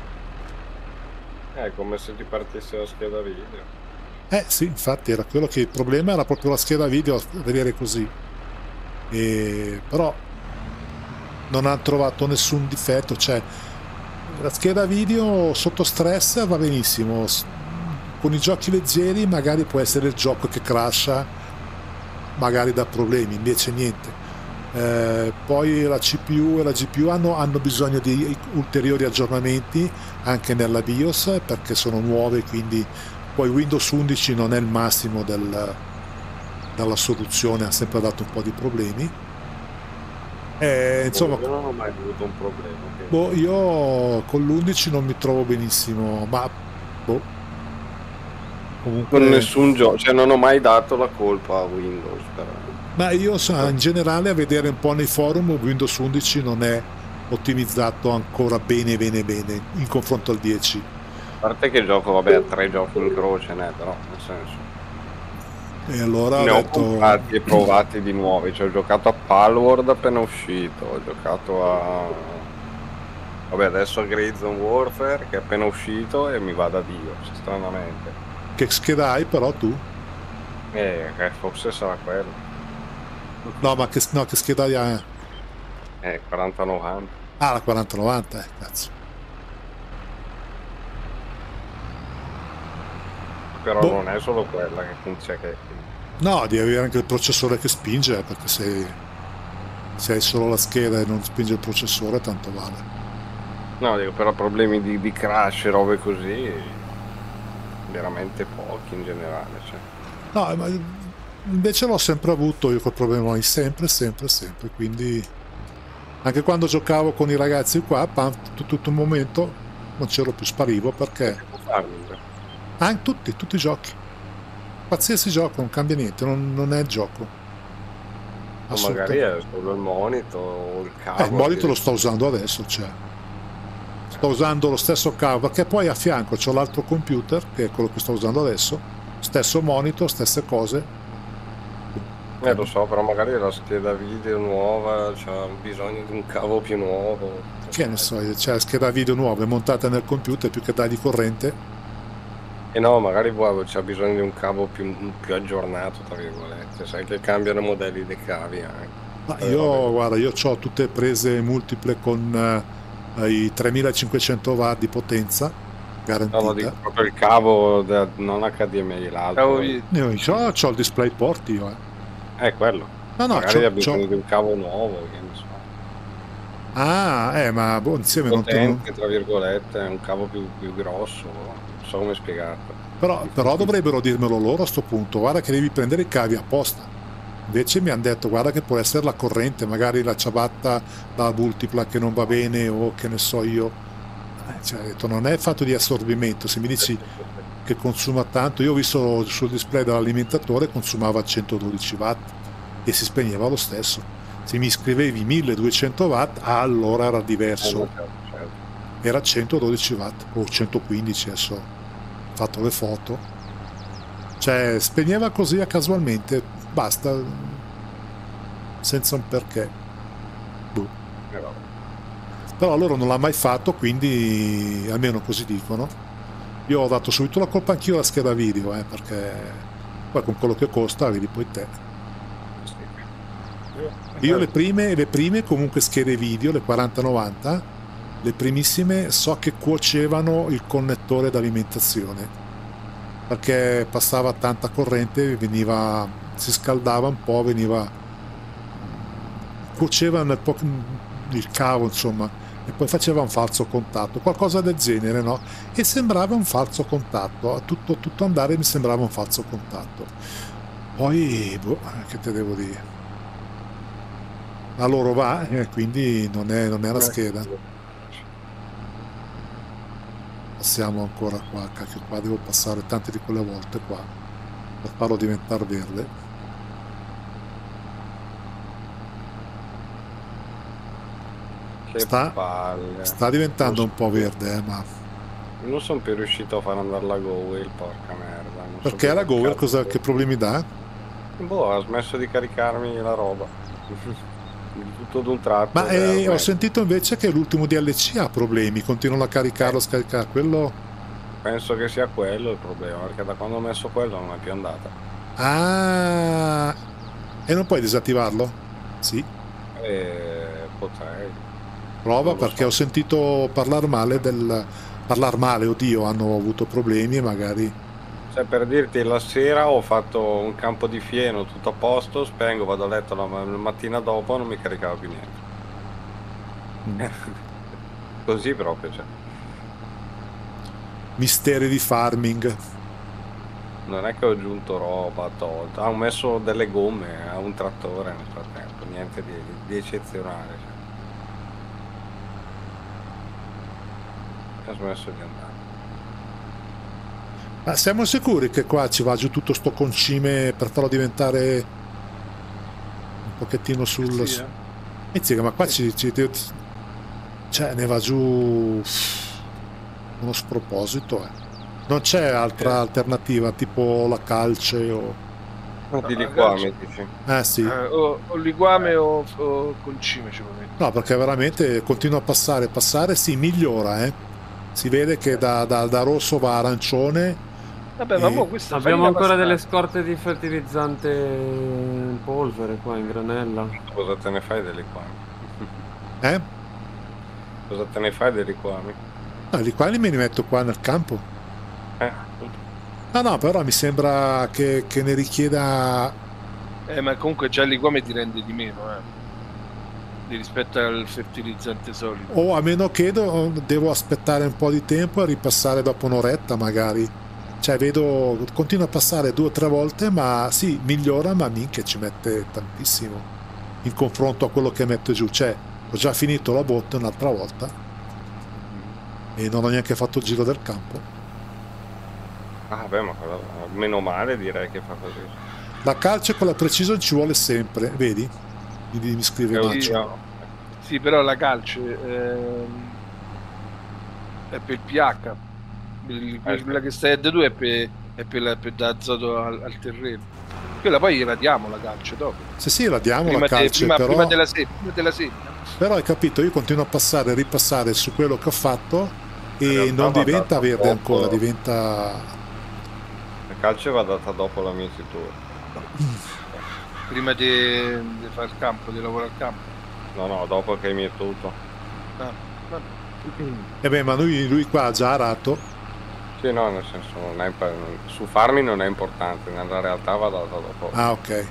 È come se ti partisse la scheda video. Sì, infatti era quello che il problema era proprio la scheda video, a vedere così. Però non hanno trovato nessun difetto, cioè la scheda video sotto stress va benissimo. Con i giochi leggeri magari può essere il gioco che crasha, magari dà problemi, invece niente. Poi la CPU e la GPU hanno bisogno di ulteriori aggiornamenti anche nella BIOS perché sono nuove, quindi poi Windows 11 non è il massimo della soluzione, ha sempre dato un po' di problemi. Insomma, io non ho mai avuto un problema. Io con l'11 non mi trovo benissimo, ma comunque con nessun gioco, cioè non ho mai dato la colpa a Windows però. Ma io in generale a vedere un po' nei forum Windows 11 non è ottimizzato ancora bene in confronto al 10. A parte che gioco, vabbè, 3 giochi in croce, però nel senso. E allora ne ho comprati e provati di nuovi, cioè ho giocato a Palworld appena uscito, ho giocato a vabbè adesso a Grayzone Warfare che è appena uscito e mi va da Dio, stranamente. Che scheda hai però tu? Forse sarà quello. No, ma che scheda hai? 4090. Ah, la 4090, cazzo. Però non è solo quella che funziona che... No, devi avere anche il processore che spinge, perché se hai solo la scheda e non spinge il processore tanto vale. No, dico, però problemi di crash e robe così veramente pochi in generale, cioè. No, ma invece l'ho sempre avuto io quel problema, sempre, quindi anche quando giocavo con i ragazzi qua, tutto un momento non c'ero più, sparivo perché tutti i giochi, qualsiasi gioco, non cambia niente, non è il gioco. magari è solo il monitor o il cavo. Il monitor lo sto usando adesso, cioè. Sto usando lo stesso cavo, perché poi a fianco c'ho l'altro computer, che è quello che sto usando adesso, stesso monitor, stesse cose. Lo so, però magari la scheda video nuova c'ha bisogno di un cavo più nuovo. Che ne so, c'è la scheda video nuova, è montata nel computer, più che dargli corrente. E no, magari c'ha bisogno di un cavo più aggiornato, tra virgolette. Sai che cambiano modelli dei cavi anche. Ma io, guarda, io ho tutte prese multiple con i 3500 watt di potenza garantita. No, dico proprio il cavo, non HDMI, l'altro. Io c'ho il display port io, quello. No, magari ha bisogno di un cavo nuovo, che ne so. Ma insieme potente, tra virgolette, è un cavo più grosso, non so come spiegarlo. Però dovrebbero dirmelo loro a sto punto, guarda che devi prendere i cavi apposta. Invece mi hanno detto, guarda che può essere la corrente, magari la ciabatta da multipla che non va bene, o che ne so io. Cioè, ho detto, non è fatto di assorbimento. Se mi dici che consuma tanto, io ho visto sul display dell'alimentatore consumava 112 watt e si spegneva lo stesso. Se mi scrivevi 1200 watt, allora era diverso. Era 112 watt o 115, adesso ho fatto le foto. Cioè spegneva così casualmente, basta, senza un perché. Però loro non l'ha mai fatto, quindi almeno così dicono. Io ho dato subito la colpa anch'io alla scheda video, perché poi con quello che costa vedi poi te. Io le prime comunque schede video, le 4090, le primissime, so che cuocevano il connettore d'alimentazione, perché passava tanta corrente, si scaldava un po', cuoceva il cavo, insomma, e poi faceva un falso contatto, qualcosa del genere, no? E sembrava un falso contatto, a tutto andare mi sembrava un falso contatto. Poi, che te devo dire? A loro va, quindi non è la scheda. Passiamo ancora qua, cacchio, qua devo passare tante di quelle volte qua per farlo diventare verde. Sta diventando un po' verde, ma non sono più riuscito a far andare la GoWhale, porca merda. Perché la GoWhale che problemi dà? Ha smesso di caricarmi la roba. Tutto d'un tratto. Ma ho sentito invece che l'ultimo DLC ha problemi, continuano a caricarlo, scaricare quello. Penso che sia quello il problema, perché da quando ho messo quello non è più andata. E non puoi disattivarlo? Sì. Potrei. Prova, perché ho sentito parlare male, oddio, hanno avuto problemi e magari. Cioè, per dirti, la sera ho fatto un campo di fieno tutto a posto, spengo, vado a letto la mattina dopo, non mi caricava più niente. Così proprio, cioè. Misteri di farming. Non è che ho aggiunto roba, tolto. Ho messo delle gomme a un trattore nel frattempo, niente di eccezionale, cioè. Ho smesso di andare. Ma siamo sicuri che qua ci va giù tutto sto concime per farlo diventare un pochettino sul... Sì, ma qua cioè ne va giù uno sproposito, Non c'è altra alternativa, tipo la calce o... di liquame, dici? Sì. O liquame o concime ci può mettere. No, perché veramente continua a passare, si migliora, Si vede che da rosso va arancione. Vabbè, ma questa abbiamo ancora delle scorte di fertilizzante in polvere qua in granella. Cosa te ne fai dei liquami? Cosa te ne fai dei liquami? No, i liquami me li metto qua nel campo. No, però mi sembra che ne richieda... ma comunque già il liquame ti rende di meno, rispetto al fertilizzante solido. O a meno che devo aspettare un po' di tempo e ripassare dopo un'oretta magari. Cioè vedo, continua a passare 2 o 3 volte, ma sì, migliora, ma minchia ci mette tantissimo in confronto a quello che mette giù. Cioè, ho già finito la botte un'altra volta e non ho neanche fatto il giro del campo. Beh, ma meno male, direi che fa così. La calce con la precision ci vuole sempre, vedi? mi scrive Macio. Sì, però la calce è per il pH, quella che sta a D2 è per dare azoto al terreno. Quella poi radiamo la calce dopo. Sì, radiamo la calce, però... prima della semina. Però hai capito, io continuo a ripassare su quello che ho fatto e non diventa verde ancora, diventa... La calce va data dopo la mietitura. Prima di fare il campo, di lavorare al campo. No, dopo che hai mietuto. Ma lui qua ha già arato. Sì, no, nel senso, su farmi non è importante, nella realtà va data dopo. Ah, ok.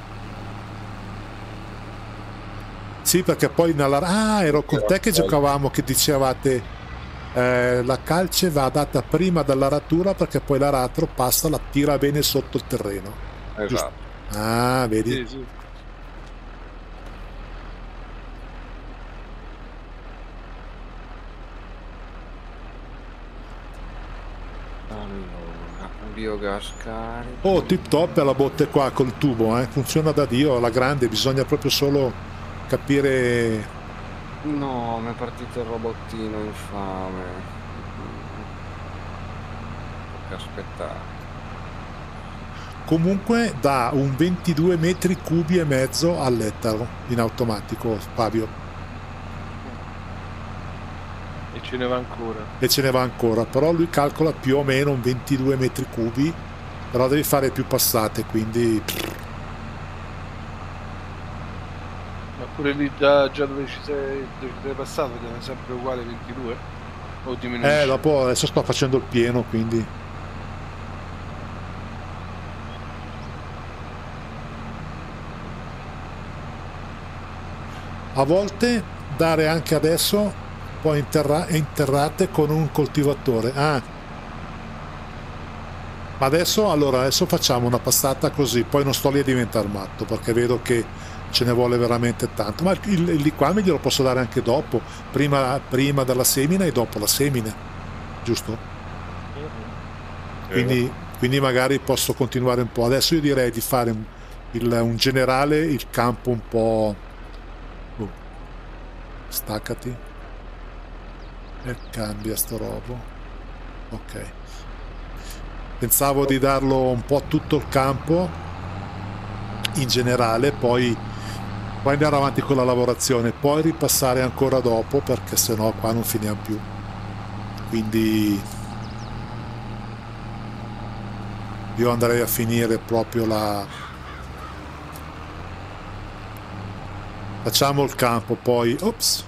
Sì, perché poi ero con te che giocavamo, che dicevate la calce va data prima dall'aratura perché poi l'aratro passa, la tira bene sotto il terreno. Esatto. Giusto? Ah, vedi? Sì. Allora, biogas carico. Oh, tip top la botte qua col tubo, funziona da Dio, alla grande, bisogna proprio solo capire. No, mi è partito il robottino infame. Tocca aspettare. Comunque dà un 22 metri cubi e mezzo all'ettaro in automatico, Fabio. E ce ne va ancora. Però lui calcola più o meno un 22 metri cubi, però devi fare più passate, quindi... Ma pure lì già dove ci sei passato è sempre uguale 22? O diminuisce? Dopo adesso sto facendo il pieno, quindi... A volte dare anche adesso poi interrate con un coltivatore. Ma adesso facciamo una passata così, poi non sto lì a diventare matto perché vedo che ce ne vuole veramente tanto. Ma il liquame glielo posso dare anche dopo, prima della semina e dopo la semina, giusto? Quindi magari posso continuare un po'. Adesso io direi di fare un generale, il campo un po'... staccati e cambia sto robo. Ok, pensavo di darlo un po' a tutto il campo in generale, poi andare avanti con la lavorazione, poi ripassare ancora dopo perché sennò qua non finiamo più. Quindi io andrei a finire proprio facciamo il campo, poi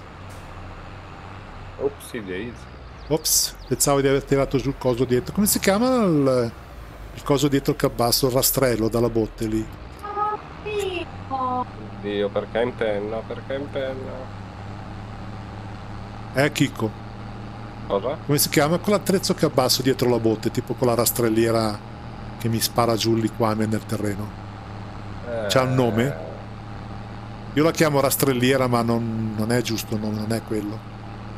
pensavo di aver tirato giù il coso dietro. Come si chiama il coso dietro il cabbasso, il rastrello dalla botte lì? Oddio, perché in penna? Chicco. Cosa? Come si chiama quell'attrezzo cabbasso dietro la botte, tipo con la rastrelliera che mi spara giù il liquame nel terreno? C'ha un nome? Io la chiamo rastrelliera, ma non è giusto, non è quello.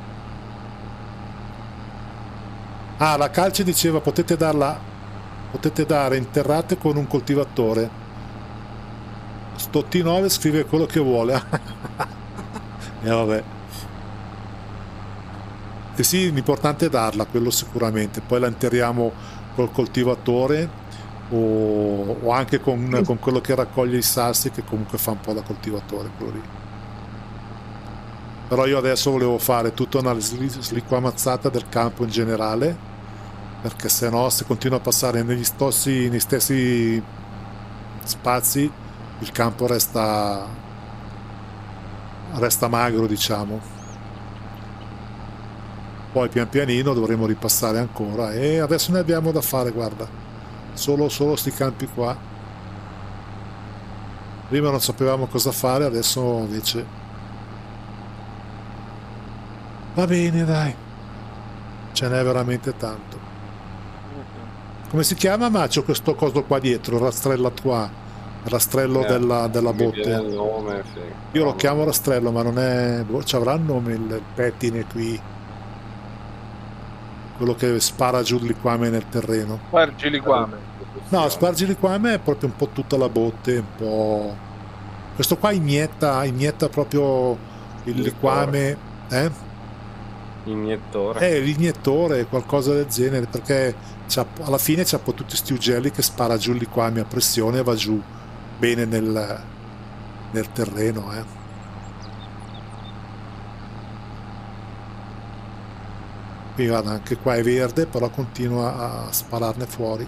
La calce diceva potete dare interrate con un coltivatore. Sto T9 scrive quello che vuole. Vabbè. Sì, l'importante è darla, quello sicuramente. Poi la enterriamo col coltivatore o anche con quello che raccoglie i sassi, che comunque fa un po' da coltivatore quello lì. Però io adesso volevo fare tutta una sliquamazzata del campo in generale, perché se no, se continua a passare negli stessi spazi, il campo resta magro, diciamo. Poi pian pianino dovremo ripassare ancora e adesso ne abbiamo da fare, guarda, solo sti campi qua. Prima non sapevamo cosa fare, adesso invece va bene, dai, ce n'è veramente tanto. Come si chiama, Macio, questo coso qua dietro, il rastrello qua, il rastrello della botte? Nome, sì. Io lo chiamo rastrello, ma non è... ci avrà il nome il pettine qui, quello che spara giù il liquame nel terreno. Spargi liquame. No, spargi liquame è proprio un po' tutta la botte, un po'... Questo qua inietta proprio il liquame, l'iniettore, qualcosa del genere, perché alla fine c'ha tutti questi ugelli che spara giù il liquame a pressione e va giù bene nel terreno, Qui guarda, anche qua è verde, però continua a spararne fuori.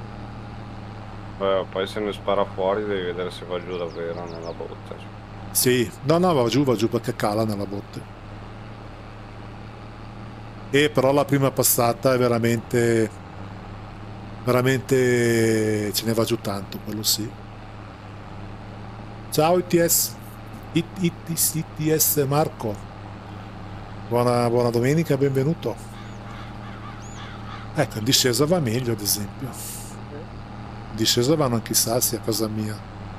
Poi se ne spara fuori devi vedere se va giù davvero nella botte. Sì, no, va giù perché cala nella botte. E però la prima passata è veramente ce ne va giù tanto, quello sì. Ciao ITS Marco, buona domenica, benvenuto. Ecco, in discesa va meglio, ad esempio. In discesa vanno anche i sassi a casa mia.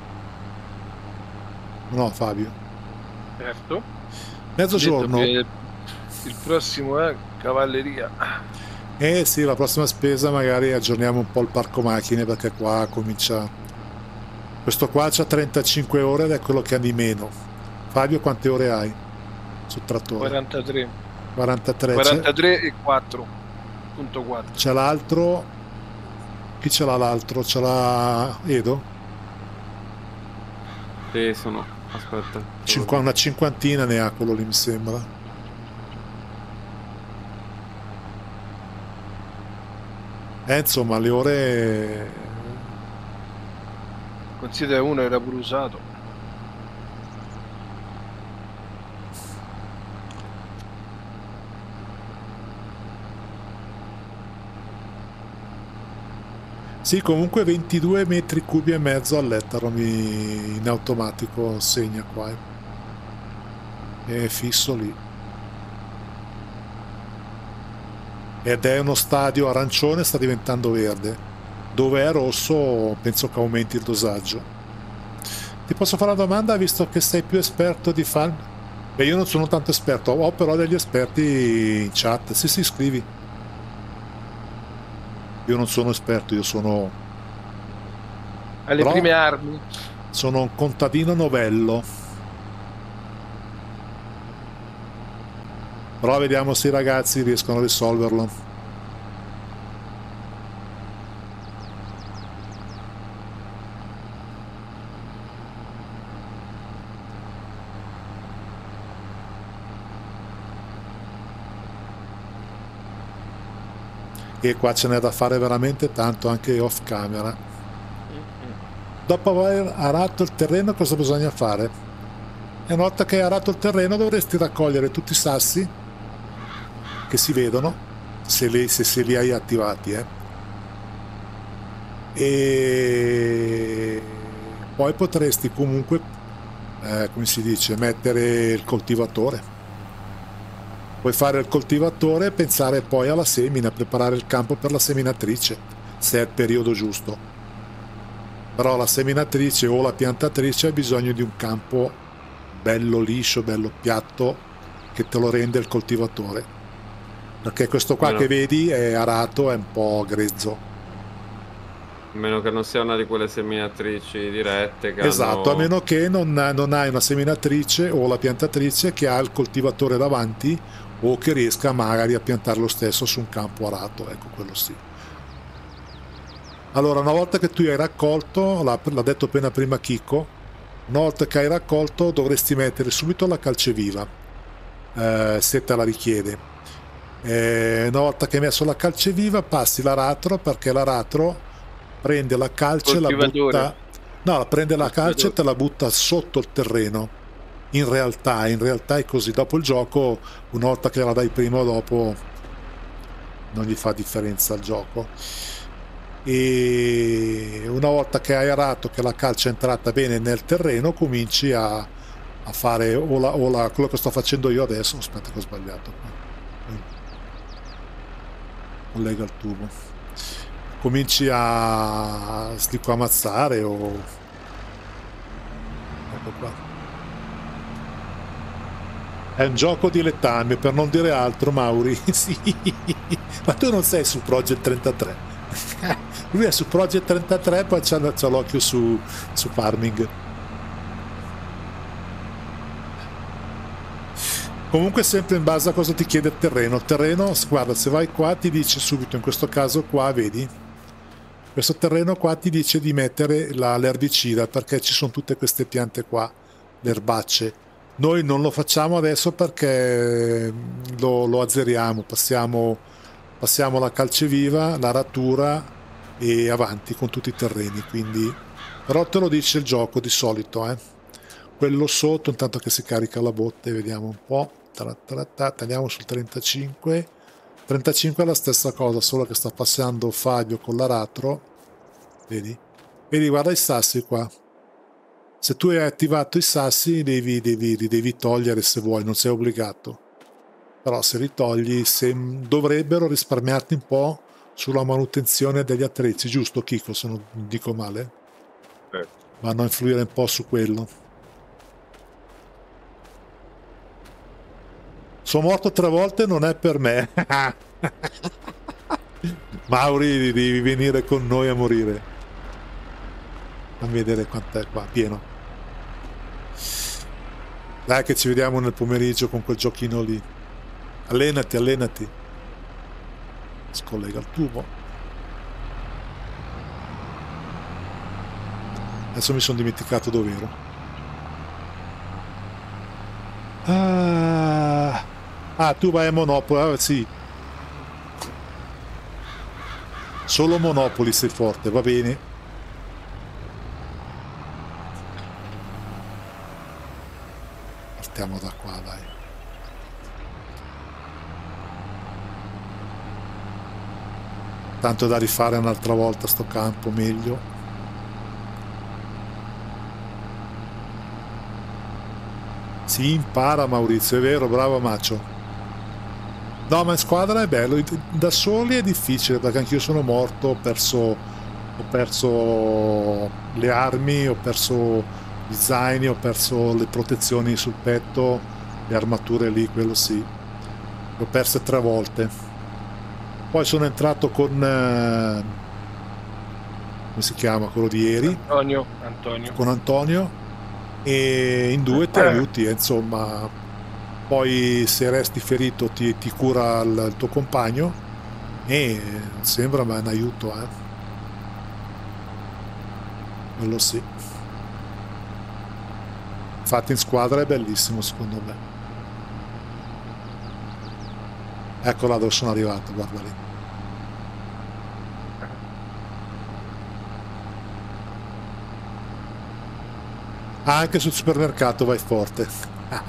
No, Fabio? Certo. Mezzogiorno. Il prossimo è cavalleria. Sì, la prossima spesa magari aggiorniamo un po' il parco macchine, perché qua comincia... Questo qua c'ha 35 ore ed è quello che ha di meno. Fabio, quante ore hai sul trattore? 43. 43 e 4.4. C'è l'altro. Chi ce l'ha l'altro? Ce l'ha Edo? Sì, sono... Aspetta. Una cinquantina ne ha quello lì, mi sembra. Insomma, le ore... Considera, uno era pure usato. Sì, comunque 22 metri cubi e mezzo all'ettaro in automatico segna qua. È fisso lì. Ed è uno stadio arancione, sta diventando verde. Dove è rosso penso che aumenti il dosaggio. Ti posso fare una domanda, visto che sei più esperto di fan? Beh, io non sono tanto esperto, ho però degli esperti in chat. Sì, scrivi. Io non sono esperto, io sono... Alle prime armi. Sono un contadino novello. Però vediamo se i ragazzi riescono a risolverlo. E qua ce n'è da fare veramente tanto, anche off camera. Dopo aver arato il terreno, cosa bisogna fare? E una volta che hai arato il terreno dovresti raccogliere tutti i sassi che si vedono, se li hai attivati, e poi potresti comunque, come si dice, mettere il coltivatore. Puoi fare il coltivatore e pensare poi alla semina, preparare il campo per la seminatrice, se è il periodo giusto. Però la seminatrice o la piantatrice ha bisogno di un campo bello liscio, bello piatto, che te lo rende il coltivatore. Perché questo qua che vedi è arato, è un po' grezzo. A meno che non sia una di quelle seminatrici dirette che esatto, a meno che non hai una seminatrice o la piantatrice che ha il coltivatore davanti, o che riesca magari a piantare lo stesso su un campo arato, ecco, quello sì. Allora, una volta che tu hai raccolto, l'ha detto appena prima Chicco, una volta che hai raccolto dovresti mettere subito la calceviva, se te la richiede. Una volta che hai messo la calceviva passi l'aratro, perché l'aratro prende la calce e la butta... No, prende la calce e te la butta sotto il terreno. In realtà è così. Dopo il gioco, una volta che la dai prima o dopo, non gli fa differenza il gioco. E una volta che hai arato, che la calce è entrata bene nel terreno, cominci a fare quello che sto facendo io adesso. Aspetta che ho sbagliato, collega il tubo. Cominci a sliquamazzare o... ecco qua. È un gioco di letame, per non dire altro, Mauri. Sì, ma tu non sei su Project 33. Lui è su Project 33, poi c'ha l'occhio su Farming. Comunque sempre in base a cosa ti chiede il terreno. Il terreno, guarda, se vai qua ti dice subito, in questo caso qua, vedi? Questo terreno qua ti dice di mettere l'erbicida perché ci sono tutte queste piante qua, le erbacce. Noi non lo facciamo adesso perché lo azzeriamo, passiamo la calceviva, l'aratura e avanti con tutti i terreni, quindi però te lo dice il gioco di solito, quello sotto, intanto che si carica la botte, vediamo un po', tagliamo sul 35 è la stessa cosa, solo che sta passando Fabio con l'aratro, vedi, guarda i sassi qua, se tu hai attivato i sassi li devi togliere se vuoi, non sei obbligato, però se li togli dovrebbero risparmiarti un po' sulla manutenzione degli attrezzi, giusto Chico, se non dico male? Vanno a influire un po' su quello. Sono morto 3 volte, non è per me. Mauri, devi venire con noi a morire. Fammi vedere quant'è qua, pieno. Dai che ci vediamo nel pomeriggio con quel giochino lì. Allenati. Scollega il tubo. Adesso mi sono dimenticato dov'ero. Tu vai a Monopoli, sì. Solo Monopoli sei forte, va bene. Partiamo da qua, dai. Tanto da rifare un'altra volta sto campo, meglio. Si impara, Maurizio, è vero, bravo Macio. No, ma in squadra è bello, da soli è difficile perché anch'io sono morto, ho perso le armi, ho perso gli zaini, ho perso le protezioni sul petto, le armature lì, quello sì. Le ho perse 3 volte. Poi sono entrato con come si chiama quello di ieri? Antonio. Con Antonio, e in 2 ti aiuti, insomma. Poi se resti ferito ti cura il tuo compagno e sembra ma è un aiuto, quello sì. Infatti in squadra è bellissimo secondo me. Ecco là dove sono arrivato, guarda lì. Anche sul supermercato vai forte.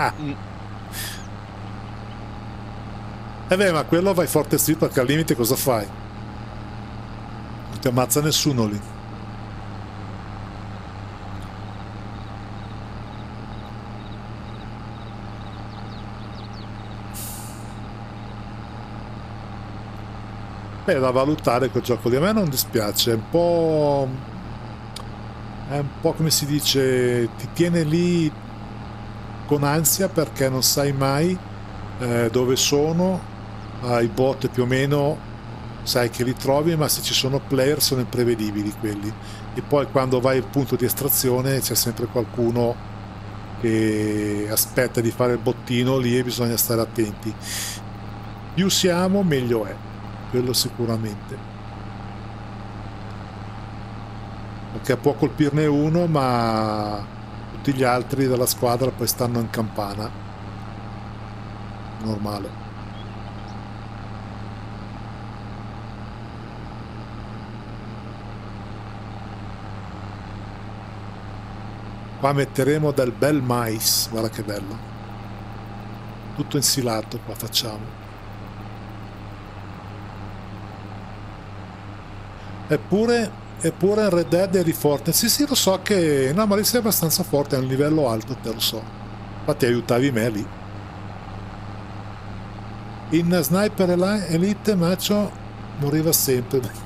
Beh, ma quello vai forte sì, perché al limite cosa fai? Non ti ammazza nessuno lì. È da valutare quel gioco lì, a me non dispiace, è un po' come si dice, ti tiene lì con ansia perché non sai mai dove sono. I bot più o meno sai che li trovi, ma se ci sono player sono imprevedibili quelli, e poi quando vai al punto di estrazione c'è sempre qualcuno che aspetta di fare il bottino lì e bisogna stare attenti. Più siamo meglio è, quello sicuramente, perché può colpirne uno ma tutti gli altri della squadra poi stanno in campana, normale. Qua metteremo del bel mais, guarda che bello, tutto insilato qua facciamo. Eppure in Red Dead eri forte. Sì, lo so che no, ma lì sei abbastanza forte, è un livello alto, te lo so, infatti aiutavi me lì. In Sniper Elite Macio moriva sempre.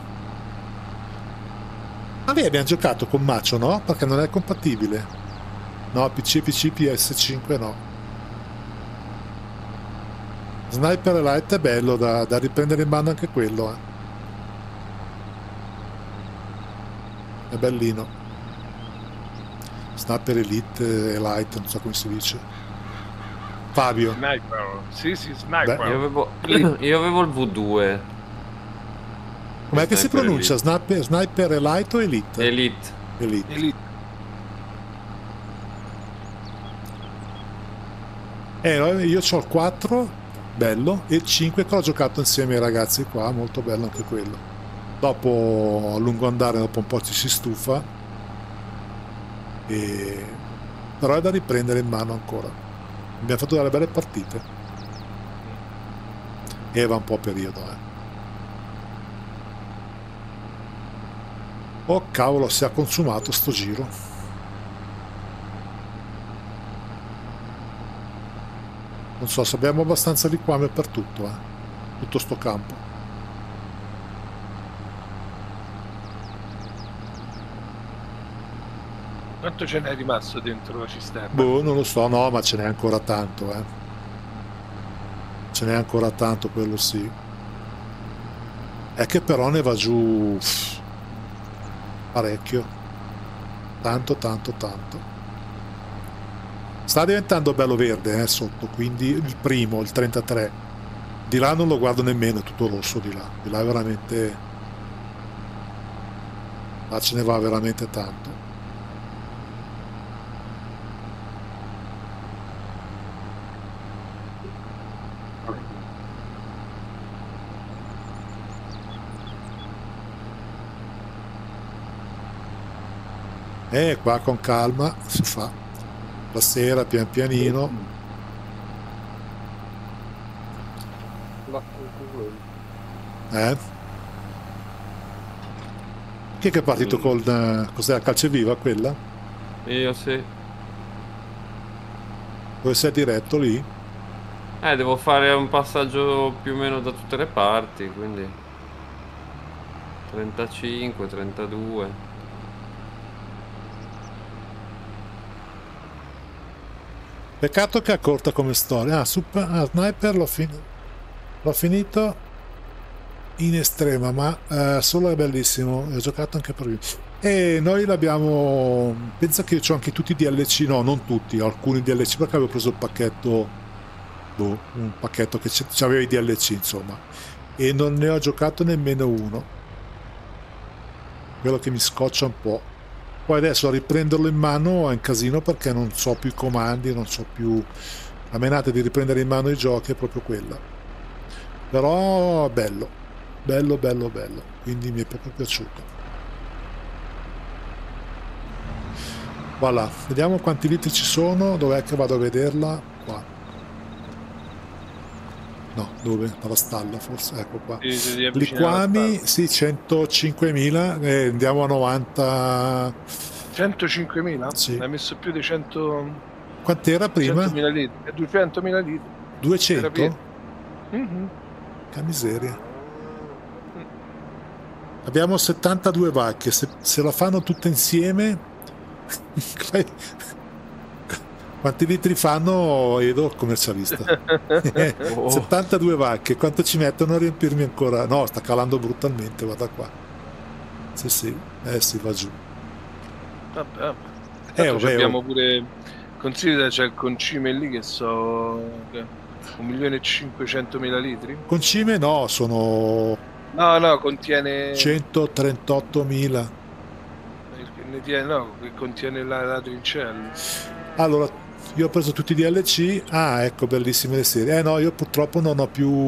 Ma lì abbiamo giocato con Macio, no? Perché non è compatibile. No, PC, PS5 no. Sniper Elite è bello da riprendere in mano anche quello, È bellino. Sniper Elite e Light, non so come si dice. Fabio. Sniper. Sì, Sniper. Io avevo il V2. Com'è che si pronuncia? Sniper Elite o Elite? Elite. Io ho il 4, bello, e il 5 che ho giocato insieme ai ragazzi qua, molto bello anche quello. Dopo a lungo andare, dopo un po' ci si stufa, però è da riprendere in mano ancora. Abbiamo fatto delle belle partite e va un po' periodo. Oh cavolo, si è consumato sto giro. Non so se abbiamo abbastanza liquame per tutto, tutto sto campo. Quanto ce n'è rimasto dentro la cisterna? Boh, non lo so, no, ma ce n'è ancora tanto, Ce n'è ancora tanto, quello sì. È che però ne va giù parecchio. Tanto. Sta diventando bello verde sotto, quindi il primo, il 33. Di là non lo guardo nemmeno, è tutto rosso di là. Di là è veramente... Là ce ne va veramente tanto. Qua con calma si fa. La sera pian pianino. Chi è che è partito col... cos'è la calceviva quella? Io sì. Dove sei diretto lì? Devo fare un passaggio più o meno da tutte le parti, quindi 35, 32. Peccato che è corta come storia. Sniper l'ho finito in estrema, ma solo è bellissimo. Ho giocato anche per lui. E noi l'abbiamo... Pensa che io ho anche tutti i DLC, no, non tutti, alcuni DLC, perché avevo preso il pacchetto, un pacchetto che c'aveva i DLC, insomma, e non ne ho giocato nemmeno uno. Quello che mi scoccia un po'. Poi adesso a riprenderlo in mano è un casino perché non so più i comandi, non so più... La menata di riprendere in mano i giochi è proprio quella. Però bello, quindi mi è proprio piaciuto. Voilà, vediamo quanti litri ci sono, dov'è che vado a vederla? Qua. No, dove? Dalla stalla forse, ecco qua. Liquami, sì, 105.000, andiamo a 90... 105.000? Sì. Hai messo più di 100... Quant'era prima? 100.000 litri, 200.000 litri. 200? Che miseria. Abbiamo 72 vacche, se la fanno tutte insieme... Quanti litri fanno Edo, commercialista? 72 vacche, quanto ci mettono a riempirmi ancora? No, sta calando brutalmente, guarda qua. Sì, va giù. Vabbè. Abbiamo pure, considera, c'è il concime lì che so 1.500.000 litri. Concime no, sono... No, contiene 138.000. No, che contiene la trincella. Allora, io ho preso tutti i DLC. Ah, ecco, bellissime le serie. No, io purtroppo non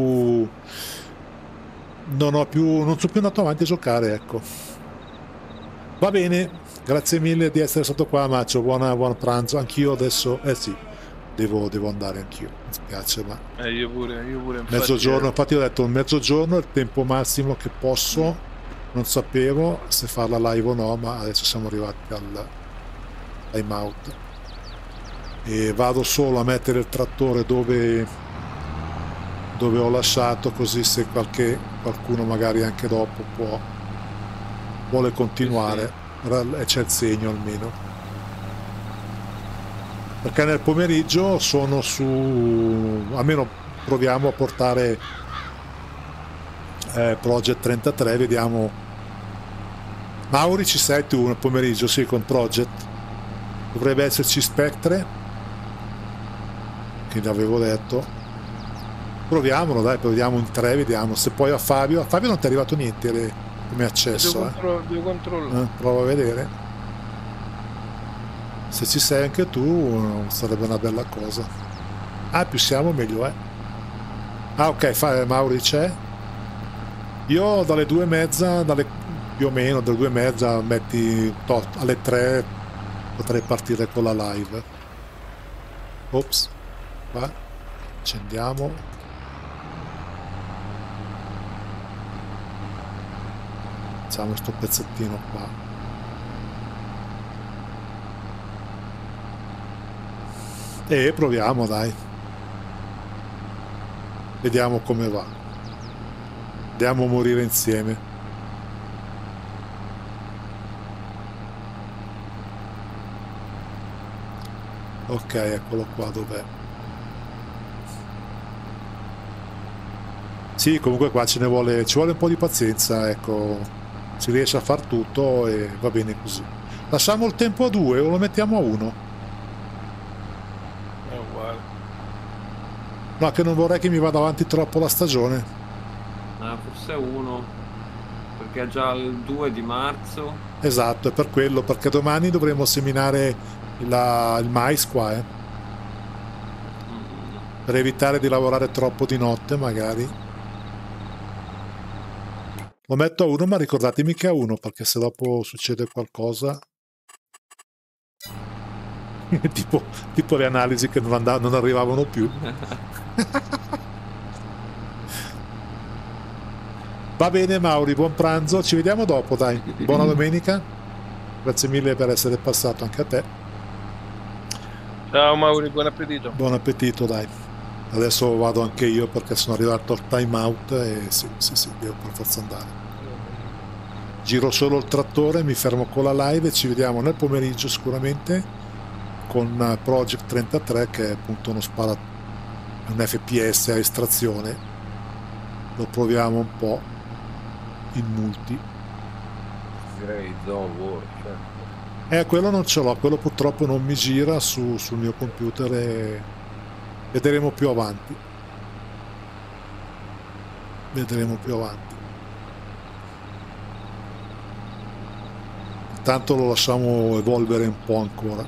sono più andato avanti a giocare, ecco. Va bene, grazie mille di essere stato qua, Macio. Buon pranzo. Anch'io adesso, sì, devo andare anch'io. Mi spiace, ma io pure. Mezzogiorno, infatti ho detto mezzogiorno è il tempo massimo che posso. Non sapevo se farla live o no, ma adesso siamo arrivati al time out. E vado solo a mettere il trattore dove ho lasciato, così se qualcuno magari anche dopo vuole continuare, e c'è il segno almeno, perché nel pomeriggio sono su, almeno proviamo a portare Project 33, vediamo. Mauri, ci sei tu nel pomeriggio? Sì, con Project dovrebbe esserci Spectre che l'avevo detto. Proviamolo, dai, proviamo in 3, vediamo se poi a Fabio non ti è arrivato niente come accesso. Devo controllare. Prova a vedere. Se ci sei anche tu sarebbe una bella cosa. Più siamo meglio è. Ok, Mauri c'è. Io dalle 2:30, più o meno dalle 2:30 metti alle 3 potrei partire con la live. Ops, qua accendiamo. Facciamo sto pezzettino qua. E proviamo, dai. Vediamo come va. Andiamo a morire insieme. Ok, eccolo qua, dov'è? Sì, comunque qua ci vuole un po' di pazienza, ecco. Si riesce a far tutto e va bene così. Lasciamo il tempo a 2 o lo mettiamo a 1? È uguale. No, che non vorrei che mi vada avanti troppo la stagione. Forse 1, perché è già il 2 di marzo. Esatto, è per quello, perché domani dovremo seminare il mais qua, per evitare di lavorare troppo di notte magari. Lo metto a 1, ma ricordatemi che è a 1, perché se dopo succede qualcosa tipo le analisi che non arrivavano più. Va bene Mauri, buon pranzo, ci vediamo dopo, dai. Buona domenica, grazie mille per essere passato anche a te. Ciao Mauri, buon appetito. Buon appetito, dai. Adesso vado anche io perché sono arrivato al time out e sì, devo per forza andare. Giro solo il trattore, mi fermo con la live e ci vediamo nel pomeriggio sicuramente con Project 33, che è appunto un FPS a estrazione. Lo proviamo un po' in multi. Direi Zone War, certo. Quello non ce l'ho, quello purtroppo non mi gira sul mio computer e vedremo più avanti. Intanto lo lasciamo evolvere un po' ancora.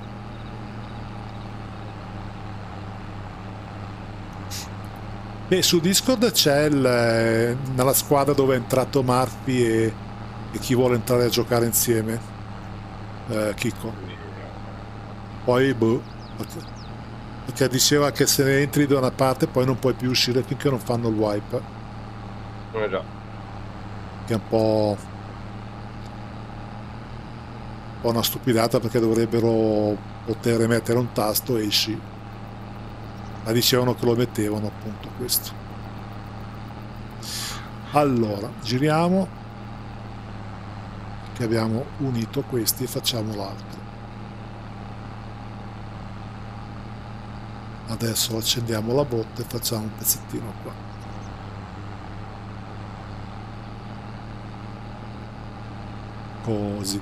E su Discord c'è nella squadra dove è entrato Murphy e chi vuole entrare a giocare insieme, Chicco. Poi perché diceva che se ne entri da una parte poi non puoi più uscire finché non fanno il wipe. Già. Che è un po' una stupidata, perché dovrebbero poter mettere un tasto e esci, ma dicevano che lo mettevano appunto questo. Allora giriamo, che abbiamo unito questi, e facciamo l'altro. Adesso accendiamo la botte e facciamo un pezzettino qua. Così.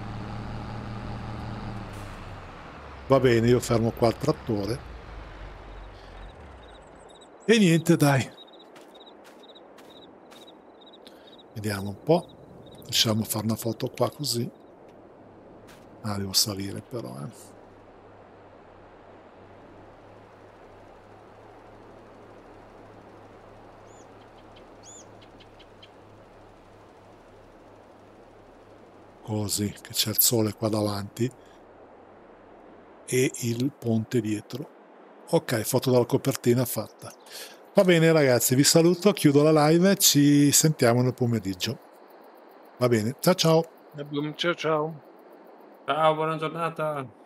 Va bene, io fermo qua il trattore. E niente, dai. Vediamo un po'. Riusciamo a fare una foto qua così. Devo salire però, Così, che c'è il sole qua davanti e il ponte dietro. Ok, foto dalla copertina fatta. Va bene ragazzi, vi saluto, chiudo la live e ci sentiamo nel pomeriggio. Va bene, ciao ciao. Ciao ciao. Ciao, buona giornata.